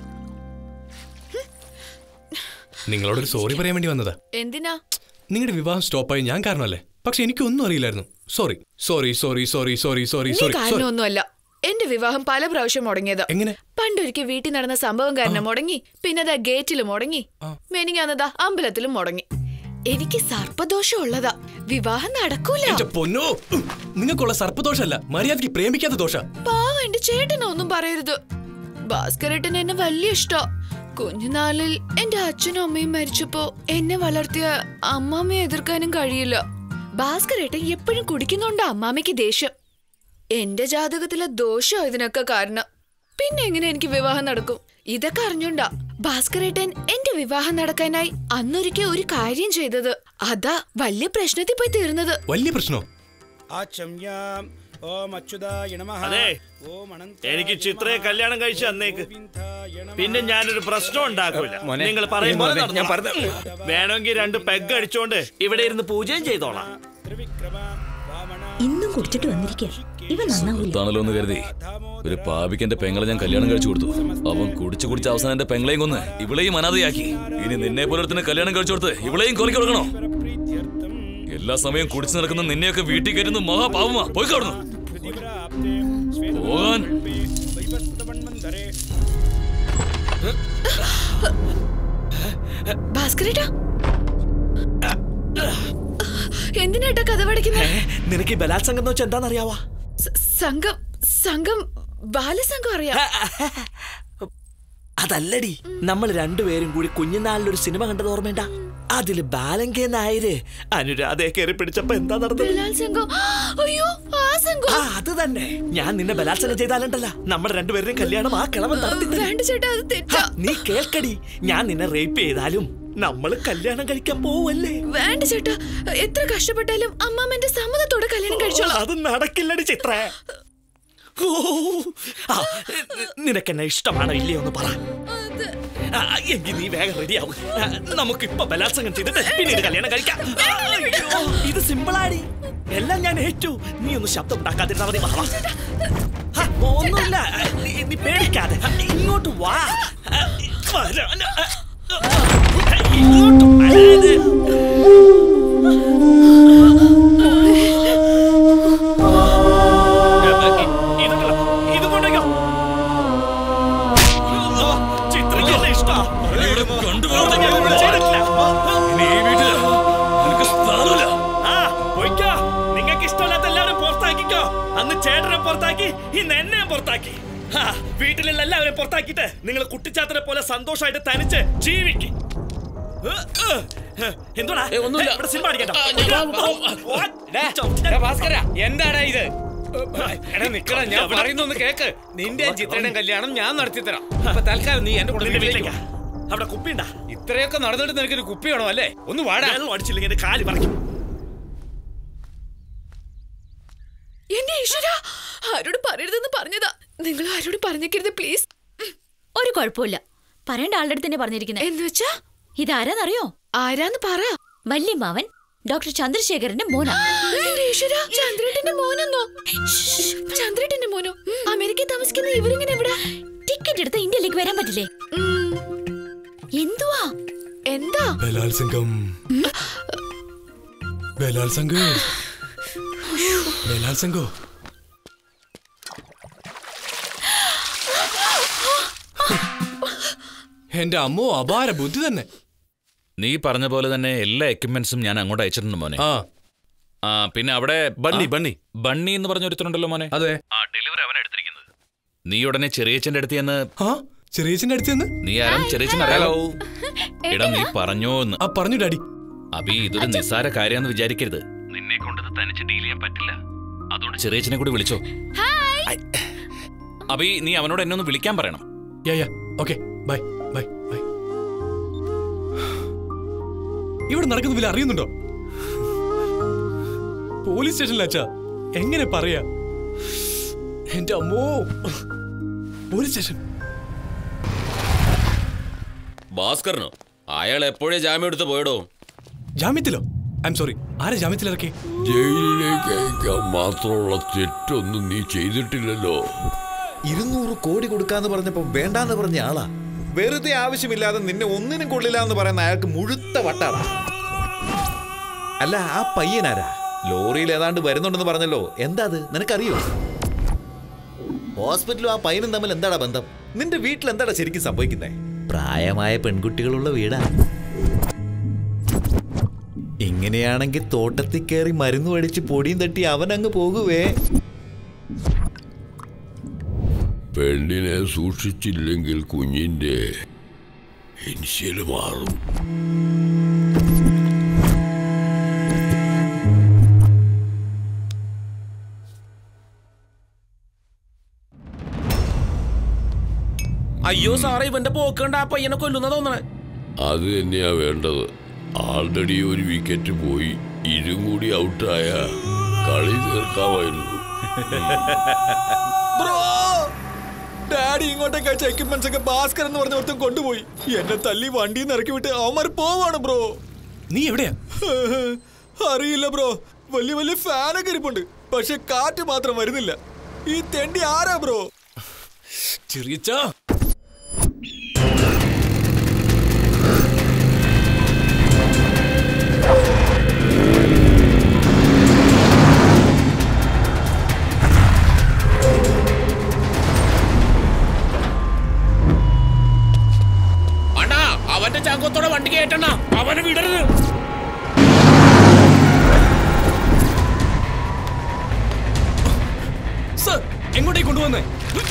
നിങ്ങളോടൊരു സോറി പറയാൻ വേണ്ടി വന്നതാ. എന്തിനാ? നിങ്ങളുടെ വിവാഹം സ്റ്റോപ്പായി ഞാൻ കാരണമല്ലേ, പക്ഷെ എനിക്കൊന്നും അറിയില്ലായിരുന്നു. Sorry sorry sorry sorry sorry sorry sorry. കാരണമൊന്നുമല്ല, എന്റെ വിവാഹം പല പ്രാവശ്യം മുടങ്ങിയതാ. എങ്ങനെ? പണ്ടൊരിക്കൽ വീട്ടിൽ നടന്ന സംഭവം കാരണം മുടങ്ങി, പിന്നെ ഗേറ്റിലും മുടങ്ങി, മെനിങ്ങാന്നതാ അമ്പലത്തിലും മുടങ്ങി. എനിക്ക് സർപ്പദോഷം ഉള്ളതാ, വിവാഹം നടക്കൂല. പൊന്നോ, നിങ്ങൾക്കുള്ള സർപ്പദോഷമല്ല, മര്യാദയ്ക്ക് പ്രേമിക്കാത്ത ദോഷ. പാവം എന്റെ ചേട്ടനൊന്നും പറയരുത്. ഭാസ്കരേട്ടൻ എന്നെ വലിയ ഇഷ്ടാ. കുഞ്ഞുനാളിൽ എന്റെ അച്ഛനും അമ്മയും മരിച്ചപ്പോ എന്നെ വളർത്തിയ അമ്മാമ്മയെ എതിർക്കാനും കഴിയില്ല. ഭാസ്കരേട്ടൻ എപ്പോഴും കുടിക്കുന്നുണ്ട് അമ്മാമ്മയ്ക്ക് ദേഷ്യം. എന്റെ ജാതകത്തിലെ ദോഷം ഇതിനൊക്കെ കാരണം. പിന്നെ എങ്ങനെ എനിക്ക് വിവാഹം നടക്കും? ഇതൊക്കെ അറിഞ്ഞോണ്ടാ ഭാസ്കരേട്ടൻ എന്റെ വിവാഹം നടക്കാനായി അന്നൊരിക്കൽ ഒരു കാര്യം ചെയ്തത്. അതാ വലിയ പ്രശ്നത്തിൽ പോയി തീർന്നത്. വലിയ പ്രശ്നോ? അതെ, എനിക്ക് ചിത്രയെ കല്യാണം കഴിച്ച് അന്നേക്ക് പിന്നെ ഞാനൊരു പ്രശ്നം ഉണ്ടാക്കൂല. നിങ്ങൾ പറയുമ്പോൾ വേണമെങ്കിൽ രണ്ട് പെഗ് അടിച്ചോണ്ട് ഇവിടെ ഇരുന്ന് പൂജയും ചെയ്തോളാം. ഇന്നും കുടിച്ചിട്ട് വന്നിരിക്കുക. ഇവ നന്നാവൂല്ലോ എന്ന് കരുതി ഒരു പാപിക്ക് എന്റെ പെങ്ങളെ ഞാൻ കല്യാണം കഴിച്ചു കൊടുത്തു. അവൻ കുടിച്ചു കുടിച്ച അവസാനം എന്റെ പെങ്ങളെയും കൊന്ന് ഇവളെയും അനാഥയാക്കി. ഇനി നിന്നെ പോലൊരുത്തിന് കല്യാണം കഴിച്ചു കൊടുത്ത് ഇവളെയും കൊലക്കി കൊടുക്കണോ? എല്ലാ സമയം കുടിച്ചു നടക്കുന്ന നിന്നെയൊക്കെ വീട്ടിൽ കയറ്റുന്ന മഹാപാവമാ. പോയി കാണുന്നു പോകാൻ. ഭാസ്കരേട്ടാ, എന്തിനാട്ടാ കഥ പഠിക്കുന്നത്? നിനക്ക് ബലാത്സംഗം എന്ന് വെച്ചാൽ എന്താണെന്നറിയാവാ? സംഘം സംഘം ബാലസംഘം അറിയാം. അതല്ലടി, നമ്മൾ രണ്ടുപേരും കൂടി കുഞ്ഞുനാളിലൊരു സിനിമ കണ്ടത് ഓർമ്മേണ്ട? അതില് ബാലങ്കേ നായര് അനുരാധയെ കയറി പിടിച്ചപ്പോ എന്താ നടന്നത്? അത് തന്നെ. ഞാൻ നിന്നെ ബലാത്സംഗം ചെയ്താലുണ്ടല്ല, നമ്മുടെ രണ്ടുപേരുടെയും കല്യാണം ആ കിളവൻ നടത്തി. നീ കേൾക്കടി, ഞാൻ നിന്നെ റേപ്പ് ചെയ്താലും നമ്മള് കല്യാണം കഴിക്കാൻ പോവല്ലേ? വേണ്ട ചേട്ടാ, എത്ര കഷ്ടപ്പെട്ടാലും അമ്മാമ്മന്റെ സമ്മതത്തോടെ കല്യാണം കഴിച്ചോളാം. അത് നടക്കില്ലടി ചിത്ര. നിനക്കെന്നെ ഇഷ്ടമാണോ ഇല്ലയോ എന്ന് പറ. എങ്കിൽ നീ വേഗം റെഡിയാവും. നമുക്കിപ്പൊ ബലാത്സംഗം ചെയ്തിട്ട് പിന്നീട് കല്യാണം കഴിക്കാം. ഇത് സിമ്പിളാടി, എല്ലാം ഞാൻ ഏറ്റു. നീ ഒന്ന് ശബ്ദം ഉണ്ടാക്കാതിരുന്നാ മതി. ഒന്നുമില്ല, നീ പേടിക്കാതെ ഇങ്ങോട്ട് വാ. ഇങ്ങോട്ട് വരാതെ. നിങ്ങൾക്ക് ഇഷ്ടമല്ലാത്ത എല്ലാവരും പുറത്താക്കിക്കോ. അന്ന് ചേട്ടനെ പുറത്താക്കി, ഇന്ന് എന്നെ പുറത്താക്കി. വീട്ടിലുള്ള എല്ലാവരും പുറത്താക്കിട്ട് നിങ്ങൾ കുട്ടിച്ചാത്തനെ പോലെ സന്തോഷമായിട്ട് തനിച്ച് ജീവിക്കും. എന്തുവാ സിനിമ എന്താടാ ഇത്? ഞാൻ പറയുന്നൊന്ന് കേക്ക്. നിന്റെ ചിത്രയുടെ കല്യാണം ഞാൻ നടത്തിത്തരാം. അപ്പൊ തൽക്കാലം നീ എന്റെ കൂടെ വീട്ടിലേക്ക്. അവിടെ കുപ്പിണ്ടാ? ഇത്രയൊക്കെ നടന്നിട്ട് നിനക്കൊരു കുപ്പി വേണോ അല്ലേ? ഒന്ന് വാടാ. അടിച്ചില്ലെങ്കിൽ എന്റെ കാല് പറിക്കും. എന്റെ ഈശ്വര, ആരോട് പറയരുതെന്ന് പറഞ്ഞതാ. നിങ്ങൾ ആരോട് പറഞ്ഞേക്കരുത് പ്ലീസ്. ഒരു കുഴപ്പമില്ല, പറയേണ്ട ആളുടെ അടുത്ത് തന്നെ പറഞ്ഞിരിക്കുന്നത്. എന്ന് വെച്ചാ ഇതാരാന്നറിയോ? ആരാന്ന് പറ. വല്യമാവൻ ഡോക്ടർ ചന്ദ്രശേഖരന്റെ മോനാ. ചന്ദ്രേട്ടന്റെ മോനെന്നോ? ചന്ദ്രേട്ടന്റെ മോനോ? അമേരിക്കയിൽ താമസിക്കുന്ന ഇവരിങ്ങനെ എവിടെ? ടിക്കറ്റ് എടുത്ത് ഇന്ത്യയിലേക്ക് വരാൻ പറ്റില്ലേ? എന്തുവാ? എന്താ? ബലാത്സംഗം. ബലാത്സംഗം. ബലാത്സംഗോ? എന്റെ അമ്മോ, അപാര ബുദ്ധി തന്നെ. നീ പറഞ്ഞ പോലെ തന്നെ എല്ലാ എക്യുപ്മെന്റ്സും ഞാൻ അങ്ങോട്ട് അയച്ചിട്ടുണ്ട് മോനെ. ആ ആ പിന്നെ അവിടെ ബണ്ണി ബണ്ണി ബണ്ണി എന്ന് പറഞ്ഞ ഒരുത്തനുണ്ടല്ലോ മോനെ. അതെ, ആ ഡെലിവറി അവൻ എടുത്തിരിക്കുന്നത്. നീ ഉടനെ ചെറിയച്ഛന്റെ അടുത്ത് ചെന്ന്. ആ ചെറിയച്ഛന്റെ അടുത്ത് ചെന്ന്? നീ ആരും ചെറിയച്ഛൻ അറിയാലോ. എടാ നീ പറഞ്ഞോ എന്ന്. ആ പറഞ്ഞു ഡാഡി. അബി ഇതൊരു നിസ്സാര കാര്യമെന്ന് വിചാരിക്കരുത്. നിന്നെ കൊണ്ടത് തനിച്ച് ഡീൽ ചെയ്യാൻ പറ്റില്ല. അതുകൊണ്ട് ചെറിയച്ഛനെ കൂടി വിളിച്ചോ. അബി നീ അവനോട് എന്നെ ഒന്ന് വിളിക്കാൻ പറയണം. Yeah yeah okay, bye bye bye. ഇവിടെ നടക്കുന്ന വില അറിയുന്നുണ്ടോ? പോലീസ് സ്റ്റേഷനിലാച്ചാ എങ്ങനെ പറയാ? എന്റെ അമ്മോ, പോലീസ് സ്റ്റേഷൻ. ഭാസ്കറിനോ? അയാൾ എപ്പോഴേ ജാമ്യം എടുത്ത് പോയടോ. ജാമ്യത്തിലോ? ഐ എം സോറി, ആരെ ജാമ്യത്തിലിറക്കി? ജയിലിലേക്ക് അയക്കാൻ മാത്രമുള്ള തെറ്റൊന്നും നീ ചെയ്തിട്ടില്ലല്ലോ. ഇരുന്നൂറ് കോടി കൊടുക്കാന്ന് പറഞ്ഞപ്പോ വേണ്ടാന്ന് പറഞ്ഞ ആളാ. വെറുതെ ആവശ്യമില്ലാതെ നിന്നെ ഒന്നിനും കൊള്ളില്ല എന്ന് പറയുന്ന അയാൾക്ക് മുഴുത്ത വട്ടാണ്. അല്ല ആ പയ്യനാരാ? ലോറിയിൽ ഏതാണ്ട് വരുന്നുണ്ടെന്ന് പറഞ്ഞല്ലോ, എന്താ അത് നിനക്കറിയോ? ഹോസ്പിറ്റലും ആ പയ്യനും തമ്മിൽ എന്താടാ ബന്ധം? നിന്റെ വീട്ടിൽ എന്താടാ ശരിക്കും സംഭവിക്കുന്നേ? പ്രായമായ പെൺകുട്ടികളുള്ള വീടാ. ഇങ്ങനെയാണെങ്കിൽ തോട്ടത്തിൽ കയറി മരുന്ന് അടിച്ച് പൊടിയും തട്ടി അവൻ അങ്ങ് പോകുവേ. പെണ്ണിനെ സൂക്ഷിച്ചില്ലെങ്കിൽ കുഞ്ഞിന്റെ ഇൻഷ്യൽ മാറും. അയ്യോ സാറേ, ഇവന്റെ പോക്കണ്ട ആ പയ്യനെ കൊല്ലുന്ന തോന്നണേ. അത് തന്നെയാ വേണ്ടത്. ആൾറെഡി ഒരു വിക്കറ്റ് പോയി, ഇരും കൂടി ഔട്ടായ കളി തീർക്കാമായിരുന്നു. ഡാഡി ഇങ്ങോട്ടേക്ക് അയച്ച എക്യുപ്മെന്റ്സ് ഒക്കെ ഭാസ്കർ എന്ന് പറഞ്ഞ ഒരുത്തം കൊണ്ടുപോയി. എന്നെ തല്ലി വണ്ടിയിൽ നിന്ന് ഇറക്കി വിട്ട് അവന്മാർ പോവാണ് ബ്രോ. നീ എവിടെയാ? അറിയില്ല ബ്രോ. വലിയ വലിയ ഫാനൊക്കെ ഇരിപ്പുണ്ട്, പക്ഷെ കാറ്റ് മാത്രം വരുന്നില്ല. ഈ തെണ്ടി ആരാ ബ്രോ? ചെറിയച്ചാ അവന്റെ ചാങ്കത്തോടെ വണ്ടി കേട്ടണ, അവനെ വിടരുത്. സർ എങ്ങോട്ടേക്ക് കൊണ്ടുവന്നേ?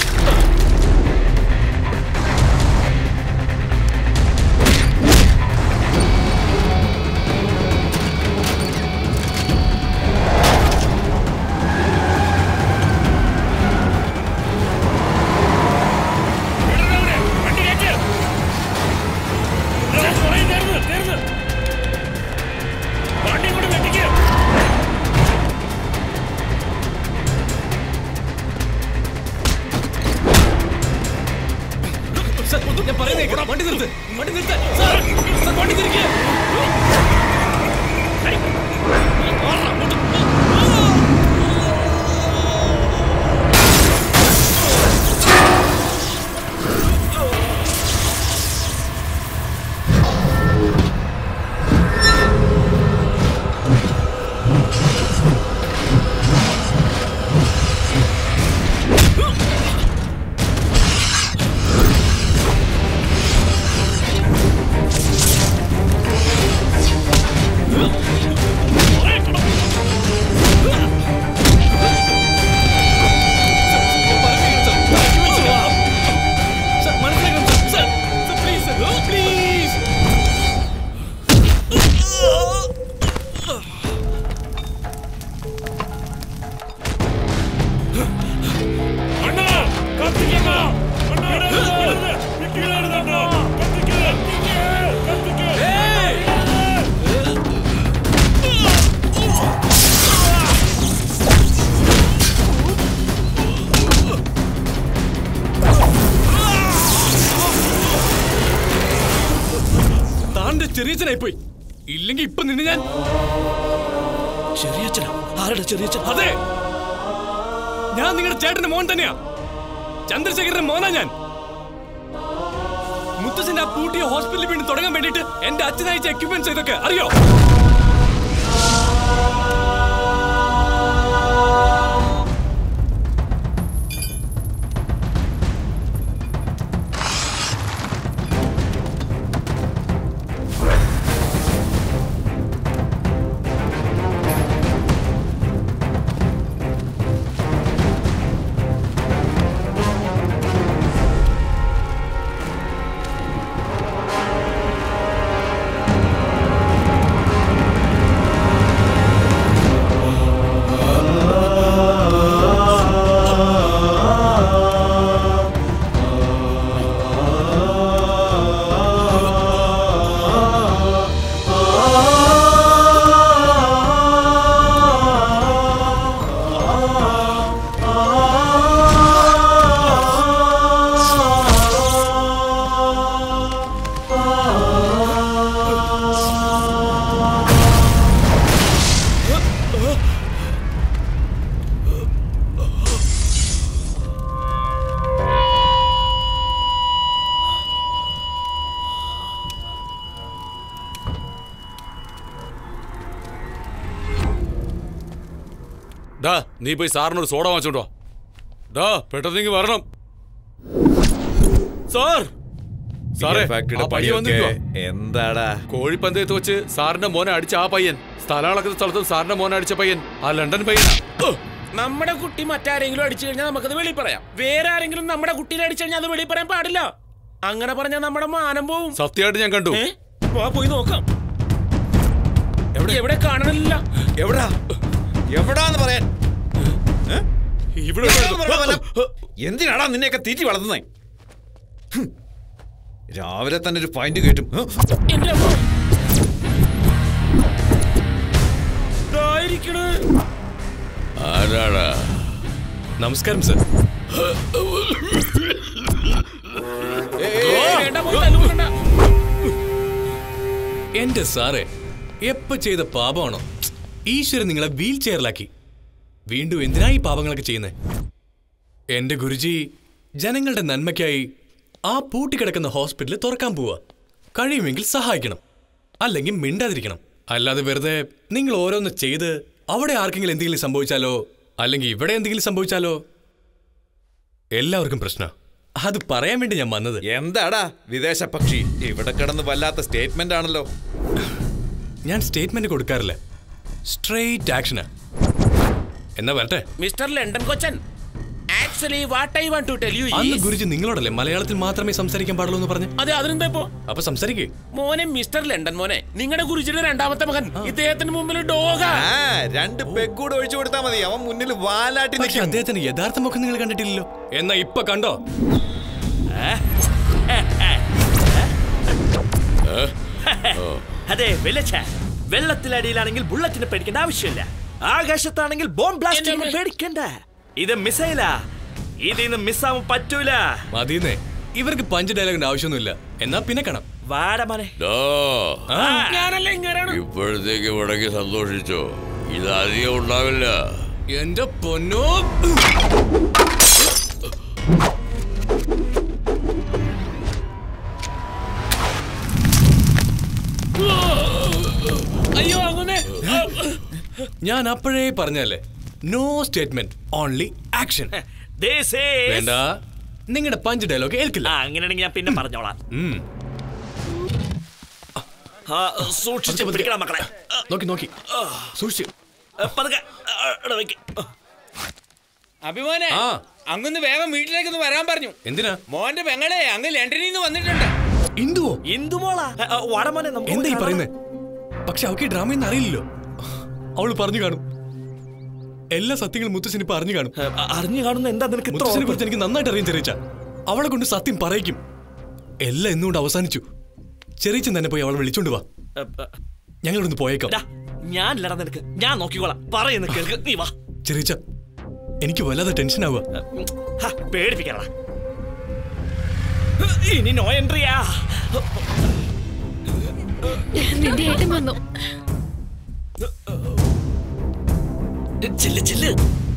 ഞാൻ പറയുന്നേ, വണ്ടി നിർത്ത്, വണ്ടി നിർത്ത്. വണ്ടി തിരിക്കുക. ചെറിയച്ഛനായി പോയി. ഇല്ലെങ്കിൽ ഇപ്പൊ നിന്ന് ഞാൻ ചെറിയച്ഛനാ? ആരുടെ ചെറിയച്ഛൻ? അതെ, ഞാൻ നിങ്ങളുടെ ചേട്ടന്റെ മോൻ തന്നെയാ. ചന്ദ്രശേഖരന്റെ മോനാ ഞാൻ. മുത്തച്ഛന്റെ ആ പൂട്ടിയ ഹോസ്പിറ്റലിൽ വീണ്ടും തുടങ്ങാൻ വേണ്ടിട്ട് എന്റെ അച്ഛൻ അയച്ച എക്യുപ്മെന്റ്സ് ഇതൊക്കെ അറിയോ? ഡാ, നീ പോയി സാറിനൊരു സോഡ വാങ്ങിച്ചോണ്ടോ. ഡാ, പെട്ടെന്ന് വരണം. സാർ സാറേ, ഫാക്ടറിയുടെ ആ പയ്യൻ പണിയൊക്കെ വന്നിരിക്കുവാ. എന്താടാ? കോഴിപ്പന്തയത്ത് വെച്ച് സാറിന്റെ മോനെ അടിച്ച ആ പയ്യൻ, സ്ഥലങ്ങളൊക്കെ സ്ഥലത്തും സാറിന്റെ മോനെ അടിച്ച പയ്യൻ, ആ ലണ്ടൻ പയ്യനാ. നമ്മുടെ കുട്ടി മറ്റാരെങ്കിലും അടിച്ചു കഴിഞ്ഞാൽ നമുക്കത് വെളി പറയാം. വേറെ ആരെങ്കിലും നമ്മുടെ കുട്ടീനെ അടിച്ചു കഴിഞ്ഞാൽ അത് വെളി പറയാൻ പാടില്ല. അങ്ങനെ പറഞ്ഞാൽ നമ്മുടെ മാനം പോവും. സത്യമായിട്ട് ഞാൻ കണ്ടു. വാ, പോയി നോക്കാം. എവിടെ കാണണില്ല. എവിടാ എവിടാന്ന് പറയാൻ? ഇവിടെ എന്തിനാടാ നിന്നെയൊക്കെ തീറ്റി വളർത്തുന്നേ? രാവിലെ തന്നെ ഒരു പോയിന്റ് കേട്ടും. ആരാടാ? നമസ്കാരം സർ. എന്റെ സാറേ, എപ്പോ ചെയ്ത പാപമാണോ ഈശ്വരൻ നിങ്ങളെ വീൽ ചെയറിലാക്കി? വീണ്ടും എന്തിനാ ഈ പാപങ്ങളൊക്കെ ചെയ്യുന്നത്? എന്റെ ഗുരുജി ജനങ്ങളുടെ നന്മയ്ക്കായി ആ പൂട്ടിക്കിടക്കുന്ന ഹോസ്പിറ്റൽ തുറക്കാൻ പോവാ. കഴിയുമെങ്കിൽ സഹായിക്കണം, അല്ലെങ്കിൽ മിണ്ടാതിരിക്കണം. അല്ലാതെ വെറുതെ നിങ്ങൾ ഓരോന്ന് ചെയ്ത് അവിടെ ആർക്കെങ്കിലും എന്തെങ്കിലും സംഭവിച്ചാലോ അല്ലെങ്കിൽ ഇവിടെ എന്തെങ്കിലും സംഭവിച്ചാലോ എല്ലാവർക്കും പ്രശ്നം. അത് പറയാൻ വേണ്ടി ഞാൻ വന്നത്. എന്താടാ വിദേശ പക്ഷി, ഇവിടെ കിടന്ന് വല്ലാത്ത സ്റ്റേറ്റ്മെന്റ് ആണല്ലോ. ഞാൻ സ്റ്റേറ്റ്മെന്റ് കൊടുക്കാറില്ല, സ്ട്രെയിറ്റ് ആക്ഷനാ. എന്നാ വരട്ടെ. മിസ്റ്റർ ലണ്ടൻ കൊച്ചൻ, actually what I want to tell you അന്ന് ഗുരുജി നിങ്ങളോടല്ലേ മലയാളത്തിൽ മാത്രമേ സംസാരിക്കാൻ പാടുള്ളൂ എന്ന് പറഞ്ഞു? അതെ, അതിനെന്താ ഇപ്പോ? അപ്പൊ സംസാരിക്കേ. മോനെ മിസ്റ്റർ ലണ്ടൻ മോനെ, നിങ്ങളുടെ ഗുരുജിയുടെ രണ്ടാമത്തെ മകൻ ഇദ്ദേഹത്തിന് മുമ്പിൽ ഡോഗാ. രണ്ട് പെഗ്ഗൂടെ ഒഴിച്ചു കൊടുത്താൽ മതി, അവൻ മുന്നിൽ വാലാട്ടി നിൽക്കും. അദ്ദേഹത്തിന് യഥാർത്ഥ മുഖം നിങ്ങൾ കണ്ടിട്ടില്ലല്ലോ. എന്നാ ഇപ്പൊ കണ്ടോ? അതെ വെള്ളച്ച, വെള്ളത്തിലടിയിലാണെങ്കിൽ ബുള്ളറ്റിനെ പേടിക്കേണ്ട ആവശ്യമില്ല. ആകാശത്താണെങ്കിൽ ബോംബ് ബ്ലാസ്റ്റിനെ പേടിക്കണ്ട. ഇത് മിസൈലാ, ഇതിന്ന് മിസ്സാവാൻ പറ്റൂല. മതിന്നേ, ഇവർക്ക് പഞ്ച് ഡയലോഗിന്റെ ആവശ്യമൊന്നുമില്ല. എന്നാ പിന്നെ കാണാം. വാടമനെ. ഇപ്പോഴത്തേക്ക് മുടങ്ങി സന്തോഷിച്ചോ? ഇത് അധികം ഉണ്ടാവില്ല. എന്റെ പൊന്നോ, അയ്യോ അങ്ങനെ. ഞാൻ അപ്പോഴേ പറഞ്ഞല്ലേ, നോ സ്റ്റേറ്റ്മെന്റ്, ഓൺലി ആക്ഷൻ. വേണ്ട, നിങ്ങളുടെ പഞ്ച് ഡയലോഗ് ഏൽക്കില്ല. അങ്ങനെയാണെങ്കിൽ ഞാൻ പിന്നെ പറഞ്ഞോളാം. സൂക്ഷിച്ച് പിടിക്കണം മക്കളെ. നോക്കി നോക്കി സൂക്ഷിച്ച്. അഭിമോനെ, അങ്ങൊന്ന് വേഗം വീട്ടിലേക്കൊന്ന് വരാൻ പറഞ്ഞു. എന്തിനാ? മോന്റെ പെങ്ങളെ അങ്ങ് ലണ്ടനിൽ നിന്ന് വന്നിട്ടുണ്ട്. ഇന്ദുവോ? ഇന്ദുമോളാ? വാടമോനെ എന്താ ഈ പറയുന്നേ? പക്ഷെ അവൾക്ക് ഡ്രാമയൊന്നും അറിയില്ലല്ലോ. അവള് പറഞ്ഞു കാണും, എല്ലാ സത്യങ്ങളും മുത്തശ്ശന് ഇപ്പൊ അറിഞ്ഞു കാണും. അറിഞ്ഞു കാണുന്ന എന്താ നിനക്ക്? മുത്തശ്ശനെ കുറിച്ച് എനിക്ക് നന്നായിട്ട് അറിയാൻ ചെറിയ. അവളെ കൊണ്ട് സത്യം പറയിക്കും. എല്ലാം എന്നുകൊണ്ട് അവസാനിച്ചു. ചെറിയച്ചൻ തന്നെ പോയി അവളെ വിളിച്ചോണ്ട് വാ, ഞങ്ങളിവിടുന്ന് പോയേക്കാം. ഞാൻ ഇല്ലടാ നിനക്ക്, ഞാൻ നോക്കിക്കോളാം. പറയുന്ന കേൾക്ക്, നീ വാ. ചെറിയ, എനിക്ക് വല്ലാതെ ടെൻഷൻ ആവുക. പേടിപ്പിക്കണ. ഇനി നോ എൻട്രിയാ. നിന്റെ ഏട്ടൻ വന്നു. ചില്ല് ചില്ല്.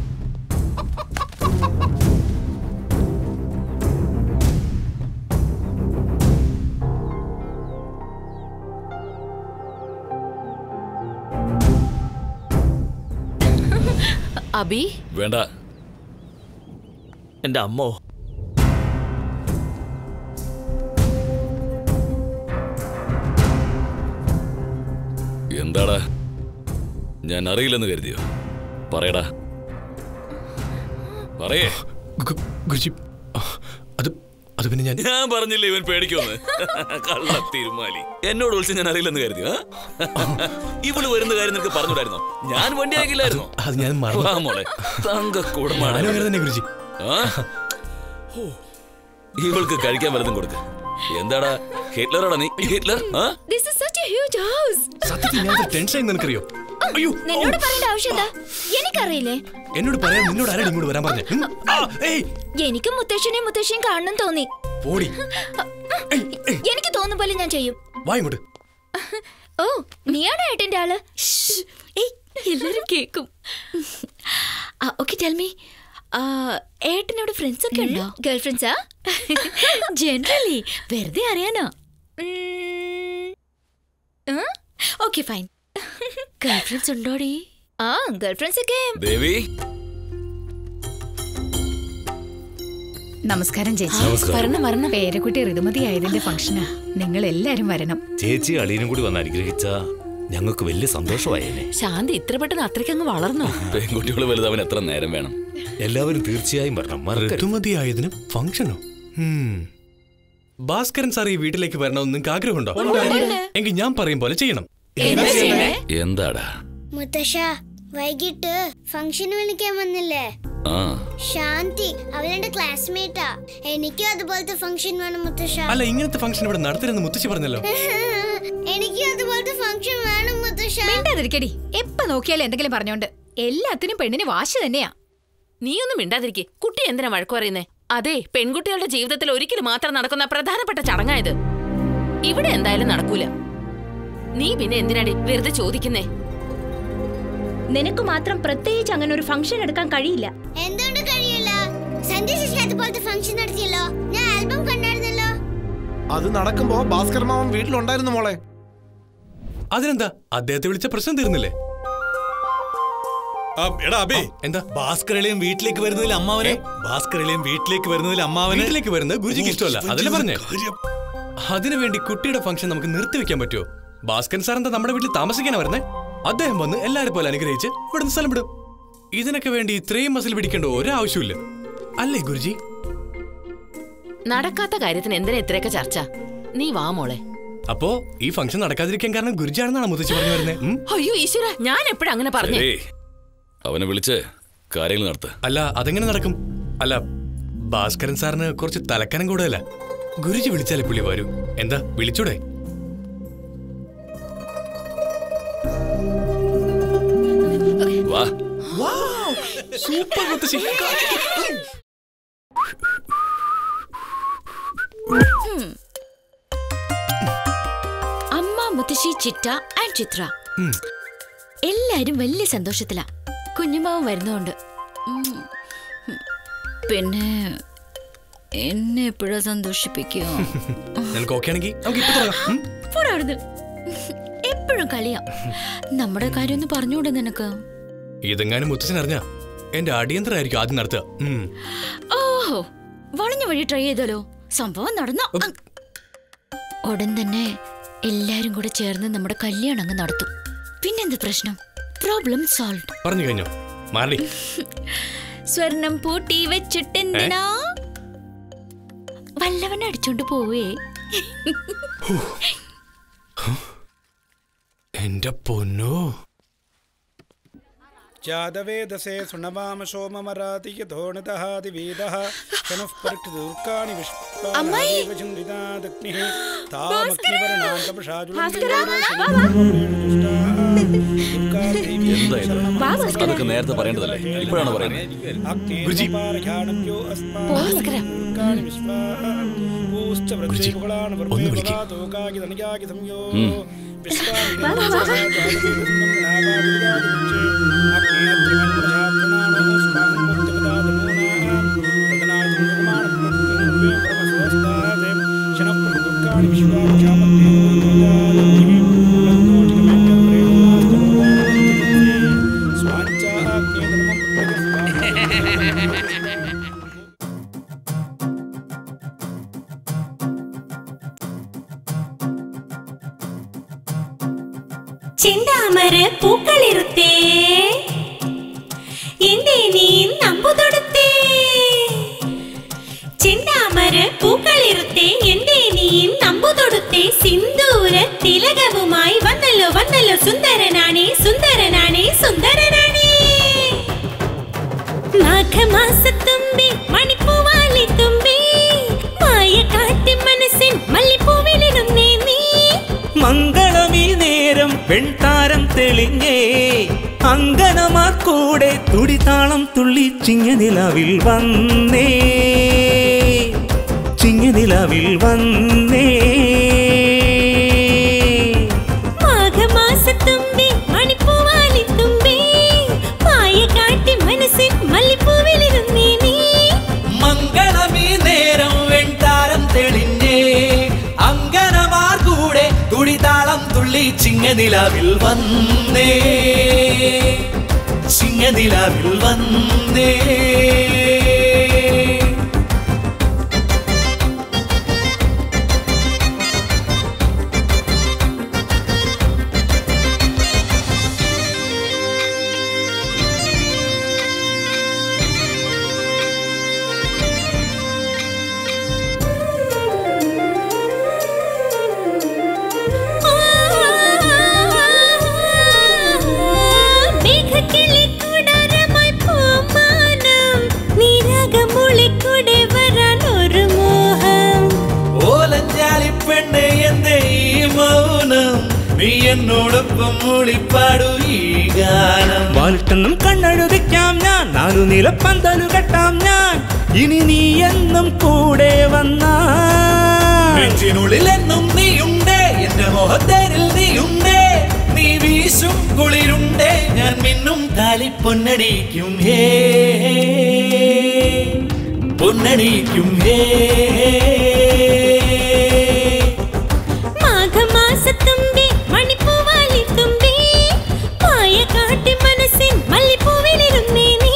അബി വേണ്ട. എന്റെ അമ്മോ. എന്താടാ, ഞാൻ അറിയില്ലെന്ന് കരുതിയോ? പറയടാ, പറയേ. ഗുരുജി, അത് അത് പിന്നെ ഞാൻ ഞാൻ പറഞ്ഞില്ലേ ഇവൻ പേടിക്കുമെന്ന്. കള്ള തിരുമാലി. എന്നോട് വിളിച്ച് ഞാൻ അറിയില്ലെന്ന് കരുതിയോ? ഇവള് വരുന്ന കാര്യം നിനക്ക് പറഞ്ഞുകൂടായിരുന്നോ? ഞാൻ വണ്ടി ആക്കില്ലായിരുന്നോ? അത് ഞാൻ മറന്നു മോളെ. തങ്കക്കൂടമാണ് ഗുരുജി. ഇവൾക്ക് കഴിക്കാൻ വല്ലതും കൊടുക്ക. എന്താടാ, ഹിറ്റ്ലറാടാ നീ? Hitler? This is such a huge house. സത്യത്തിൽ ഞാൻ ടെൻഷൻ ആയി നിനക്കറിയോ? അയ്യോ, നിന്നോട് പറയേണ്ട ആവശ്യമില്ല. എനിക്കറിയില്ലേ? എന്നോട് പറയാൻ നിന്നോട് ആരാണ് ഇങ്ങോട്ട് വരാൻ പറഞ്ഞേ? എനിക്ക് മുത്തശ്ശനെയും മുത്തശ്ശിയും കാണണം തോന്നി. പോടി. എനിക്ക് തോന്നുന്ന പോലെ ഞാൻ ചെയ്യും. വാ ഇങ്ങോട്ട്. ഓ, നീയാണോ ഏട്ടന്റെ ആള്? എല്ലാരും കേക്കും. ഓക്കെ, ടെൽ മീ, ഏട്ടനോട് ഫ്രണ്ട്സ് ഒക്കെ ഉണ്ടോ? ഗേൾ ഫ്രണ്ട്സാ? ജനറലി വെറുതെ അറിയാനോ? Okay, fine. ഗേൾ ഫ്രണ്ട്സ് ഉണ്ടോടി? ആ, ഗേൾ ഫ്രണ്ട്സ് ഒക്കെ. ദേവി, നമസ്കാരം ചേച്ചി. പേരക്കുട്ടി ഋതുമതി ആയതിന്റെ ഫംഗ്ഷനാ. നിങ്ങൾ എല്ലാരും വരണം. ചേച്ചി അളിയനും കൂടി വന്ന് അനുഗ്രഹിച്ച ഞങ്ങൾക്ക് വലിയ സന്തോഷമായേനെ. ശാന്തി ഇത്ര പെട്ടെന്ന് അത്രയ്ക്കങ്ങ് വളർന്നു. പെൺകുട്ടികൾ വലുതാവൻ എത്ര നേരം വേണം? എല്ലാവരും തീർച്ചയായും വരണം. ഋതുമതിയായതിന് ഫംഗ്ഷനോ? ഭാസ്കരൻ സാർ ഈ വീട്ടിലേക്ക് വരണമെന്ന് നിങ്ങൾക്ക് ആഗ്രഹമുണ്ടോ? എങ്കിൽ ഞാൻ പറയും പോലെ ചെയ്യണം. എന്താടാ മുത്തശ്ശ, വൈകിട്ട് ഫംഗ്ഷന് വിളിക്കാൻ വന്നില്ലേ? ശാന്തി അവളുടെ ക്ലാസ്മേറ്റാ. എനിക്കും അതുപോലത്തെ ഫംഗ്ഷൻ വേണം മുത്തശ്ശ. അല്ല, ഇങ്ങനത്തെ ഫംഗ്ഷൻ ഇവിടെ നടത്തരുതെന്ന് മുത്തശ്ശി പറഞ്ഞല്ലോ. എനിക്കും അതുപോലത്തെ ഫംഗ്ഷൻ വേണം മുത്തശ്ശ. മിണ്ടാതിരിക്കടി. എപ്പ നോക്കിയാലും എന്തെങ്കിലും പറഞ്ഞോണ്ട്. എല്ലാത്തിനും പെണ്ണിന് വാശി തന്നെയാ. നീ ഒന്നും മിണ്ടാതിരിക്കെ. കുട്ടി എന്തിനാ വഴക്കു പറയുന്നേ? അതെ, പെൺകുട്ടികളുടെ ജീവിതത്തിൽ ഒരിക്കലും മാത്രം നടക്കുന്ന പ്രധാനപ്പെട്ട ചടങ്ങായത്. ഇവിടെ എന്തായാലും നടക്കൂല. നീ പിന്നെ എന്തിനാടി വെറുതെ ചോദിക്കുന്നേ? നിനക്ക് മാത്രം പ്രത്യേകിച്ച് അങ്ങനെ ഒരു ഫംഗ്ഷൻ എടുക്കാൻ കഴിയില്ല. എന്തുകൊണ്ട് കഴിയില്ല? സന്ധ്യ ചേച്ചി അതുപോലത്തെ ഫംഗ്ഷൻ നടത്തിയല്ലോ. ഞാൻ ആൽബം കണ്ടായിരുന്നല്ലോ. അത് നടക്കുമ്പോ ഭാസ്കർ മാമൻ വീട്ടിലുണ്ടായിരുന്നു മോളെ. അതിനെന്താ, അദ്ദേഹത്തെ വിളിച്ച പ്രശ്നം തീർന്നില്ലേ? എടാ അബേ, എന്താ? ഭാസ്കരളിയും വീട്ടിലേക്ക് വരുന്നതിൽ അമ്മാവനെ ഭാസ്കരളിയും വീട്ടിലേക്ക് വരുന്നതിൽ അമ്മാവനെ വീട്ടിലേക്ക് വരുന്നത് ഗുരുജിക്ക് ഇഷ്ടമല്ല. അതല്ലേ പറഞ്ഞേ? അതിനുവേണ്ടി കുട്ടിയുടെ ഫംഗ്ഷൻ നമുക്ക് നിർത്തിവെക്കാൻ പറ്റുമോ? ഭാസ്കരൻ സാർ എന്താ നമ്മുടെ വീട്ടിൽ താമസിക്കാനാ വരുന്നേ? അദ്ദേഹം വന്ന് എല്ലാരെ പോലെ അനുഗ്രഹിച്ച് ഇവിടുന്ന് സ്ഥലം വിടും. ഇതിനൊക്കെ വേണ്ടി ഇത്രയും മസിൽ പിടിക്കേണ്ട ഒരാവശ്യമില്ല, അല്ലേ ഗുരുജി? നടക്കാത്ത കാര്യത്തിന് എന്തിനാ ഇത്രയൊക്കെ ചർച്ച? നീ വാ മോളെ. അപ്പോ ഈ ഫംഗ്ഷൻ നടക്കാതിരിക്കാൻ കാരണം ഗുരുജിയാണെന്നാണ് മുത്തശ്ശി പറഞ്ഞു വരുന്നത്. അയ്യോ ഈശ്വര, ഞാൻ എപ്പോഴും അങ്ങനെ പറഞ്ഞു. അവനെ വിളിച്ച് കാര്യങ്ങൾ നടത്ത. അല്ല, അതെങ്ങനെ നടക്കും? അല്ല, ഭാസ്കരൻ സാറിന് കുറച്ച് തലക്കനം കൂടുതല. ഗുരുജി വിളിച്ചാലേ പുള്ളി വരൂ. എന്താ, വിളിച്ചൂടെ? സൂപ്പർ മുത്തശ്ശി. അമ്മ, മുത്തശ്ശി, ചിറ്റ ആൻഡ് ചിത്ര എല്ലാരും വലിയ സന്തോഷത്തിലാ. കുഞ്ഞുമാവൻ വരുന്നോണ്ട്. പിന്നെ എന്നെ എപ്പോഴാ സന്തോഷിപ്പിക്കോ? എപ്പോഴും കളിയാ. നമ്മുടെ കാര്യം ഒന്ന് പറഞ്ഞൂടെ നിനക്ക്? ഇതെങ്ങാനും മുത്തശ്ശൻ അറിഞ്ഞാ എന്റെ അടിയന്തരായിരിക്കും ആദ്യം നടത്തുക. ഓഹോ, വളഞ്ഞ വഴി ട്രൈ ചെയ്താലോ? സംഭവം നടന്നോ? ഉടൻ തന്നെ എല്ലാരും കൂടെ ചേർന്ന് നമ്മുടെ കല്യാണം അങ്ങ് നടത്തും. പിന്നെന്ത് പ്രശ്നം? Problem solve. പറഞ്ഞു കഴിഞ്ഞോ? മാറി. സ്വർണം പൂട്ടി വെച്ചിട്ടെന്തിനാ വല്ലവൻ അടിച്ചോണ്ട് പോവേ. എന്റെ പൊന്നോ. ജാതവേദസേ സുണവാമ സോമമരാതി യഥോണതഹാതി വേദഃ ശനഃ പരിക്തദുർക്കാണി വിഷ്പാനാദി വചുന്ദിതാദഗ്നിഃ താമഗ്നിവരണാന്തപശാജുലം എന്തായാലും അതൊക്കെ നേരത്തെ പറയേണ്ടതല്ലേ, ഇപ്പോഴാണ് പറയുന്നത്. ഗുരുജി ഗുരുജി ഒന്ന് വിളിക്കേ. ചെന്താമര പൂക്കളിരുത്തേ എന്തേ നീ നമ്പു തൊടുത്തേ. ചെന്താമര പൂക്കളിരുത്തേ എന്തേ നീ നമ്പു തൊടുത്തേ. സിന്ദൂര തിലകവുമായി വന്നല്ലോ വന്നല്ലോ സുന്ദരനാണേ സുന്ദരനാണേ സുന്ദരനാണേ. മാഘമാസത്തുമ്പി മണിപ്പൂവാലി തുമ്പി മായ കാട്ടി മനസ്സിൻ മല്ലിപ്പൂവിലിരുന്നേ നീ. മംഗളമീ നേരം വെൺതാരം തെളിഞ്ഞേ അങ്കനമാർ കൂടെ തുടിതാളം തുള്ളി ചിങ്ങനിലാവിൽ വന്നേ ചിങ്ങനിലാവിൽ വന്നേ. മാഘമാസത്തുമ്പി മണിപ്പൂവാലി തുമ്പി മായ കാട്ടി മനസ്സിൻ മല്ലിപ്പൂവിലിരുന്നേ നീ. മംഗളമീ നേരം വെൺതാരം തെളിഞ്ഞേ അങ്കനമാർ കൂടെ തുടിതാളം തുള്ളി ചിങ്ങനിലാവിൽ വന്നേ ചിങ്ങനിലാവിൽ വന്നേ. വാൽട്ടെന്നും കണ്ണഴുതിക്കാം ഞാൻ നാലു നിലപ്പന്തലു കെട്ടാം ഞാൻ ഇനി നീ എന്നും കൂടെ വന്നുള്ളിൽ എന്നും നീയുണ്ടേ എന്റെ മോഹത്തേരിൽ നീയുണ്ടേ. നീ വീശും കുളിരുണ്ടേ ഞാൻ മിന്നും താലി പൊന്നണിക്കും ഹേ പൊന്നണിക്കും ഹേ. മാഘമാസത്തുമ്പി മണിപ്പൂവാലി തുമ്പി മായ കാട്ടി മനസ്സിൻ മല്ലിപ്പൂവിലിരുന്നേ നീ.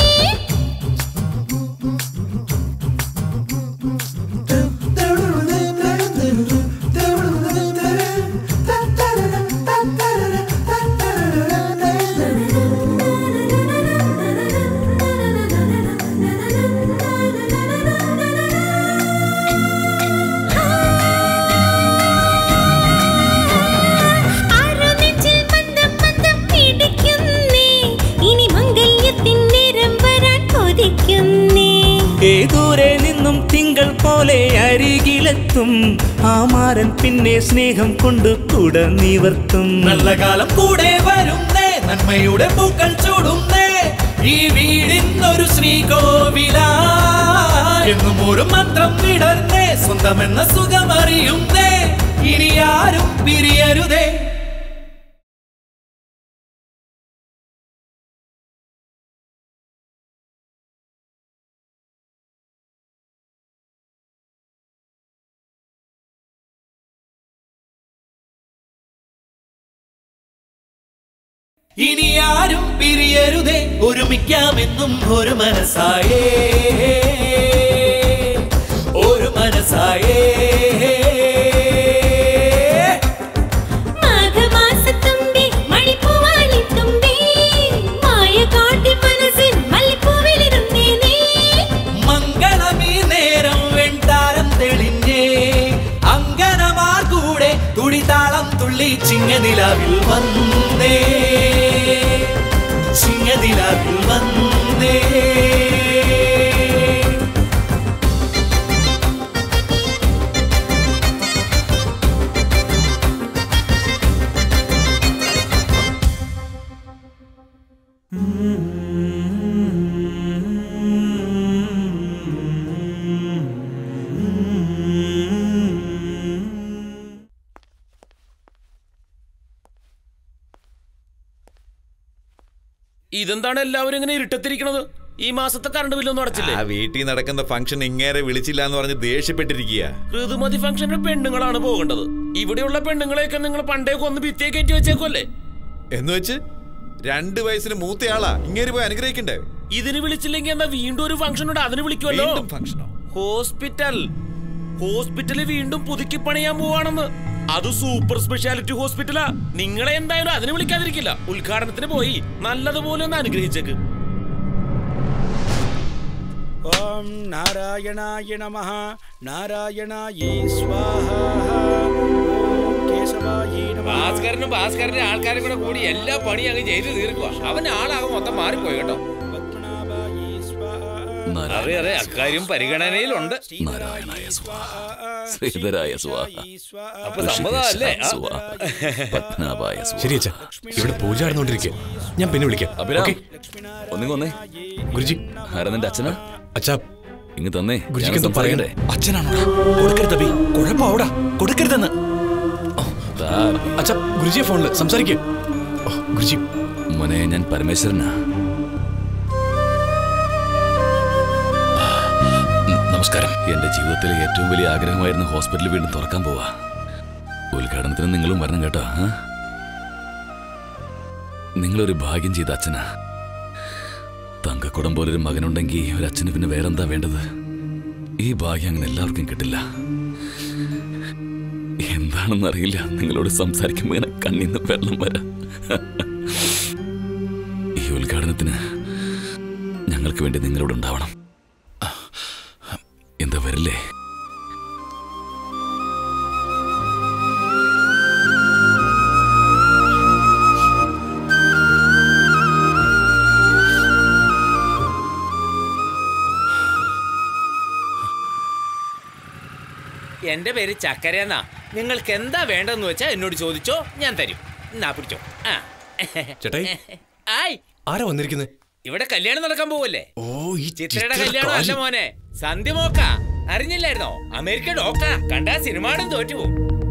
ദൂരെ നിന്നും തിങ്കൾ പോലെ അരികിലെത്തും ആ മാരൻ പിന്നെ സ്നേഹം കൊണ്ട് കൂടെ നിവർത്തും. നല്ല കാലം കൂടെ വരുന്നേ നന്മയുടെ പൂക്കൾ ചൂടുന്നേ ഈ വീടിന്നൊരു ശ്രീകോവില എന്നും ഒരു മന്ത്രം വിടർന്നേ സ്വന്തമെന്ന സുഖമറിയുന്നേ ഇനി ആരും പിരിയരുതേ. ഇനി ആരും പിരിയരുതേ ഒരുമിക്കാമെന്നും ഒരു മനസ്സായേ ഒരു മനസ്സായേ. മാഘമാസത്തുമ്പി മണിപ്പൂവാലി തുമ്പി മായ കാട്ടി മനസ്സിൻ മല്ലിപ്പൂവിലിരുന്നേ നീ. മംഗളമീ നേരം വെൺതാരം തെളിഞ്ഞേ അങ്കനമാർ കൂടെ തുടിതാളം തുള്ളി ചിങ്ങനിലാവിൽ വന്നേ ചിങ്ങനിലാവിൽ വന്നേ. ഇതെന്താണ് എല്ലാവരും ഇങ്ങനെ ഇരുട്ടത്തിരിക്കണത്? ഈ മാസത്തെ കറണ്ട് ബില്ലൊന്നും അടച്ചില്ലേ? ആ വീട്ടിൽ നടക്കുന്ന ഫംഗ്ഷൻ ഇങ്ങേരെ വിളിച്ചില്ല എന്ന് പറഞ്ഞ് ദേഷ്യപ്പെട്ടിരിക്കുക. ഋതുമതി ഫംഗ്ഷന് പെണ്ണുങ്ങളാണ് പോകേണ്ടത്. ഇവിടെയുള്ള പെണ്ണുങ്ങളെയൊക്കെ നിങ്ങൾ പണ്ടേ കൊന്ന് ഭിത്തിയെ കയറ്റി വെച്ചേക്കല്ലേ? എന്ന് വെച്ച് രണ്ടു വയസ്സിന് മൂത്തയാളാ ഇങ്ങേര് പോയി അനുഗ്രഹിക്കണ്ടേ? ഇതിന് വിളിച്ചില്ലെങ്കിൽ എന്താ വീണ്ടും ഒരു ഫംഗ്ഷൻ ഉണ്ട്, അതിന് വിളിക്കുമല്ലോ. ഫംഗ്ഷനോ? ഹോസ്പിറ്റൽ ഹോസ്പിറ്റല് വീണ്ടും പുതുക്കി പണിയാൻ പോവാണെന്ന്. അത് സൂപ്പർ സ്പെഷ്യാലിറ്റി ഹോസ്പിറ്റലാ. നിങ്ങളെ എന്തായാലും അതിന് വിളിക്കാതിരിക്കില്ല. ഉദ്ഘാടനത്തിന് പോയി നല്ലതുപോലെ ഒന്ന് അനുഗ്രഹിച്ചേക്ക്. ഓം നാരായണായ നമഃ നാരായണായേ സ്വാഹ. ഭാസ്കരനും ഭാസ്കരന്റെ ആൾക്കാരും കൂടെ കൂടി എല്ലാ പണിയും അങ്ങ് ചെയ്ത് തീർക്കുക. അവൻ ആളാകെ മൊത്തം മാറിപ്പോയി കേട്ടോ. അതെ അതെ, അക്കാര്യം പരിഗണനയിലുണ്ട്. അപ്പൊ സമ്മതമല്ലേ? ശരി അച്ഛാ, ഇവിടെ പൂജ നടന്നുകൊണ്ടിരിക്കുക. ഞാൻ പിന്നെ വിളിക്കാം. ഒന്നിങ്ങൊന്നേ ഗുരുജി. ആരാ അച്ഛനാ? അച്ഛാ ഇങ്ങ് തന്നേ. ഗുരുജിക്ക് എന്താ പറയണ്ടേ? അച്ഛനാണോടാ? കൊടുക്കരുത് ബി, കുഴപ്പമാവൂടാ, കൊടുക്കരുതെന്ന്. അച്ഛാ ഗുരുജിയെ ഫോണില് സംസാരിക്കേ. ഗുരുജി മോനെ, ഞാൻ പരമേശ്വരനാ. നമസ്കാരം. എന്റെ ജീവിതത്തിലെ ഏറ്റവും വലിയ ആഗ്രഹമായിരുന്നു ഹോസ്പിറ്റൽ വീണ്ടും തുറക്കാൻ പോവാ. ഉദ്ഘാടനത്തിന് നിങ്ങളും വരണം കേട്ടോ. നിങ്ങളൊരു ഭാഗ്യം ചെയ്ത അച്ഛനാ. തങ്കക്കുടം പോലൊരു മകനുണ്ടെങ്കിൽ ഒരു അച്ഛന് പിന്നെ വേറെന്താ വേണ്ടത്? ഈ ഭാഗ്യം അങ്ങനെ എല്ലാവർക്കും കിട്ടില്ല. എന്താണെന്നറിയില്ല, നിങ്ങളോട് സംസാരിക്കുമ്പോൾ ഇങ്ങനെ കണ്ണീന്ന് വെള്ളം വരാം. ഈ ഉദ്ഘാടനത്തിന് ഞങ്ങൾക്ക് വേണ്ടി നിങ്ങളോട് ഉണ്ടാവണം. എന്താ വരില്ലേ? എന്റെ പേര് ചക്കരയെന്നാ. നിങ്ങൾക്ക് എന്താ വേണ്ടെന്ന് വെച്ചാ എന്നോട് ചോദിച്ചോ, ഞാൻ തരും. എന്നാ പിടിച്ചോ. ആ ചേട്ടായി, ആയ് ആരാ വന്നിരിക്കുന്നത്? ഇവിടെ കല്യാണം നടക്കാൻ പോവല്ലേ? ഓ, ഈ ചിത്രയുടെ കല്യാണം അല്ല മോനെ, സന്ധ്യ മോക്ക. അറിഞ്ഞില്ലായിരുന്നോ? അമേരിക്ക ഡോക്ടറാ. കണ്ടാ സിനിമാടും തോറ്റുപോകും.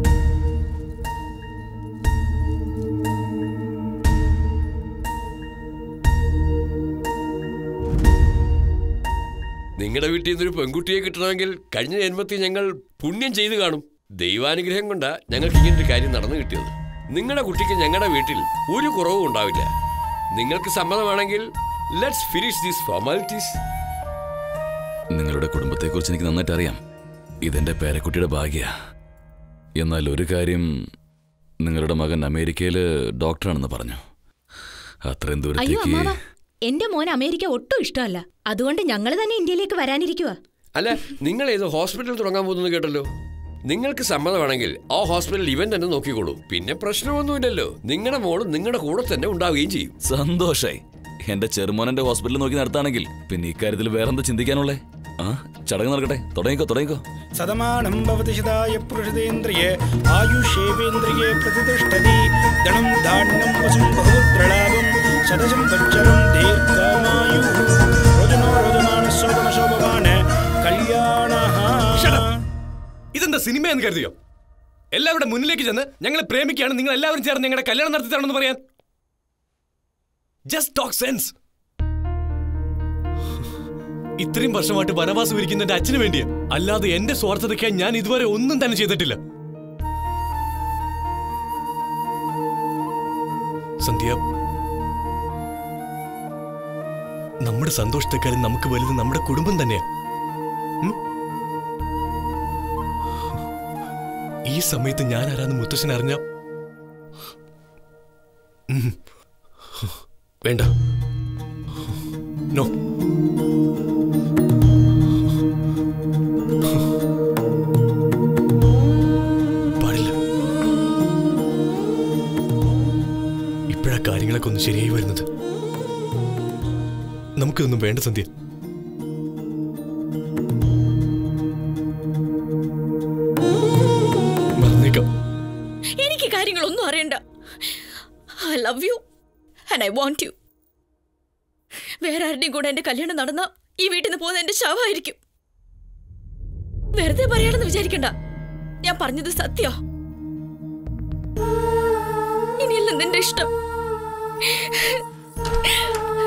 നിങ്ങളുടെ വീട്ടിൽ നിന്നൊരു പെൺകുട്ടിയെ കിട്ടണമെങ്കിൽ കഴിഞ്ഞ ജന്മത്തിൽ ഞങ്ങൾ പുണ്യം ചെയ്തു കാണും. ദൈവാനുഗ്രഹം കൊണ്ടാ ഞങ്ങൾക്ക് ഇങ്ങനൊരു കാര്യം നടന്നു കിട്ടിയത്. നിങ്ങളുടെ കുട്ടിക്ക് ഞങ്ങളുടെ വീട്ടിൽ ഒരു കുറവും ഉണ്ടാവില്ല. നിങ്ങൾക്ക് സമ്മതമാണെങ്കിൽ ലെറ്റ്സ് ഫിനിഷ് ദീസ് ഫോർമാലിറ്റീസ്. നിങ്ങളുടെ കുടുംബത്തെക്കുറിച്ച് എനിക്ക് നന്നായിട്ട് അറിയാം. ഇതെന്റെ പേരക്കുട്ടിയുടെ ഭാഗ്യ. എന്നാൽ ഒരു കാര്യം, നിങ്ങളുടെ മകൻ അമേരിക്കയില് ഡോക്ടറാണെന്ന് പറഞ്ഞു. അത്രയും ദൂരത്തേക്ക്. എന്റെ മോൻ അമേരിക്ക ഒട്ടും ഇഷ്ടമല്ല. അതുകൊണ്ട് ഞങ്ങൾ തന്നെ ഇന്ത്യയിലേക്ക് വരാനിരിക്കുക. അല്ല, നിങ്ങൾ ഏത് ഹോസ്പിറ്റൽ തുടങ്ങാൻ പോകുന്നത് കേട്ടല്ലോ. നിങ്ങൾക്ക് സമ്മതമാണെങ്കിൽ ആ ഹോസ്പിറ്റൽ ഇവൻ തന്നെ നോക്കിക്കോളൂ. പിന്നെ പ്രശ്നമൊന്നുമില്ലല്ലോ. നിങ്ങളുടെ മോള് നിങ്ങളുടെ കൂടെ തന്നെ ഉണ്ടാവുകയും ചെയ്യും. സന്തോഷായി. എന്റെ ചെറുമോനെ ഹോസ്പിറ്റലിൽ നോക്കി നടത്താണെങ്കിൽ പിന്നെ ഇക്കാര്യത്തിൽ വേറെന്താ ചിന്തിക്കാനുള്ളേ? ആ ചടങ്ങ് നടക്കട്ടെ. തുടങ്ങിക്കോ തുടങ്ങിക്കോ. സദമാനം ഭവതി ശതായ പുരുഷേന്ദ്രിയേ ആയുഷേവേന്ദ്രിയേ പ്രതിഷ്ഠതി. ധനം ധാന്യം വസും ബഹുദ്രളാഭം ശതശം വജ്രം ദീർഘമായു രോജനോ രോജമാനശോഭന ശോഭവാന് കല്യാണഃ. ഇതെന്താ സിനിമയെന്ന് കരുതിയോ? എല്ലാവരുടെ മുന്നിലേക്ക് ചെന്ന് ഞങ്ങളെ പ്രേമിക്കുകയാണ്, നിങ്ങൾ എല്ലാവരും ചേർന്ന് ഞങ്ങളുടെ കല്യാണം നടത്തിത്താണെന്ന് പറയാൻ. Just talk sense. ഇത്രയും വർഷമായിട്ട് വനവാസം ഇരിക്കുന്ന എന്റെ അച്ഛന് വേണ്ടിയാ, അല്ലാതെ എന്റെ സ്വാർത്ഥതയ്ക്കായി ഞാൻ ഇതുവരെ ഒന്നും തന്നെ ചെയ്തിട്ടില്ല. സന്ധ്യ, നമ്മുടെ സന്തോഷത്തെക്കാളും നമുക്ക് വലുത് നമ്മുടെ കുടുംബം തന്നെയാ. ഈ സമയത്ത് ഞാൻ ആരാന്ന് മുത്തശ്ശൻ അറിഞ്ഞ വേണ്ട. നോ, പാടില്ല. ഇപ്പോഴാ കാര്യങ്ങളൊക്കെ ഒന്ന് ശരിയായി വരുന്നത്. നമുക്കിതൊന്നും വേണ്ട സന്ധ്യ. എനിക്ക് കാര്യങ്ങളൊന്നും അറിയണ്ട. I love you and I want you. വേറെ ആരുടെയും കൂടെ എന്റെ കല്യാണം നടന്ന ഈ വീട്ടിൽ നിന്ന് പോകുന്ന എന്റെ ശവമായിരിക്കും. വെറുതെ പറയാണെന്ന് വിചാരിക്കണ്ട. ഞാൻ പറഞ്ഞത് സത്യ. ഇനിയല്ല നിന്റെ ഇഷ്ടം.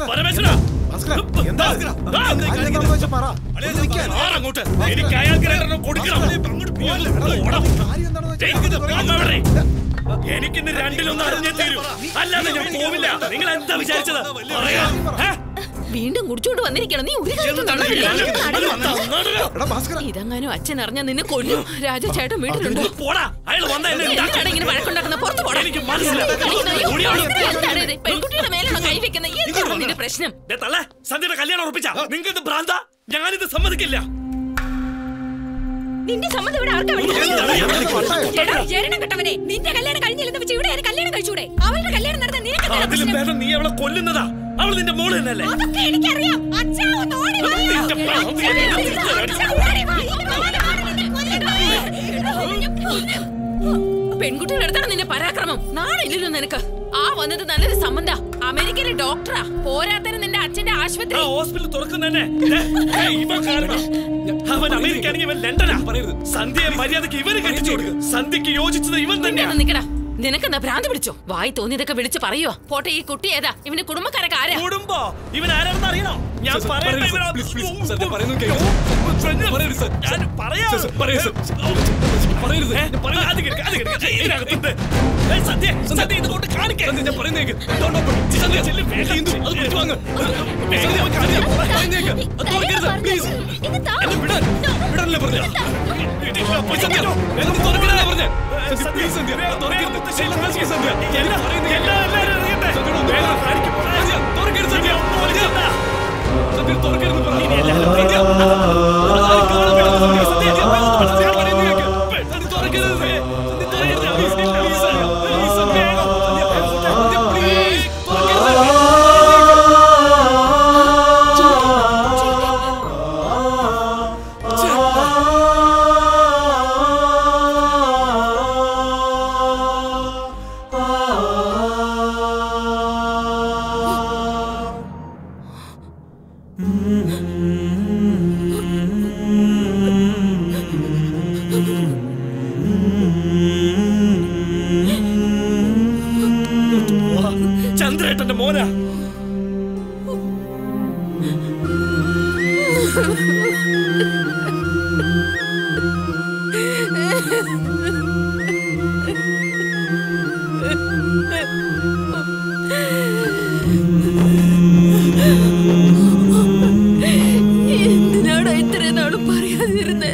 പരമേശ്വരാ. എന്താ അങ്ങോട്ട് എനിക്ക് അയാൾക്ക് രണ്ടെണ്ണം കൊടുക്കണം. എനിക്കിന്ന് രണ്ടിലൊന്നും അറിഞ്ഞേ തീരൂ, അല്ലാതെ ഞാൻ പോവില്ല. നിങ്ങൾ എന്താ വിചാരിച്ചത്? വീണ്ടും കുടിച്ചോണ്ട് വന്നിരിക്കണം. നീ ഒരു ഇതങ്ങാനും അച്ഛൻ അറിഞ്ഞാ നിന്നെ കൊല്ലും. രാജചേട്ടൻ വീട്ടിലുണ്ടോ? ഇങ്ങനെ വഴക്കുണ്ടാക്കുന്ന പുറത്ത് പോടാ. പെൺകുട്ടിയുടെ മേലാണോ കൈവെക്കുന്ന? എന്താണ് നിന്റെ പ്രശ്നം? സന്ധ്യയുടെ കല്യാണം ഉറപ്പിച്ച നിങ്ങൾക്ക് ഭ്രാന്ത? ഞാനിത് സമ്മതിക്കില്ല. നിന്റെ സമ്മതം ഇവിടെ ആർക്കാ വേണ്ടത്? നിന്റെ കല്യാണം കഴിഞ്ഞില്ലെന്ന് വെച്ച് ഇവിടെ കല്യാണം കഴിച്ചൂടെ? അവളുടെ കല്യാണം നടന്ന നിനക്ക് നീ അവളെ കൊല്ലുന്നതാ. അവൾ നിന്റെ മോള് തന്നെയല്ലേ? അതൊക്കെ എനിക്കറിയാം. അച്ഛാ ഒന്ന് ഓടി വാ. പെൺകുട്ടികളുടെ അടുത്താണ് നിന്റെ പരാക്രമം. നാണില്ലല്ലോ നിനക്ക്. ആ വന്നത് നല്ലൊരു സംബന്ധ. അമേരിക്കയിലെ ഡോക്ടറാ. പോരാത്തതിന് നിന്റെ അച്ഛന്റെ ആശുപത്രി ഹോസ്പിറ്റൽ തുറക്കുന്നതന്നെ അവൻ അമേരിക്കയാണെങ്കിൽ ഇവൻ ലണ്ടനാ. പറയരുത്. സന്ധ്യയെ മര്യാദക്ക് ഇവന് കെട്ടിച്ചു കൊടുക്കും. സന്ധ്യക്ക് യോജിച്ചത് ഇവൻ തന്നെയാണ്. നിക്കടാ. നിനക്കെന്താ ഭ്രാന്ത് പിടിച്ചോ? വായി തോന്നിയതൊക്കെ വിളിച്ച് പറയുവോ? പോട്ടെ, ഈ കുട്ടി ഏതാ? ഇവന്റെ കുടുംബക്കാരൊക്കെ ആരാ? കുടുംബോ? ഇവൻ ആരാണെന്ന് അറിയണോ? ഞാൻ ചന്ദ്രേട്ടന്റെ മോനാ. എന്തിനാടാ ഇത്രയും നാളും പറയാതിരുന്നേ?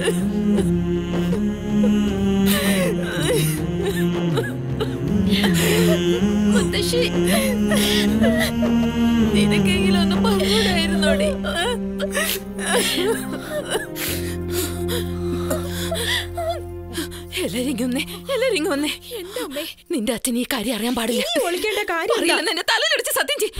മുത്തശ്ശി, നിനക്കെങ്കിലും ഒന്ന് പറഞ്ഞൂടായിരുന്നോടി? എല്ലാരും ഒന്നേ, എല്ലാരും ഒന്നേ. നിന്റെ അച്ഛൻ ഈ കാര്യം അറിയാൻ പാടില്ല. എന്റെ തലയിലടിച്ച് സത്യം ചെയ്.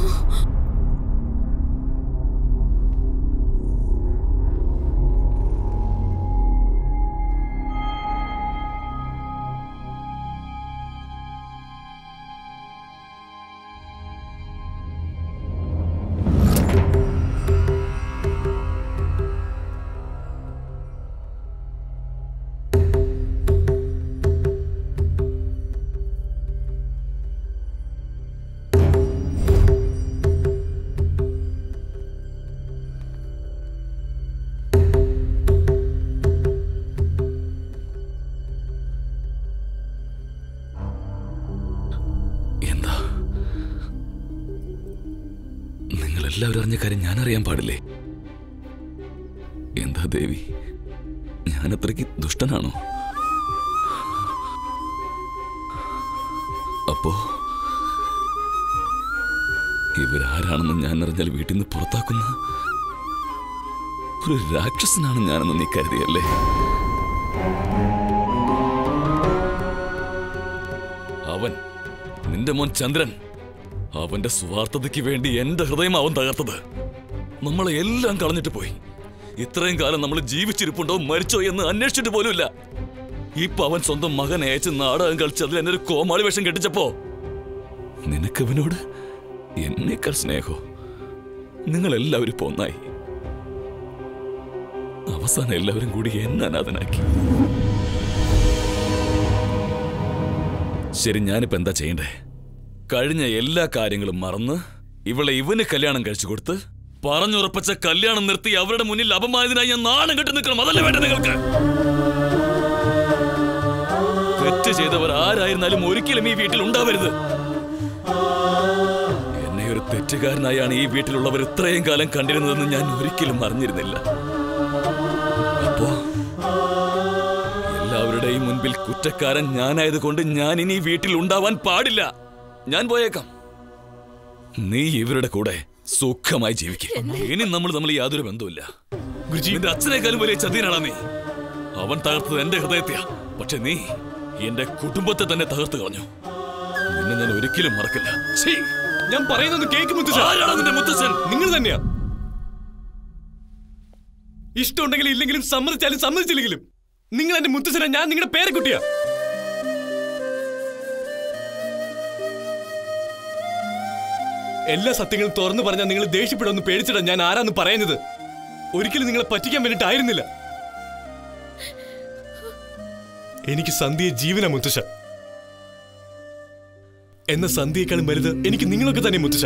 എല്ലാവരും അറിഞ്ഞ കാര്യം ഞാൻ അറിയാൻ പാടില്ലേ? എന്താ ദേവി, ഞാൻ അത്രയ്ക്ക് ദുഷ്ടനാണോ? അപ്പോ ഇവരാരാണെന്ന് ഞാൻ അറിഞ്ഞാൽ വീട്ടിൽ നിന്ന് പുറത്താക്കുന്ന ഒരു രാക്ഷസനാണ് ഞാനെന്ന് നീ കരുതിയല്ലേ? അവൻ നിന്റെ മോൻ ചന്ദ്രൻ, അവന്റെ സ്വാർത്ഥതയ്ക്ക് വേണ്ടി എന്റെ ഹൃദയം അവൻ തകർത്തത്. നമ്മളെ എല്ലാം കളഞ്ഞിട്ട് പോയി. ഇത്രയും കാലം നമ്മൾ ജീവിച്ചിരിപ്പുണ്ടോ മരിച്ചോ എന്ന് അന്വേഷിച്ചിട്ട് പോലുമില്ല. ഇപ്പൊ അവൻ സ്വന്തം മകൻ അയച്ച് നാടകം കളിച്ച് അതിൽ എന്നെ ഒരു കോമാളി വേഷം കെട്ടിച്ചപ്പോ നിനക്കവനോട് എന്നേക്കാൾ സ്നേഹോ? നിങ്ങൾ എല്ലാവരും ഇപ്പൊ ഒന്നായി. അവസാനം എല്ലാവരും കൂടി എന്നെ അനാഥനാക്കി. ശരി, ഞാനിപ്പോ എന്താ ചെയ്യണ്ടേ? കഴിഞ്ഞ എല്ലാ കാര്യങ്ങളും മറന്ന് ഇവളെ ഇവന് കല്യാണം കഴിച്ചു കൊടുത്ത് പറഞ്ഞുറപ്പിച്ച കല്യാണം നിർത്തി അവരുടെ മുന്നിൽ അപമാനിതനായി ഞാൻ നാണം കെട്ടി നിൽക്കണം. അതല്ലേ വേണ്ട നിങ്ങൾക്ക്? തെറ്റ് ചെയ്തവർ ആരായിരുന്നാലും ഒരിക്കലും ഈ വീട്ടിൽ ഉണ്ടാവരുത്. എന്നെ ഒരു തെറ്റുകാരനായാണ് ഈ വീട്ടിലുള്ളവർ ഇത്രയും കാലം കണ്ടിരുന്നതെന്ന് ഞാൻ ഒരിക്കലും അറിഞ്ഞിരുന്നില്ല. അപ്പോ എല്ലാവരുടെയും മുൻപിൽ കുറ്റക്കാരൻ ഞാനായത് കൊണ്ട് ഞാൻ ഇനി വീട്ടിൽ ഉണ്ടാവാൻ പാടില്ല. ഞാൻ പോയേക്കാം. നീ ഇവരുടെ കൂടെ സുഖമായി ജീവിക്കും. ഇനി നമ്മൾ തമ്മിൽ യാതൊരു ബന്ധവുമില്ല. നിന്റെ അച്ഛനേക്കാളും വലിയ ചതിയനാണ് നീ. അവൻ തകർത്തത് എന്റെ ഹൃദയത്തെയാ. പക്ഷെ നീ എന്റെ കുടുംബത്തെ തന്നെ തകർത്ത് കളഞ്ഞു. നിന്നെ ഞാൻ ഒരിക്കലും മറക്കില്ല. ഞാൻ പറയുന്നത് കേക്ക് മുത്തശ്ശൻ. ആരാണ് നിന്റെ മുത്തശ്ശൻ? നിങ്ങൾ തന്നെയാ. ഇഷ്ടമുണ്ടെങ്കിലും ഇല്ലെങ്കിലും സമ്മതിച്ചാലും സമ്മതിച്ചില്ലെങ്കിലും നിങ്ങൾ എന്റെ മുത്തശ്ശനാ, ഞാൻ നിങ്ങളുടെ പേരക്കുട്ടിയാ. എല്ലാ സത്യങ്ങളും തുറന്നു പറഞ്ഞാൽ നിങ്ങൾ ദേഷ്യപ്പെടുമെന്ന് പേടിച്ചിടാ ഞാൻ ആരാന്ന് പറയുന്നത്. ഒരിക്കലും നിങ്ങളെ പറ്റിക്കാൻ വേണ്ടിട്ടായിരുന്നില്ല. എനിക്ക് സന്ധ്യയെ ജീവനാ മുത്തശ്ശ. എന്ന സന്ധ്യയെക്കാളും വലുത് എനിക്ക് നിങ്ങളൊക്കെ തന്നെ മുത്തശ്ശ.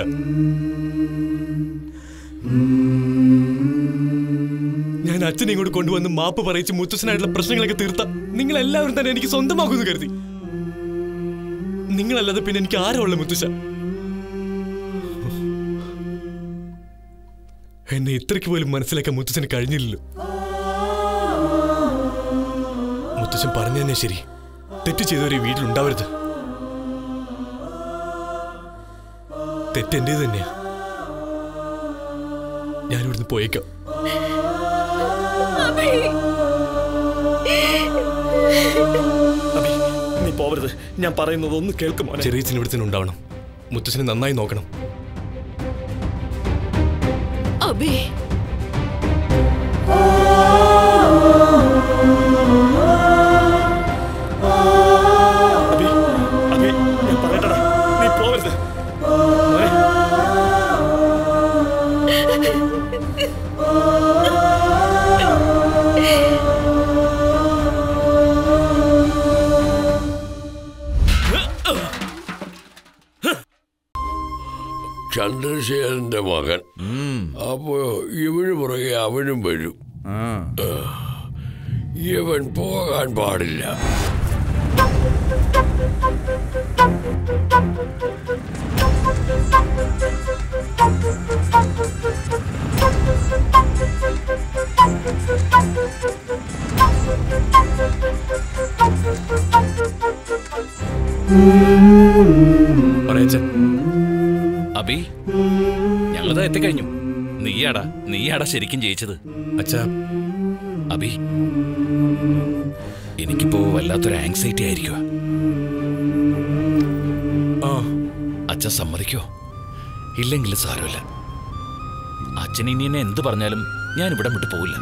ഞാൻ അച്ഛനെ ഇങ്ങോട്ട് കൊണ്ടുവന്ന് മാപ്പ് പറയിച്ച് മുത്തശ്ശനായിട്ടുള്ള പ്രശ്നങ്ങളൊക്കെ തീർത്ത നിങ്ങൾ എല്ലാവരും തന്നെ എനിക്ക് സ്വന്തമാക്കുമെന്ന് കരുതി. നിങ്ങളല്ലാതെ പിന്നെ എനിക്ക് ആരാ ഉള്ള മുത്തശ്ശ? എന്നെ ഇത്രയ്ക്ക് പോലും മനസ്സിലാക്കാൻ മുത്തച്ഛന് കഴിഞ്ഞില്ലല്ലോ. മുത്തച്ഛൻ പറഞ്ഞു തന്നെ ശരി. തെറ്റ് ചെയ്തവരെ വീട്ടിലുണ്ടാവരുത്. തെറ്റെന്റേത് തന്നെയാ. ഞാനിവിടുന്ന് പോയേക്കാം. നീ പോവരുത്. ഞാൻ പറയുന്നത് ഒന്ന് കേൾക്കുമോ? ചെറിയച്ഛൻ ഇവിടെ തന്നെ ഉണ്ടാവണം. മുത്തച്ഛനെ നന്നായി നോക്കണം. അബി അബി അബി ഞാൻ പറയട്ടടാ, നീ പോവരുത്. ചന്ദ്രശേഖരന്റെ മകൻ. അപ്പോ ഇവന് പുറകെ അവനും വരും. ഇവൻ പോകാൻ പാടില്ല. അബി, ഞങ്ങളിതാ എത്തിക്കഴിഞ്ഞു. നീയാടാ നീയാടാ ശരിക്കും ജയിച്ചത്. അച്ഛാ, അബി, എനിക്കിപ്പോ വല്ലാത്തൊരു ആങ്സൈറ്റി ആയിരിക്കുക. അച്ഛൻ സമ്മതിക്കോ? ഇല്ലെങ്കിൽ സാരമില്ല. അച്ഛൻ ഇനി എന്നെ എന്ത് പറഞ്ഞാലും ഞാൻ ഇവിടെ വിട്ടു പോവില്ല.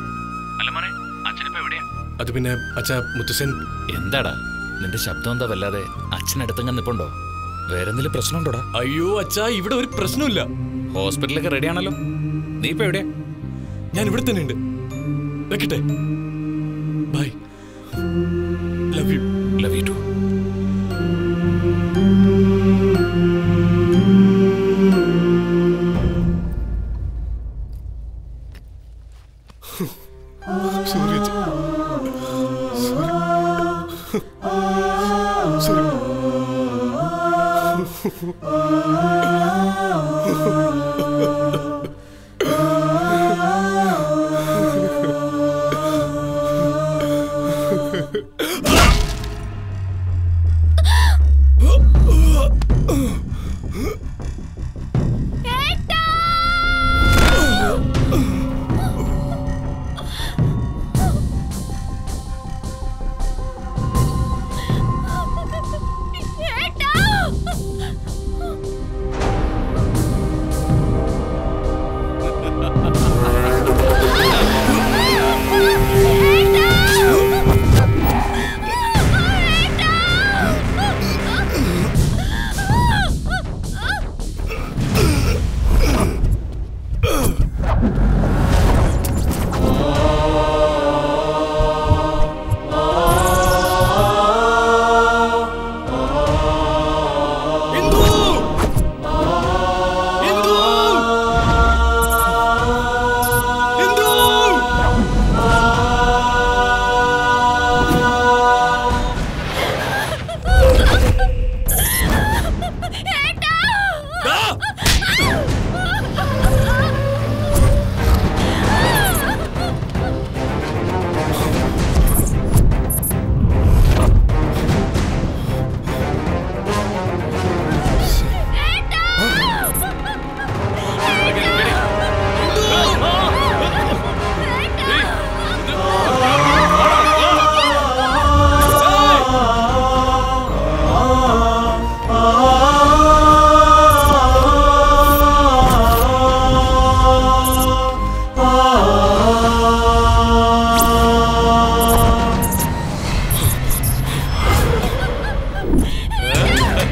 അത് പിന്നെ അച്ഛാ, മുത്തശ്ശൻ എന്താടാ നിന്റെ ശബ്ദം എന്താ വല്ലാതെ? അച്ഛനടുത്തങ്ങ് നിപ്പുണ്ടോ? വേറെന്തെങ്കിലും പ്രശ്നമുണ്ടോടാ? അയ്യോ അച്ഛാ, ഇവിടെ ഒരു പ്രശ്നമില്ല. ഹോസ്പിറ്റലൊക്കെ റെഡി ആണല്ലോ. നീ ഇപ്പൊ എവിടെയാ? ഞാൻ ഇവിടെ തന്നെ ഉണ്ട്. വെക്കട്ടെ. Bye. Love you. Love you too. Sorry അച്ഛാ. സോറി. സോറി.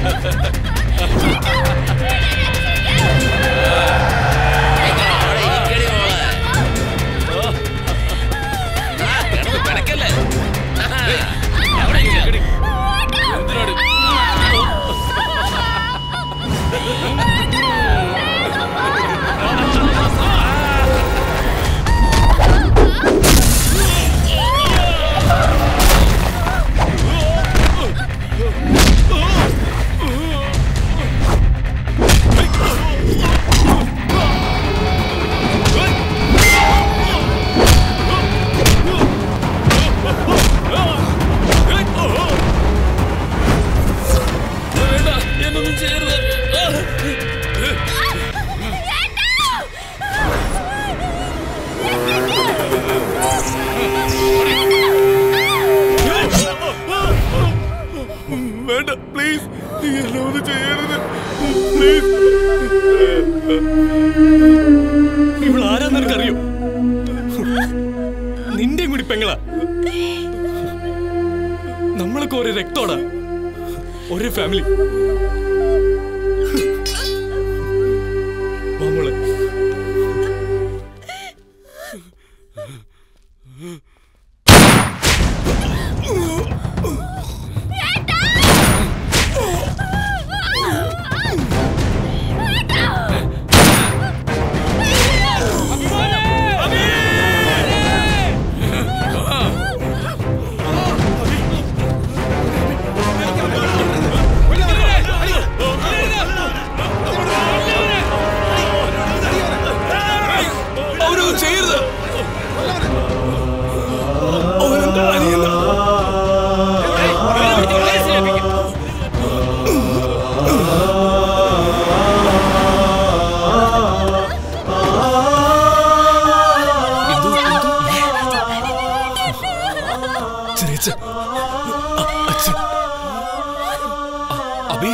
വേണ്ട പ്ലീസ്, നീ എന്നെ ഒന്നും ചെയ്യരുത് പ്ലീസ്. ഇവളാരാ നിനക്കറിയോ? നിന്റെ കൂടി പെങ്ങളാ. നമ്മളൊക്കെ ഒരേ രക്തോടാ, ഒരേ ഫാമിലി. നമ്മള് അബി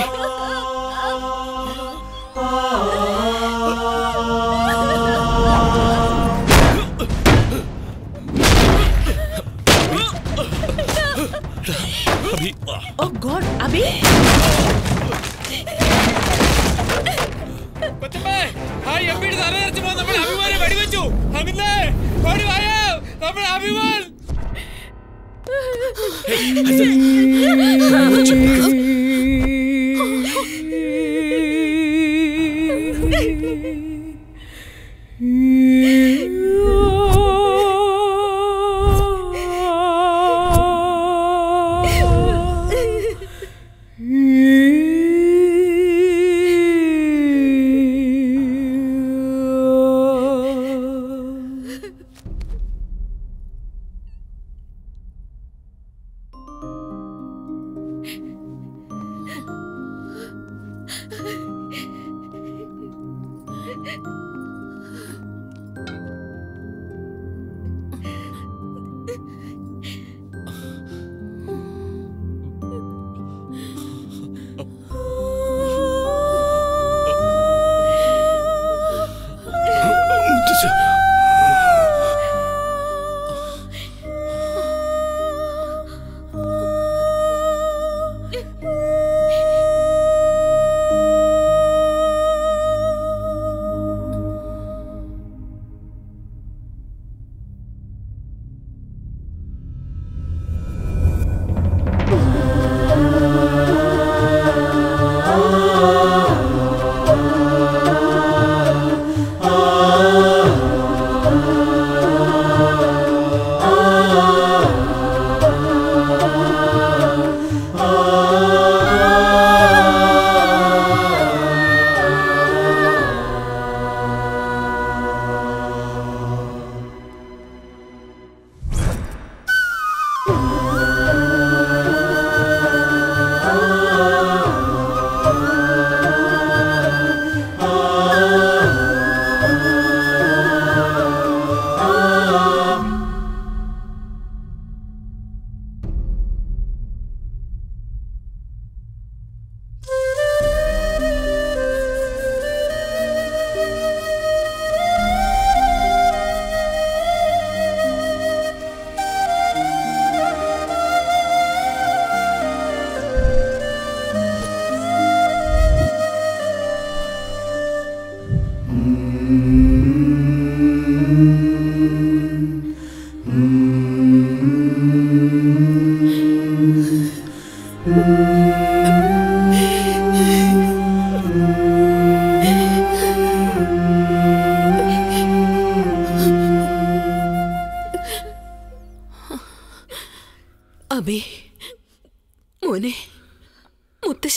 ഓ ഗോഡ്, അബി കൊച്ചമ്മേ, ആ എംപിയുടെ തലതെറിച്ച് പോകുന്ന നമ്മുടെ അഭിമാനെ വെടിവെച്ചു. അങ്ങനെ ഓടി വായോ, നമ്മുടെ അഭിമാൻ.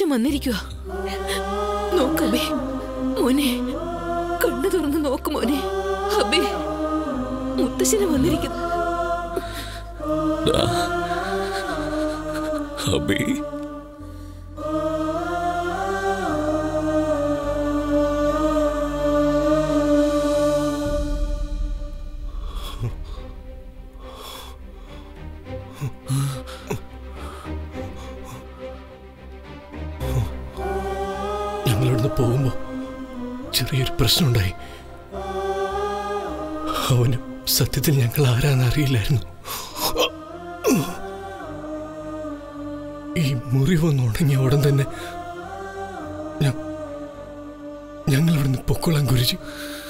മുത്തശ്ശൻ വന്നിരിക്കുക. നോക്കബേ മോനെ, കണ്ണു തുറന്ന് നോക്ക് മോനെ. അബേ മുത്തശ്ശന് വന്നിരിക്കുന്നു. അബി ഞങ്ങളിവിടുന്ന് പോകുമ്പോ ചെറിയൊരു പ്രശ്നമുണ്ടായി. അവന് സത്യത്തിൽ ഞങ്ങൾ ആരാന്ന് അറിയില്ലായിരുന്നു. ഈ മുറിവൊന്ന് ഉണങ്ങിയ ഉടൻ തന്നെ ഞങ്ങൾ ഇവിടുന്ന് പൊക്കോളാൻ ഗുരുജി.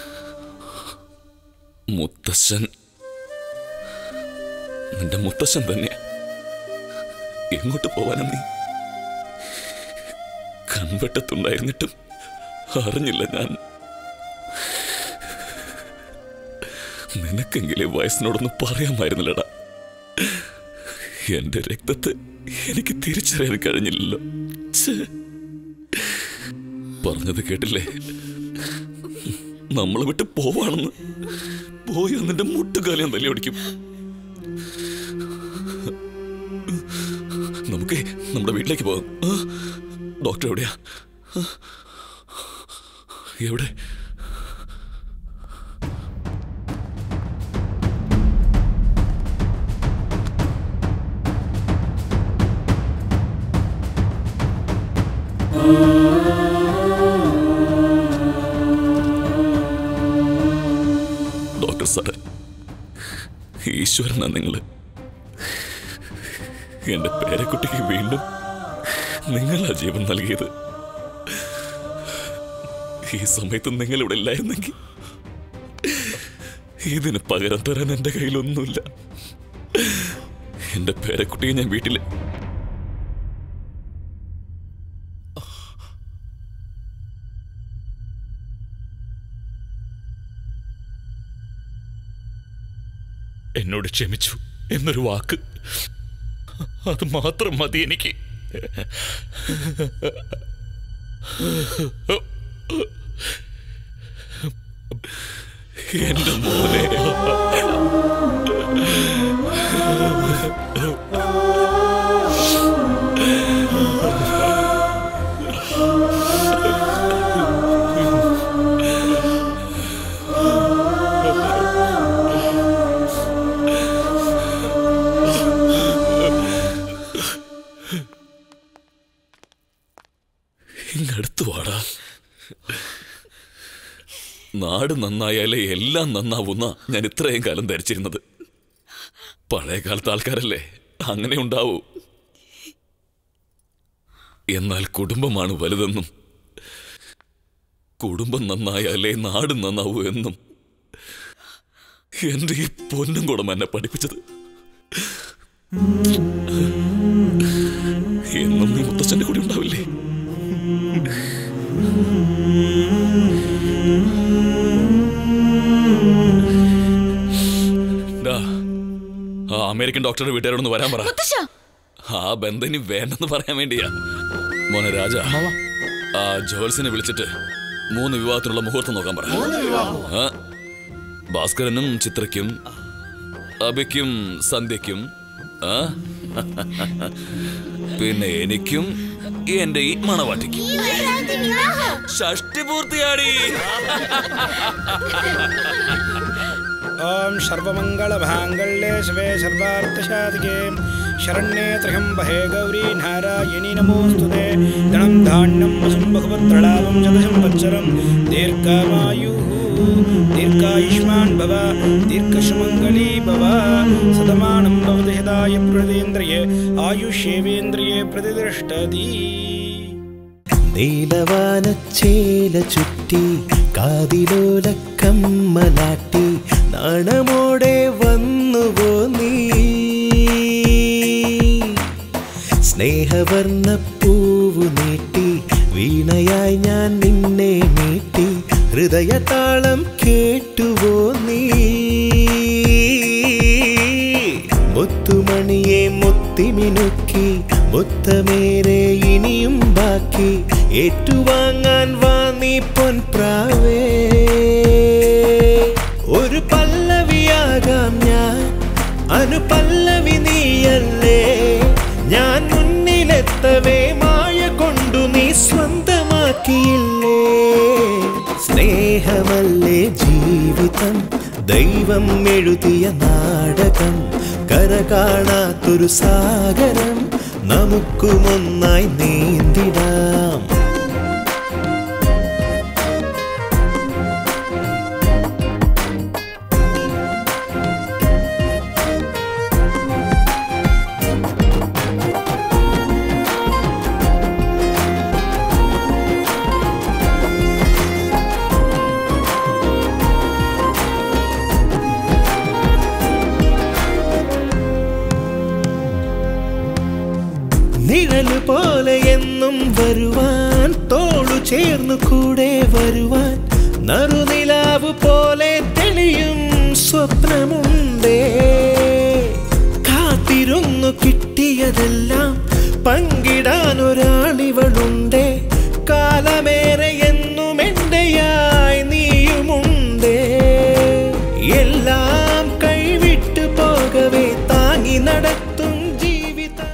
മുത്തശ്ശൻ നിന്റെ മുത്തശ്ശൻ തന്നെ. എങ്ങോട്ട് പോവാനാ നീ? കൺവെട്ടത്തുണ്ടായിരുന്നിട്ടും അറിഞ്ഞില്ല ഞാൻ. നിനക്കെങ്കിലും വയസ്സിനോടൊന്നും പറയാമായിരുന്നില്ലടാ. എന്റെ രക്തത്തെ എനിക്ക് തിരിച്ചറിയാൻ കഴിഞ്ഞില്ലല്ലോ. പറഞ്ഞത് കേട്ടില്ലേ? നമ്മളെ വിട്ട് പോവാണെന്ന്. പോയി നിന്റെ മുട്ടുകാലം തല്ലിയൊടിക്കും. നമുക്ക് നമ്മുടെ വീട്ടിലേക്ക് പോകാം. ഡോക്ടർ എവിടെയാ? എവിടെ? ഡോക്ടർ സാറേ, ഈശ്വരനാ നിങ്ങള്. എന്റെ പേരക്കുട്ടിക്ക് വീണ്ടും നിങ്ങളാ ജീവൻ നൽകിയത്. ഈ സമയത്ത് നിങ്ങൾ ഇവിടെ ഇല്ലായിരുന്നെങ്കിൽ ഇതിന് പകരം തരാൻ എന്റെ കയ്യിലൊന്നുമില്ല. എന്റെ പേരക്കുട്ടിയെ ഞാൻ വീട്ടില് എന്നോട് ക്ഷമിച്ചു എന്നൊരു വാക്ക്, അത് മാത്രം മതി എനിക്ക്. എന്റെ മോനെ, ഇങ്ങടുത്തു വാടാ. നാട് നന്നായാലേ എല്ലാം നന്നാവുന്ന ഞാൻ ഇത്രയും കാലം ധരിച്ചിരുന്നത്. പഴയ കാലത്തെ ആൾക്കാരല്ലേ അങ്ങനെ ഉണ്ടാവൂ. എന്നാൽ കുടുംബമാണ് വലുതെന്നും കുടുംബം നന്നായാലേ നാട് നന്നാവൂ എന്നും എന്റെ ഈ പൊന്നും കൂടം എന്നെ പഠിപ്പിച്ചത്. എന്നും നീ മുത്തച്ഛന്റെ കൂടെ ഉണ്ടാവില്ലേ? ആ അമേരിക്കൻ ഡോക്ടറുടെ വീട്ടുകാരോടൊന്ന് വരാൻ പറ. ആ ബന്ധം ഇനി വേണ്ടെന്ന് പറയാൻ വേണ്ടിയാ. മോനെ രാജ, ആ ജോൽസിനെ വിളിച്ചിട്ട് മൂന്ന് വിവാഹത്തിനുള്ള മുഹൂർത്തം നോക്കാൻ പറ. ഭാസ്കരനും ചിത്രയ്ക്കും അബിക്കും സന്ധ്യയ്ക്കും പിന്നെ എനിക്കും എന്റെ ഈ മണവാട്ടിക്കും ഷഷ്ടി പൂർത്തിയാടി. ഓം സർവമംഗളമാംഗല്യേ ശിവേ സർവാർത്ഥസാധികേ ശരണ്യേ ത്രയംബകേ ഗൗരീ നാരായണീ നമോസ്തുതേ. ധനം ധാന്യം വശം ബഹുപത്രലാഭം ശതശം വത്സരം ദീർഘമായുഃ ദീർഘായുഷ്മാൻ ഭവ ദീർഘസുമംഗളീ ഭവ. സതമാനം ഭവതി ശതായ പ്രതീന്ദ്രിയേ ആയുഷ്യേവേന്ദ്രിയേ പ്രതിഷ്ഠതി. നീലവാനച്ചേല ചുറ്റി കാതിലോല കമ്മലാട്ടി നാണമോടെ വന്നുവോ നീ. സ്നേഹവർണ്ണ പൂവു നീട്ടി വീണയായി ഞാൻ നിന്നെ നീട്ടി ഹൃദയതാളം കേട്ടുവോ നീ. മുത്തുമണിയെ മുത്തിമിനുക്കി മുത്തമേറെ ഇനിയും ബാക്കി ഏറ്റുവാങ്ങാൻ വാ നീ പൊൻപ്രാവേ. ഒരു പല്ലവിയാകാം ഞാൻ, അനുപല്ലവി നീയല്ലേ. ഞാൻ മുന്നിലെത്തവേ മായ കൊണ്ടു നീ സ്വന്തമാക്കിയില്ലേ. സ്നേഹമല്ലേ ജീവിതം, ദൈവം എഴുതിയ നാടകം. കര കാണാത്തൊരു സാഗരം നമുക്കുമൊന്നായി നീന്തിടാം. നിഴല് പോലെ എന്നും വരുവാൻ, തോളു ചേർന്നു കൂടെ വരുവാൻ. നറുനിലാവ് പോലെ തെളിയും സ്വപ്നമുണ്ടേ. കാത്തിരുന്നു കിട്ടിയതെല്ലാം പങ്കിടാൻ ഒരാളിവളുണ്ടേ. കാലമേറെ എന്നും എന്റെയായി നീയുമുണ്ടേ. എല്ലാം കൈവിട്ടു പോകവേ താങ്ങി നടത്തും ജീവിതം.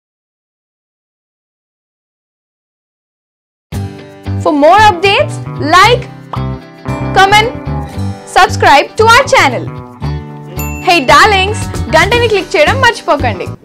For more updates, like, comment, subscribe to our channel. Hey darlings, గంటని click చేయడం మర్చిపోకండి.